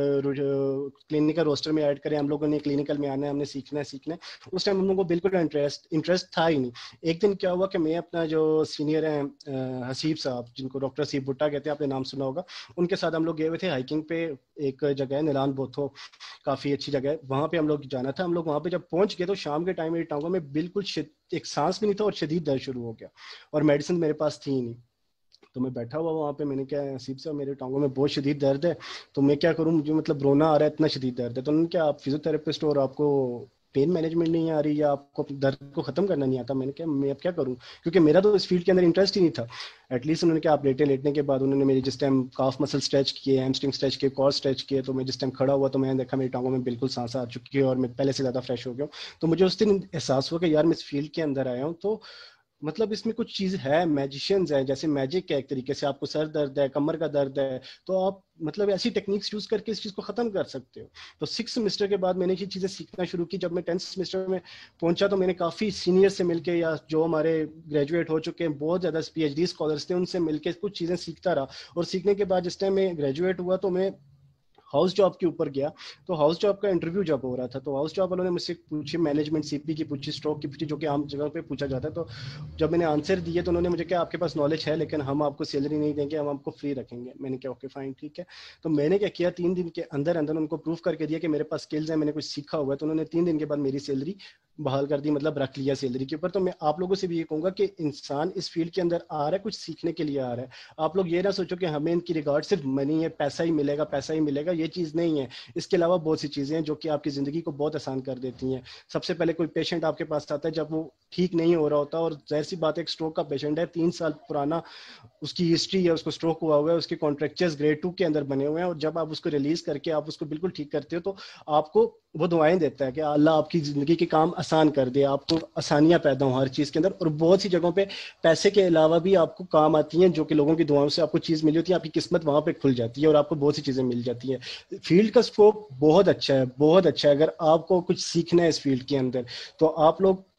کلینکل روسٹر میں ایڈ کریں, ہم لوگوں نے کلینکل میں آنا ہے, ہم نے سیکھنا ہے سیکھنا ہے اس ٹائم ہم لوگوں کو بالکل انٹرسٹ انٹرسٹ تھا ہی نہیں. ایک دن کیا ہوا کہ میں اپنا جو سینئر ہیں حسیب صاحب, جن کو ڈاکٹر حسیب بھٹا کہتے ہیں, آپ نے نام سنا ہوگا, ان کے ساتھ ہم لوگ گئے ہوئے تھے ہائکنگ پہ. ایک جگہ ہے نیلان بوتھو, کافی اچھی جگہ ہے, وہاں پہ ہم لوگ جانا تھا. ہم لوگ وہاں پہ جب پہنچ گئے تو شام کے ٹائم میری ٹانگوں میں بالکل ایک سانس بھی نہیں تھا اور شدید درد شروع ہو گیا, اور میڈیسن میرے پاس تھی ہی نہیں. تو میں بیٹھا ہوا وہاں پہ, میں نے کیا حسیب صاحب میرے ٹانگوں میں بہت شدید درد ہے, تو میں کیا کروں, مجھے مطلب رونا آ رہا ہے, اتنا شدید درد ہے. تو انہوں نے کیا آپ فزیو تھراپسٹ اور آپ کو پین مینجمنٹ نہیں آ رہی یا آپ کو درد کو ختم کرنا نہیں آتا؟ میں نے کہا میں اب کیا کروں, کیونکہ میرا تو اس فیلڈ کے اندر انٹرسٹ ہی نہیں تھا. ایٹ لیسٹ انہوں نے کہا آپ لیٹے, لیٹنے کے بعد انہوں نے میری جس ٹائم کاف مسل اسٹریچ کیے, ہیمسٹرنگ اسٹریچ کیے, کور اسٹریچ کیے, تو میں جس ٹائم کھڑا ہوا تو میں نے دیکھا میری ٹانگوں میں بالکل سانس آ چکی ہے اور میں پہلے سے زیادہ فریش ہو گیا ہوں. تو مجھے اس دن احساس ہوا کہ یار میں اس فیلڈ کے اندر آیا ہوں تو مطلب اس میں کچھ چیز ہے, میجیشینز ہیں, جیسے میجک ہے ایک طریقے سے. آپ کو سر درد ہے, کمر کا درد ہے, تو آپ مطلب ایسی ٹیکنیکس یوز کر کے اس چیز کو ختم کر سکتے ہو. تو سکس سیمسٹر کے بعد میں نے یہ چیزیں سیکھنا شروع کی. جب میں ٹینتھ سیمسٹر میں پہنچا تو میں نے کافی سینئر سے مل کے, یا جو ہمارے گریجویٹ ہو چکے ہیں بہت زیادہ پی ایچ ڈی اسکالرس تھے, ان سے مل کے کچھ چیزیں سیکھتا رہا. اور سیکھنے کے بعد جس ٹائم میں گریجویٹ ہوا تو میں ہاؤس جاب کے اوپر گیا. تو ہاؤس جاب کا انٹرویو جب ہو رہا تھا تو ہاؤس جاب والوں نے مجھ سے پوچھی, مینجمنٹ سی پی کی پوچھی, اسٹروک کی پوچھی, جو کہ عام جگہ پہ پوچھا جاتا ہے. تو جب میں نے آنسر دیے تو انہوں نے مجھے کہا آپ کے پاس نالج ہے لیکن ہم آپ کو سیلری نہیں دیں گے, ہم آپ کو فری رکھیں گے. میں نے کہا اوکے فائن ٹھیک ہے. تو میں نے کیا کیا, تین دن کے اندر اندر ان کو پروف کر کے دیا کہ میرے پاس اسکلز ہیں, میں نے کچھ سیکھا ہوا ہے. تو انہوں نے تین دن کے بعد میری سیلری بحال کر دی, مطلب رکھ لیا سیلری کے اوپر. تو میں آپ لوگوں سے بھی یہ کہوں گا کہ انسان اس فیلڈ کے اندر آ رہا ہے کچھ سیکھنے کے لیے آ رہا ہے. آپ لوگ یہ نہ سوچو کہ ہمیں ان کی ریگارڈ صرف منی ہے, پیسہ ہی ملے گا, پیسہ ہی ملے گا, یہ چیز نہیں ہے. اس کے علاوہ بہت سی چیزیں ہیں جو کہ آپ کی زندگی کو بہت آسان کر دیتی ہیں. سب سے پہلے کوئی پیشنٹ آپ کے پاس آتا ہے جب وہ ٹھیک نہیں ہو رہا ہوتا, اور ظاہر سی بات ہے ایک اسٹروک کا پیشنٹ ہے, تین سال پرانا اس کی ہسٹری ہے, اس کو اسٹروک ہوا ہوا ہے, اس کے کانٹریکچرز گریڈ ٹو کے اندر بنے ہوئے ہیں, اور جب آپ اس کو ریلیز کر کے آپ اس کو بالکل ٹھیک کرتے ہو تو آپ کو وہ دعائیں دیتا ہے کہ اللہ آپ کی زندگی کے کام آسان کر دے, آپ کو آسانیاں پیدا ہوں ہر چیز کے اندر. اور بہت سی جگہوں پہ پیسے کے علاوہ بھی آپ کو کام آتی ہیں جو کہ لوگوں کی دعاؤں سے آپ کو چیز ملی ہوتی ہے, آپ کی قسمت وہاں پہ کھل جاتی ہے اور آپ کو بہت سی چیزیں مل جاتی ہیں. فیلڈ کا اسکوپ بہت اچھا ہے, بہت اچھا ہے. اگر آپ کو کچھ سیکھنا ہے اس فیلڈ کے اندر تو آپ لوگ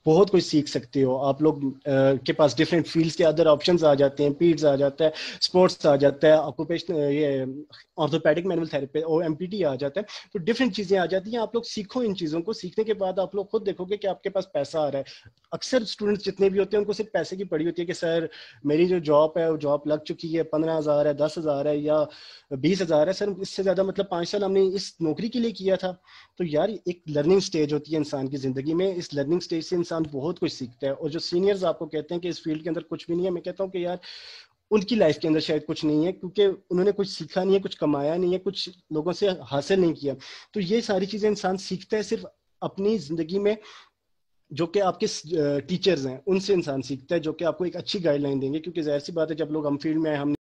بہت کچھ سیکھ سکتے ہو. آپ لوگ کے پاس ڈفرینٹ فیلڈس کے ادر آپشنز آ جاتے ہیں, پیڈز آ جاتا ہے, اسپورٹس آ جاتا ہے, آکوپیشن یہ orthopaedic manual therapy O M P T آ جاتا ہے. تو ڈفرینٹ چیزیں آ جاتی ہیں. آپ لوگ سیکھو ان چیزوں کو. سیکھنے کے بعد آپ لوگ خود دیکھو گے کہ آپ کے پاس پیسہ آ رہا ہے. اکثر اسٹوڈنٹس جتنے بھی ہوتے ہیں ان کو صرف پیسے کی پڑی ہوتی ہے کہ سر میری جو جاب ہے وہ جاب لگ چکی ہے, پندرہ ہزار ہے, دس ہزار ہے یا بیس ہزار ہے, سر اس سے زیادہ مطلب پانچ سال ہم نے اس نوکری کے لیے کیا تھا. تو یار ایک لرننگ سٹیج ہوتی ہے انسان کی زندگی میں. اس لرننگ سٹیج سے انسان بہت کچھ سیکھتا ہے. اور جو سینئرز آپ کو کہتے ہیں کہ اس فیلڈ کے اندر کچھ بھی نہیں ہے, میں کہتا ہوں کہ یار ان کی لائف کے اندر شاید کچھ نہیں ہے, کیونکہ انہوں نے کچھ سیکھا نہیں ہے, کچھ کمایا نہیں ہے, کچھ لوگوں سے حاصل نہیں کیا. تو یہ ساری چیزیں انسان سیکھتا ہے صرف اپنی زندگی میں, جو کہ آپ کے ٹیچرز ہیں ان سے انسان سیکھتا ہے, جو کہ آپ کو ایک اچھی گائیڈ لائن دیں گے. کیونکہ ظاہر سی بات ہے جب لوگ ہم فیلڈ میں آئے, ہم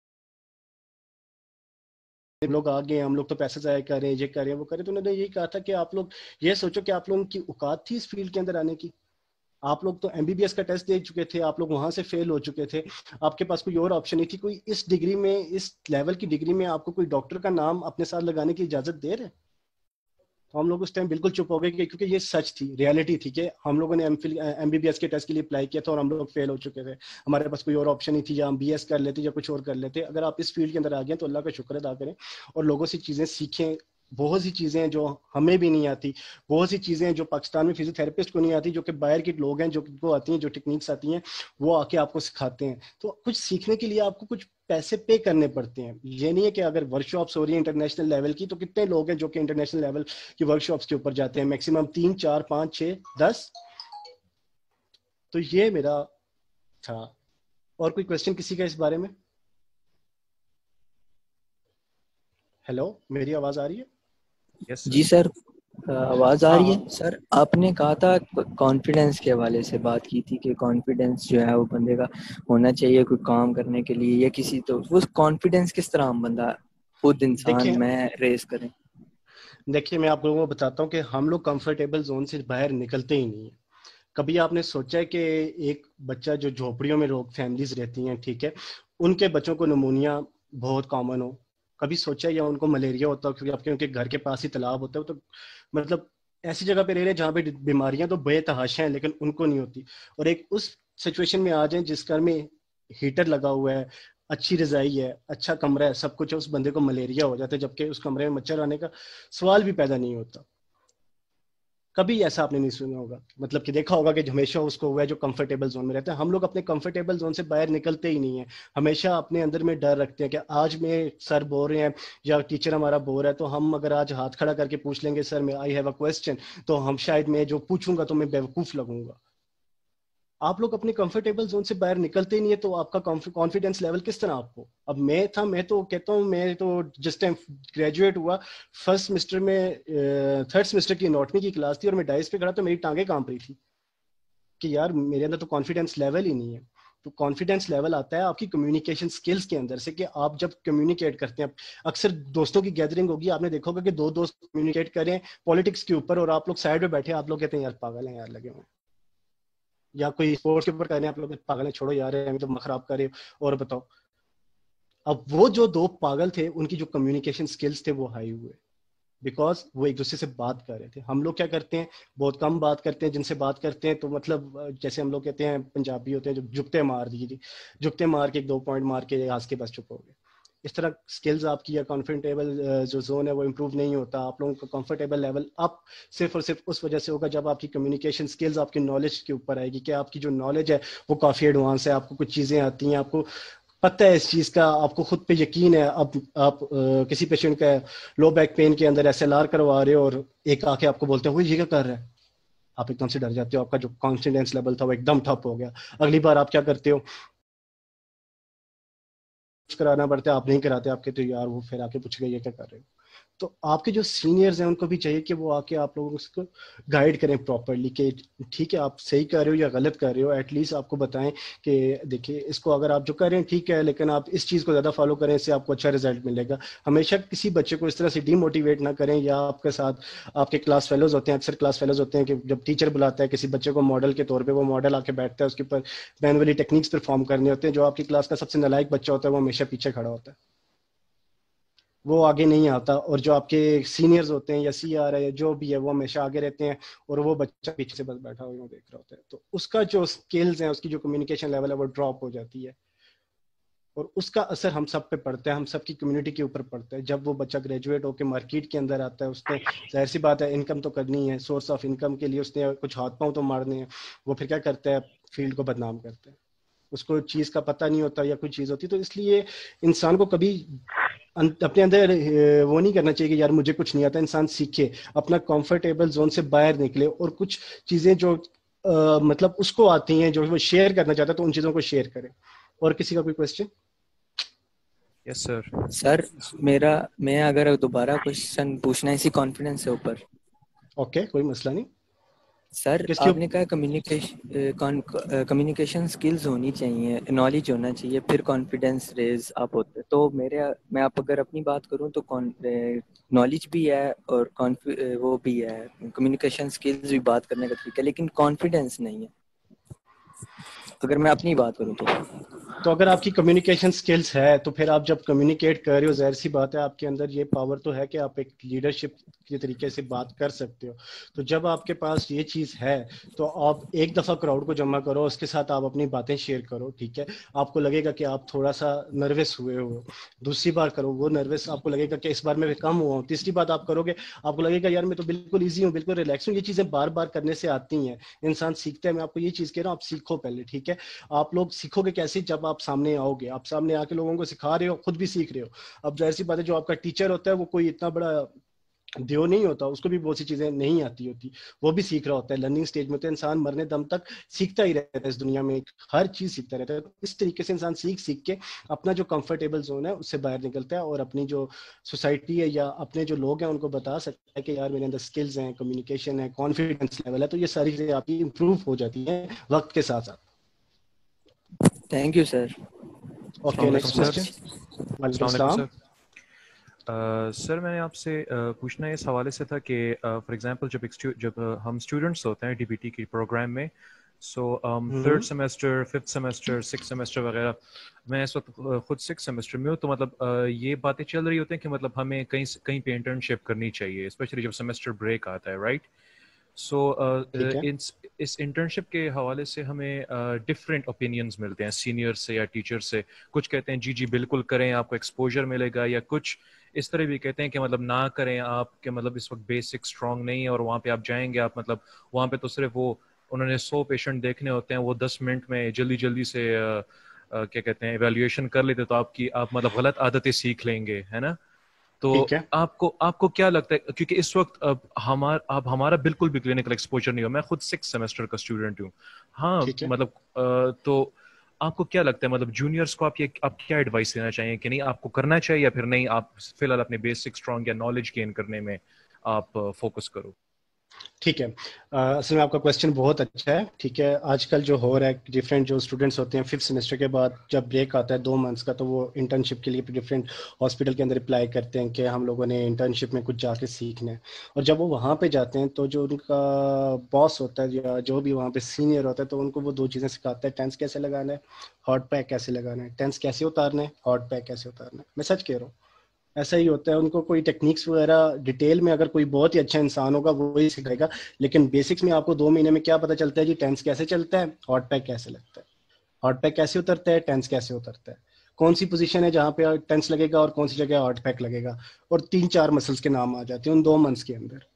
لوگ آگے ہم لوگ تو پیسے ضائع کر رہے ہیں, یہ کر رہے ہیں, وہ کر رہے ہیں. تو انہوں نے یہی کہا تھا کہ آپ لوگ یہ سوچو کہ آپ لوگوں کی اوقات تھی اس فیلڈ کے اندر آنے کی. آپ لوگ تو ایم بی بی ایس کا ٹیسٹ دے چکے تھے, آپ لوگ وہاں سے فیل ہو چکے تھے, آپ کے پاس کوئی اور آپشن نہیں تھی. کوئی اس ڈگری میں, اس لیول کی ڈگری میں آپ کو کوئی ڈاکٹر کا نام اپنے ساتھ لگانے کی اجازت دے رہے. تو ہم لوگ اس ٹائم بالکل چپ ہو گئے, کیونکہ یہ سچ تھی, ریالٹی تھی کہ ہم لوگوں نے ایم بی بی ایس کے ٹیسٹ کے لیے اپلائی کیا تھا اور ہم لوگ فیل ہو چکے تھے. ہمارے پاس کوئی اور آپشن نہیں تھی, یا ہم بی ایس کر لیتے یا کچھ اور کر لیتے. اگر آپ اس فیلڈ کے اندر آ گئے تو اللہ کا شکر ادا کریں اور لوگوں سے چیزیں سیکھیں. بہت سی چیزیں ہیں جو ہمیں بھی نہیں آتی, بہت سی چیزیں ہیں جو پاکستان میں فزیو تھراپسٹ کو نہیں آتی, جو کہ باہر کے لوگ ہیں جو کو آتی ہیں, جو ٹیکنیکس آتی ہیں وہ آ کے آپ کو سکھاتے ہیں. تو کچھ سیکھنے کے لیے آپ کو کچھ پیسے پے کرنے پڑتے ہیں. یہ نہیں ہے کہ اگر ورک شاپس ہو رہی ہیں انٹرنیشنل لیول کی, تو کتنے لوگ ہیں جو کہ انٹرنیشنل لیول کی ورک شاپس کے اوپر جاتے ہیں, میکسیمم تین چار پانچ چھ دس. تو یہ میرا تھا. اور کوئی کوشچن کسی کا اس بارے میں؟ ہیلو, میری آواز آ رہی ہے؟ جی سر, آواز آ رہی ہے. سر آپ نے کہا تھا کانفیڈینس کے حوالے سے بات کی تھی کہ کانفیڈینس جو ہے وہ بندے کا ہونا چاہیے کوئی کام کرنے کے لیے یا کسی, تو وہ کانفیڈینس کس طرح ہم بندہ خود انسان میں ریز کریں؟ دیکھیے میں آپ لوگوں کو بتاتا ہوں کہ ہم لوگ کمفرٹیبل زون سے باہر نکلتے ہی نہیں ہیں. کبھی آپ نے سوچا ہے کہ ایک بچہ جو جھوپڑیوں میں لوگ فیملیز رہتی ہیں, ٹھیک ہے, ان کے بچوں کو نمونیا بہت کامن ہو؟ کبھی سوچا یا ان کو ملیریا ہوتا ہو کیونکہ آپ کے ان کے گھر کے پاس ہی تالاب ہوتا ہے؟ تو مطلب ایسی جگہ پہ رہ رہے ہیں جہاں پہ بیماریاں تو بے تحاشا ہیں لیکن ان کو نہیں ہوتی. اور ایک اس سچویشن میں آ جائیں جس گھر میں ہیٹر لگا ہوا ہے, اچھی رضائی ہے, اچھا کمرہ ہے, سب کچھ ہے, اس بندے کو ملیریا ہو جاتا ہے جبکہ اس کمرے میں مچھر آنے کا سوال بھی پیدا نہیں ہوتا. کبھی ایسا آپ نے نہیں سنا ہوگا, مطلب کہ دیکھا ہوگا کہ ہمیشہ اس کو ہوا ہے جو کمفرٹیبل زون میں رہتا ہے. ہم لوگ اپنے کمفرٹیبل زون سے باہر نکلتے ہی نہیں ہیں, ہمیشہ اپنے اندر میں ڈر رکھتے ہیں کہ آج میں سر بول رہے ہیں یا ٹیچر ہمارا بول رہا ہے تو ہم اگر آج ہاتھ کھڑا کر کے پوچھ لیں گے سر میں آئی ہیو اے کوسچن, تو ہم شاید میں جو پوچھوں گا تو میں بیوقوف لگوں گا. آپ لوگ اپنے کمفرٹیبل زون سے باہر نکلتے ہی نہیں ہے تو آپ کا کانفیڈینس لیول کس طرح آپ کو؟ اب میں تھا, میں تو کہتا ہوں میں تو جس ٹائم گریجویٹ ہوا فرسٹ سیمسٹر میں, تھرڈ سیمسٹر کی اناٹمی کی کلاس تھی اور میں ڈائس پہ کھڑا تو میری ٹانگیں کانپ رہی تھی کہ یار میرے اندر تو کانفیڈینس لیول ہی نہیں ہے. تو کانفیڈینس لیول آتا ہے آپ کی کمیونیکیشن سکلز کے اندر سے کہ آپ جب کمیونیکیٹ کرتے ہیں. اکثر دوستوں کی گیدرنگ ہوگی, آپ نے دیکھا ہوگا کہ دو دوست کمیونیکیٹ کریں پالیٹکس کے اوپر اور آپ لوگ سائڈ پہ بیٹھے, آپ لوگ کہتے ہیں یار پاگل ہیں یار لگے ہوئے, یا کوئی اسپورٹس کے اوپر کہہ رہے ہیں آپ لوگ پاگل ہیں چھوڑو یار ہمیں تو خراب کرے اور بتاؤ. اب وہ جو دو پاگل تھے ان کی جو کمیونیکیشن سکلز تھے وہ ہائی ہوئے بیکاز وہ ایک دوسرے سے بات کر رہے تھے. ہم لوگ کیا کرتے ہیں, بہت کم بات کرتے ہیں, جن سے بات کرتے ہیں تو مطلب جیسے ہم لوگ کہتے ہیں پنجابی ہوتے ہیں جو جھکتے مار دیجیے, جھکتے مار کے ایک دو پوائنٹ مار کے آس کے بس چپ ہو گئے. اس طرح سکلز آپ کی یا کمفرٹیبل جو زون ہے وہ امپروو نہیں ہوتا. آپ لوگوں کا کمفرٹیبل لیول اپ صرف اور صرف اس وجہ سے ہوگا جب آپ کی کمیونیکیشن سکلز آپ کی نالج کے اوپر آئے گی کہ آپ کی جو نالج ہے وہ کافی ایڈوانس ہے, آپ کو کچھ چیزیں آتی ہیں, آپ کو پتہ ہے اس چیز کا, آپ کو خود پہ یقین ہے. اب آپ کسی پیشنٹ کا لو بیک پین کے اندر ایس ایل آر کروا رہے ہو اور ایک آ کے آپ کو بولتے ہیں وہ یہ کیا کر رہا ہے, آپ ایک دم سے ڈر جاتے ہو, آپ کا جو کانفیڈینس لیول تھا وہ ایک دم ٹھپ ہو گیا. اگلی بار آپ کیا کرتے ہو, کرانا پڑتا ہے, آپ نہیں کراتے, آپ کہتے ہو یار وہ پھر آ کے پوچھ گئے یہ کیا کر رہے ہو. تو آپ کے جو سینئرز ہیں ان کو بھی چاہیے کہ وہ آ کے آپ لوگوں کو گائیڈ کریں پراپرلی کہ ٹھیک ہے آپ صحیح کر رہے ہو یا غلط کر رہے ہو. ایٹ لیسٹ آپ کو بتائیں کہ دیکھیے اس کو اگر آپ جو کر رہے ہیں ٹھیک ہے لیکن آپ اس چیز کو زیادہ فالو کریں, اس سے آپ کو اچھا رزلٹ ملے گا. ہمیشہ کسی بچے کو اس طرح سے ڈی موٹیویٹ نہ کریں. یا آپ کے ساتھ آپ کے کلاس فیلوز ہوتے ہیں, اکثر کلاس فیلوز ہوتے ہیں کہ جب ٹیچر بلاتا ہے کسی بچے کو ماڈل کے طور پہ, وہ ماڈل آ کے بیٹھتا ہے, اس کے اوپر مینولی ٹیکنیکس پرفارم کرنے ہوتے ہیں. جو آپ کی کلاس کا سب سے نالائق بچہ ہوتا ہے وہ ہمیشہ پیچھے کھڑا ہوتا ہے. وہ آگے نہیں آتا, اور جو آپ کے سینئرز ہوتے ہیں یا سی آر ہے یا جو بھی ہے وہ ہمیشہ آگے رہتے ہیں, اور وہ بچہ پیچھے سے بس بیٹھا ہوا دیکھ رہا ہوتا ہے. تو اس کا جو اسکلز ہیں, اس کی جو کمیونیکیشن لیول ہے وہ ڈراپ ہو جاتی ہے, اور اس کا اثر ہم سب پہ پڑتا ہے, ہم سب کی کمیونٹی کے اوپر پڑتا ہے. جب وہ بچہ گریجویٹ ہو کے مارکیٹ کے اندر آتا ہے, اس نے ظاہر سی بات ہے انکم تو کرنی ہے, سورس آف انکم کے لیے اس نے کچھ ہاتھ پاؤں تو مارنے ہیں, وہ پھر کیا کرتا ہے, فیلڈ کو بدنام کرتا ہے, اس کو چیز کا پتہ نہیں ہوتا یا کوئی چیز ہوتی. تو اس لیے انسان کو کبھی اپنے اندر وہ نہیں کرنا چاہیے کہ یار مجھے کچھ نہیں آتا. انسان سیکھے, اپنا کمفرٹیبل زون سے باہر نکلے, اور کچھ چیزیں جو مطلب اس کو آتی ہیں, جو وہ شیئر کرنا چاہتا ہے, تو ان چیزوں کو شیئر کرے. اور کسی کا کوئی کوشچن؟ یس سر. سر میرا میں اگر دوبارہ کوشچن پوچھنا ہے اسی کانفیڈنس سے اوپر. اوکے, کوئی مسئلہ نہیں. سر آپ نے کہا کمیونیکیشن کمیونیکیشن اسکلز ہونی چاہیے, نالج ہونا چاہیے, پھر کانفیڈینس ریز آپ ہوتے. تو میرے میں آپ اگر اپنی بات کروں تو نالج بھی ہے اور وہ بھی ہے, کمیونیکیشن اسکلز بھی بات کرنے کا طریقہ, لیکن کانفیڈینس نہیں ہے اگر میں اپنی بات کروں تو. تو اگر آپ کی کمیونیکیشن سکلز ہے تو پھر آپ جب کمیونیکیٹ کر رہے ہو, ظاہر سی بات ہے آپ کے اندر یہ پاور تو ہے کہ آپ ایک لیڈرشپ کے طریقے سے بات کر سکتے ہو. تو جب آپ کے پاس یہ چیز ہے تو آپ ایک دفعہ کراؤڈ کو جمع کرو, اس کے ساتھ آپ اپنی باتیں شیئر کرو, ٹھیک ہے. آپ کو لگے گا کہ آپ تھوڑا سا نروس ہوئے ہو, دوسری بار کرو, وہ نروس آپ کو لگے گا کہ اس بار میں کم ہوا ہوں, تیسری بات آپ کرو گے آپ کو لگے گا یار میں تو بالکل ایزی ہوں, بالکل ریلیکس ہوں. یہ چیزیں بار بار کرنے سے آتی ہیں, انسان سیکھتا ہے. میں آپ کو یہ چیز کہہ رہا ہوں, آپ سیکھو پہلے, ٹھیک ہے. آپ لوگ سیکھو گے کیسے؟ جب آپ سامنے آؤ گے, آپ سامنے آ کے لوگوں کو سکھا رہے ہو, خود بھی سیکھ رہے ہو. اب ظاہر سی بات ہے جو آپ کا ٹیچر ہوتا ہے وہ کوئی اتنا بڑا دیو نہیں ہوتا, اس کو بھی بہت سی چیزیں نہیں آتی ہوتی, وہ بھی سیکھ رہا ہوتا ہے. لرننگ سٹیج میں تو انسان مرنے دم تک سیکھتا ہی رہتا ہے, اس دنیا میں ہر چیز سیکھتا رہتا ہے. اس طریقے سے انسان سیکھ سیکھ کے اپنا جو کمفرٹیبل زون ہے اس سے باہر نکلتا ہے, اور اپنی جو سوسائٹی ہے یا اپنے جو لوگ ہیں ان کو بتا سکتا ہے کہ یار میرے اندر سکلز ہیں, کمیونیکیشن ہے, کانفیڈنس لیول ہے. تو یہ ساری چیزیں آپ کی امپروو ہو جاتی ہیں وقت کے ساتھ ساتھ. Thank you sir. Okay, next question. وعلیکم السلام سر. میں نے آپ سے پوچھنا اس حوالے سے تھا کہ فار ایگزامپل جب جب ہم اسٹوڈنٹس ہوتے ہیں ڈی بی ٹی کی پروگرام میں, so third semester, fifth semester, six semester وغیرہ, میں اس وقت خود سکس سیمسٹر میں ہوں, تو مطلب یہ باتیں چل رہی ہوتی ہیں کہ مطلب ہمیں کہیں کہیں پہ انٹرنشپ کرنی چاہیے, اسپیشلی جب سیمسٹر بریک آتا ہے, رائٹ. سو اس انٹرنشپ کے حوالے سے ہمیں ڈفرینٹ اوپینینز ملتے ہیں سینئر سے یا ٹیچر سے. کچھ کہتے ہیں جی جی بالکل کریں, آپ کو ایکسپوجر ملے گا, یا کچھ اس طرح بھی کہتے ہیں کہ مطلب نہ کریں, آپ کے مطلب اس وقت بیسک اسٹرانگ نہیں ہے, اور وہاں پہ آپ جائیں گے, آپ مطلب وہاں پہ تو صرف وہ انہوں نے سو پیشنٹ دیکھنے ہوتے ہیں, وہ دس منٹ میں جلدی جلدی سے کیا کہتے ہیں ایویلیویشن کر لیتے, تو آپ کی آپ مطلب غلط عادتیں سیکھ لیں گے, ہے نا. تو آپ کو آپ کو کیا لگتا ہے, کیونکہ اس وقت اب ہمارا اب ہمارا بالکل بھی کلینکل ایکسپوجر نہیں ہو, میں خود سکس سیمسٹر کا اسٹوڈنٹ ہوں, ہاں مطلب تو آپ کو کیا لگتا ہے مطلب جونیئرس کو آپ یہ آپ کیا ایڈوائس دینا چاہیے کہ نہیں آپ کو کرنا چاہیے, یا پھر نہیں آپ فی الحال اپنے بیسک اسٹرانگ یا نالج گین کرنے میں آپ فوکس کرو؟ ٹھیک ہے, اصل میں آپ کا کویشچن بہت اچھا ہے. ٹھیک ہے, آج کل جو ہو رہا ہے ڈفرینٹ جو اسٹوڈنٹس ہوتے ہیں ففتھ سیمسٹر کے بعد جب بریک آتا ہے دو منتھس کا, تو وہ انٹرنشپ کے لیے ڈفرینٹ ہاسپٹل کے اندر اپلائی کرتے ہیں کہ ہم لوگوں نے انٹرنشپ میں کچھ جا کے سیکھنا ہے. اور جب وہ وہاں پہ جاتے ہیں تو جو ان کا باس ہوتا ہے یا جو بھی وہاں پہ سینئر ہوتا ہے, تو ان کو وہ دو چیزیں سکھاتا ہے, ٹینس کیسے لگانا ہے, ہاٹ پیک کیسے لگانا ہے, ٹینس کیسے اتارنا ہے, ہاٹ پیک کیسے اتارنا ہے. میں سچ کہہ رہا ہوں, ایسا ہی ہوتا ہے. ان کو کوئی ٹیکنیکس وغیرہ ڈیٹیل میں اگر کوئی بہت ہی اچھا انسان ہوگا وہی سکھائے گا, لیکن بیسکس میں آپ کو دو مہینے میں کیا پتا چلتا ہے جی ٹینس کیسے چلتا ہے, ہاٹ پیک کیسے لگتا ہے, ہاٹ پیک کیسے اترتا ہے, ٹینس کیسے اترتا ہے, کون سی پوزیشن ہے جہاں پہ ٹینس لگے گا اور کون سی جگہ ہاٹ پیک لگے گا, اور تین چار مسلس کے نام آ جاتے ہیں ان دو منتھس کے اندر.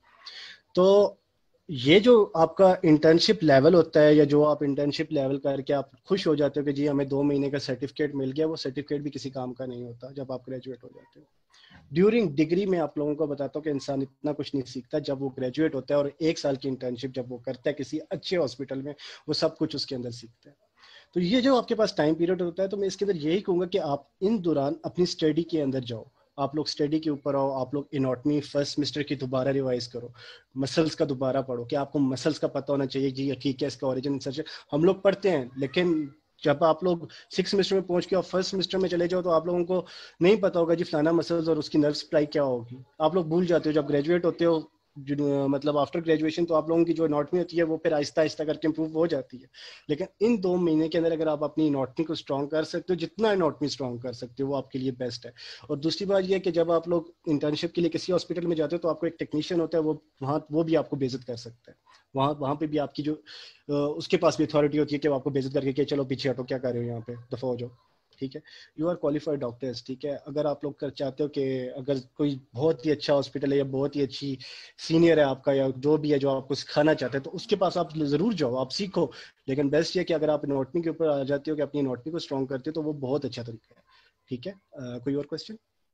تو یہ جو آپ کا انٹرنشپ لیول ہوتا ہے, یا جو آپ انٹرنشپ لیول کر کے آپ خوش ہو جاتے ہو کہ جی ہمیں دو مہینے کا سرٹیفکیٹ مل گیا, وہ سرٹیفکیٹ بھی کسی کام کا نہیں ہوتا جب آپ گریجویٹ ہو جاتے ہو. ڈیورنگ ڈگری میں آپ لوگوں کو بتاتا ہوں کہ انسان اتنا کچھ نہیں سیکھتا, جب وہ گریجویٹ ہوتا ہے اور ایک سال کی انٹرنشپ جب وہ کرتا ہے کسی اچھے ہاسپٹل میں, وہ سب کچھ اس کے اندر سیکھتا ہے. تو یہ جو آپ کے پاس ٹائم پیریڈ ہوتا ہے, تو میں اس کے اندر یہی کہوں گا کہ آپ ان دوران اپنی اسٹڈی کے اندر جاؤ, آپ لوگ اسٹڈی کے اوپر آؤ, آپ لوگ اناٹمی فرسٹ سیمسٹر کی دوبارہ ریوائز کرو, مسلس کا دوبارہ پڑھو کہ آپ کو مسلس کا پتہ ہونا چاہیے جی ٹھیک ہے اس کا اوریجن سرچ. ہم لوگ پڑھتے ہیں, لیکن جب آپ لوگ سکس سیمسٹر میں پہنچ کے اور فرسٹ سیمسٹر میں چلے جاؤ تو آپ لوگوں کو نہیں پتا ہوگا جی فلانا مسلز اور اس کی نرو سپلائی کیا ہوگی, آپ لوگ بھول جاتے ہو. جب گریجویٹ ہوتے ہو मतलब आफ्टर ग्रेजुएशन तो आप लोगों की जो एनाटमी होती है वो फिर आहिस्ता आहिस्ता करके इम्प्रूव हो जाती है, लेकिन इन दो महीने के अंदर अगर आप अपनी एनाटमी को स्ट्रॉन्ग कर सकते हो, जितना एनाटमी स्ट्रॉन्ग कर सकते हो वो आपके लिए बेस्ट है। और दूसरी बात ये है कि जब आप लोग इंटर्नशिप के लिए किसी हॉस्पिटल में जाते हो तो आपको एक टेक्नीशियन होता है, वो वहाँ वो भी आपको बेइज्जत कर सकता है, वहाँ वहाँ पे भी आपकी जो उसके पास भी अथॉरिटी होती है कि वो आपको बेइज्जत करके कि चलो पीछे हटो, क्या कर रहे हो यहाँ पे, दफा हो जाओ, ठीक है। यू आर क्वालिफाइड डॉक्टर्स, ठीक है। अगर आप लोग कर चाहते हो कि अगर कोई बहुत ही अच्छा हॉस्पिटल है या बहुत ही अच्छी सीनियर है आपका या जो भी है जो आपको सिखाना चाहते हैं तो उसके पास आप ज़रूर जाओ, आप सीखो, लेकिन बेस्ट ये कि अगर आप एनाटमी के ऊपर आ जाते हो कि अपनी एनाटमी को स्ट्रॉन्ग करते हो तो वो बहुत अच्छा तरीका है, ठीक है। uh, कोई और क्वेश्चन?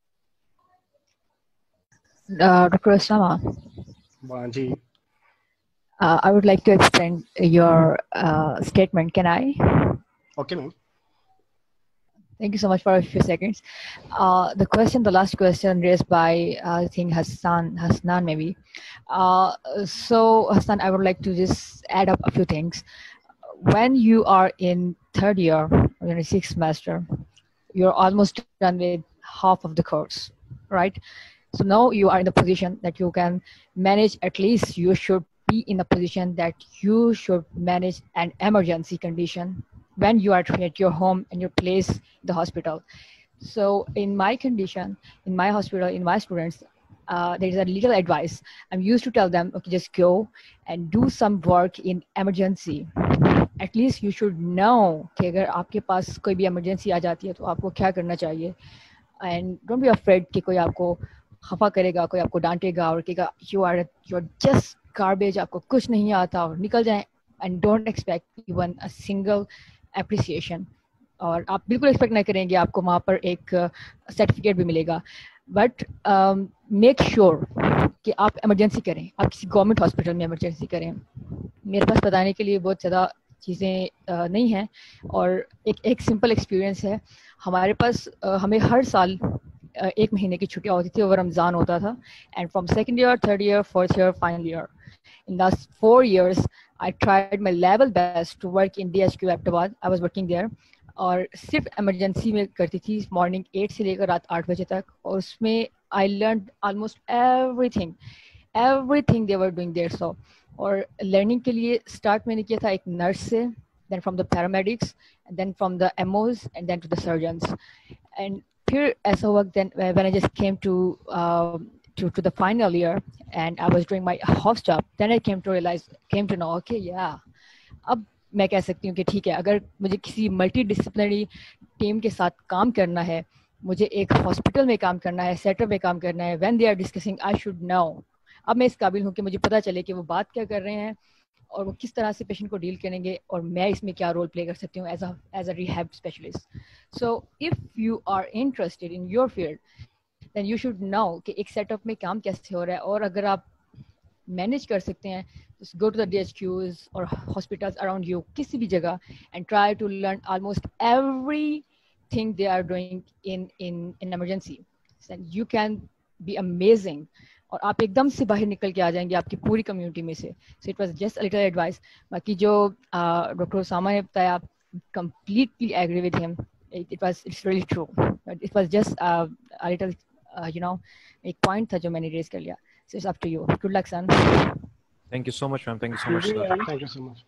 डॉक्टर अस्मा, हाँ जी। Uh, I would like to extend your uh, statement. Can I? Okay, ma'am. Thank you so much for a few seconds. Uh, the question, the last question raised by, uh, I think, Hassan, Hasnan maybe. Uh, so, Hassan, I would like to just add up a few things. When you are in third year or in a sixth semester, you're almost done with half of the course, right? So now you are in the position that you can manage, at least you should be in a position that you should manage an emergency condition when you are at your home and your place in the hospital. So in my condition, in my hospital, in my students, uh, there is a little advice. I'm used to tell them, okay, just go and do some work in emergency. At least you should know कि अगर आपके पास कोई भी emergency आ जाती है तो आपको क्या करना चाहिए. And don't be afraid कि कोई आपको खफा करेगा, कोई आपको डांटेगा और कहेगा you are you're just garbage, आपको कुछ नहीं आता और निकल जाए. And don't expect even a single appreciation. और आप बिल्कुल एक्सपेक्ट नहीं करेंगे आपको वहाँ पर एक सर्टिफिकेट भी मिलेगा. बट मेक श्योर कि आप इमरजेंसी करें, आप किसी गवर्नमेंट हॉस्पिटल में इमरजेंसी करें. मेरे पास बताने के लिए बहुत ज़्यादा चीज़ें uh, नहीं हैं और एक एक सिंपल एक्सपीरियंस है. हमारे पास uh, हमें हर साल uh, एक महीने की छुट्टियाँ होती थी और रमज़ान होता था. And from second year, third year, fourth year, final year, in last four years I tried my level best to work in D H Q Aptabad. I was working there और सिर्फ इमरजेंसी में करती थी morning eight से लेकर रात आठ बजे तक. और उसमें I learn almost everything everything they were doing there. So और लर्निंग के लिए स्टार्ट मैंने किया था एक नर्स से, then from the paramedics, then from the MOs and then to the surgeons. And फिर ऐसा हुआ then when I just came to to to the final year and I was doing my house job, then I came to realize came to know okay yeah अब मैं कह सकती हूँ कि ठीक है, अगर मुझे किसी मल्टी डिसिप्लिनरी टीम के साथ काम करना है, मुझे एक हॉस्पिटल में काम करना है, सेटअप में काम करना है, when they are discussing I should know. अब मैं इस काबिल हूँ कि मुझे पता चले कि वो बात क्या कर रहे हैं और वो किस तरह से पेशेंट को डील करेंगे और मैं इसमें क्या रोल प्ले कर सकती हूँ as a as a rehab specialist. So if you are interested in your field then you should know कि एक सेटअप में काम कैसे हो रहा है. और अगर आप मैनेज कर सकते हैं just go to the D H Qs or hospitals around you, किसी भी जगह, and try to learn almost everything they are doing in in in emergency. Then you can be amazing और आप एकदम से बाहर निकल के आ जाएंगे आपकी पूरी कम्युनिटी में से. So it was just a little advice. बाकी जो डॉक्टर उसामा ने बताया, completely agree with him. It, it was it's really true. But it was just uh, a little Uh, you know, एक point था जो मैंने raise कर लिया. So it's up to you. Good luck, son. Thank you so much, ma'am. Thank you so much, sir. Thank you so much.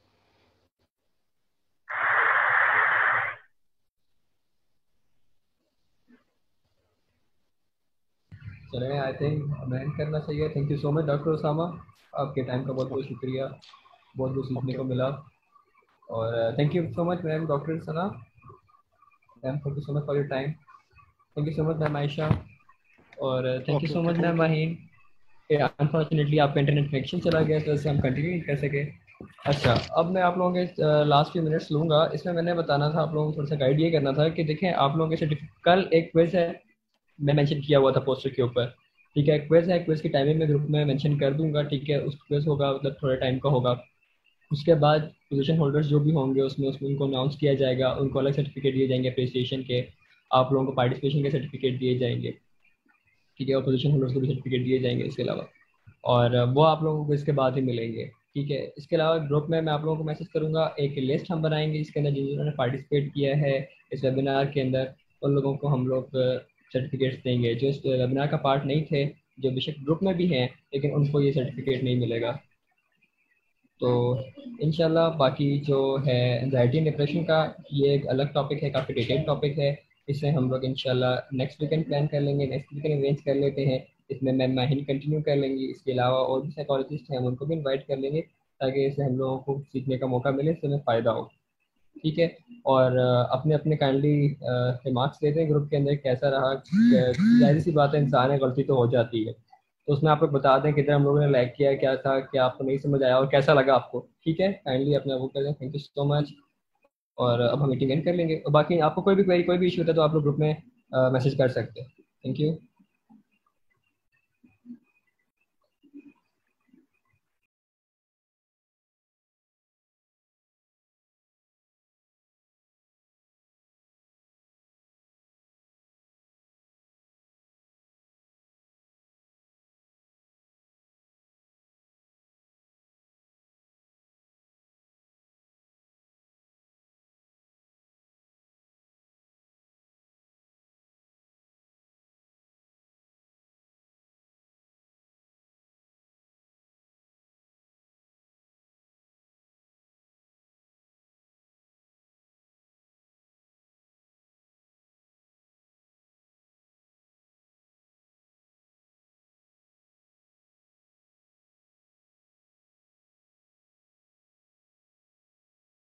चले, I think मैं करना चाहिए. Thank you so much, doctor Usama. आपके टाइम का बहुत बहुत शुक्रिया, बहुत बहुत सीखने को मिला. और thank you so much, ma'am doctor Sana. Ma'am thank you so much for your time. Thank you so much, ma'am Ayesha. और thank you so much ma'am Maheen. Unfortunately आपका इंटरनेट कनेक्शन चला गया तो इससे हम कंटिन्यू नहीं कर सके. अच्छा, अब मैं आप लोगों के लास्ट फ्यू मिनट्स लूँगा. इसमें मैंने बताना था आप लोगों को, थोड़ा सा गाइड ये करना था कि देखें आप लोगों के सर्टिफिकेट, कल एक क्विज है, मैं मेंशन किया हुआ था पोस्टर के ऊपर, ठीक है. क्विज है, क्विज की टाइमिंग में ग्रुप में मेंशन कर दूंगा, ठीक है. उस क्विज होगा मतलब थोड़े टाइम का होगा. उसके बाद पोजीशन होल्डर्स जो भी होंगे उसमें उसमें उनको अनाउंस किया जाएगा, उनको अलग सर्टिफिकेट दिए जाएंगे अप्रिसिएशन के, आप लोगों को पार्टिसिपेशन के सर्टिफिकेट दिए जाएंगे, ठीक है. और पोजीशन होल्डर्स को भी सर्टिफिकेट दिए जाएंगे इसके अलावा, और वो आप लोगों को इसके बाद ही मिलेंगे, ठीक है. इसके अलावा ग्रुप में मैं आप लोगों को मैसेज करूंगा, एक लिस्ट हम बनाएंगे जिसके अंदर जिन्होंने पार्टिसिपेट किया है इस वेबिनार के अंदर, उन लोगों को हम लोग सर्टिफिकेट्स देंगे. जो इस वेबिनार का पार्ट नहीं थे جو بے شک گروپ میں بھی ہیں لیکن ان کو یہ سرٹیفکیٹ نہیں ملے گا. تو انشاءاللہ باقی جو ہے انزائٹی اینڈ ڈپریشن کا یہ ایک الگ ٹاپک ہے, کافی ڈیٹیل ٹاپک ہے. اسے ہم لوگ انشاءاللہ نیکسٹ ویکینڈ پلان کر لیں گے, نیکسٹ ویکینڈ ارینج کر لیتے ہیں. اس میں میم ماہین کنٹینیو کر لیں گی, اس کے علاوہ اور بھی سائیکالوجسٹ ہیں ہم ان کو بھی انوائٹ کر لیں گے تاکہ اسے ہم لوگوں کو سیکھنے کا موقع ملے, اس سے ہمیں فائدہ ہو. ٹھیک ہے, اور اپنے اپنے کائنڈلی ریمارکس دیتے ہیں گروپ کے اندر کیسا رہا. ظاہر سی بات ہے انسان ہے, غلطی تو ہو جاتی ہے, تو اس میں آپ کو بتا دیں کدھر ہم لوگوں نے لائک کیا, کیا تھا, کیا آپ کو نہیں سمجھ آیا اور کیسا لگا آپ کو. ٹھیک ہے, کائنڈلی اپنا وہ کر دیں. Thank you so much. اور اب ہم میٹنگ اینڈ کر لیں گے. اور باقی آپ کو کوئی بھی کوئی کوئی بھی ایشو ہوتا ہے تو آپ لوگ گروپ میں میسج کر سکتے ہیں. Thank you.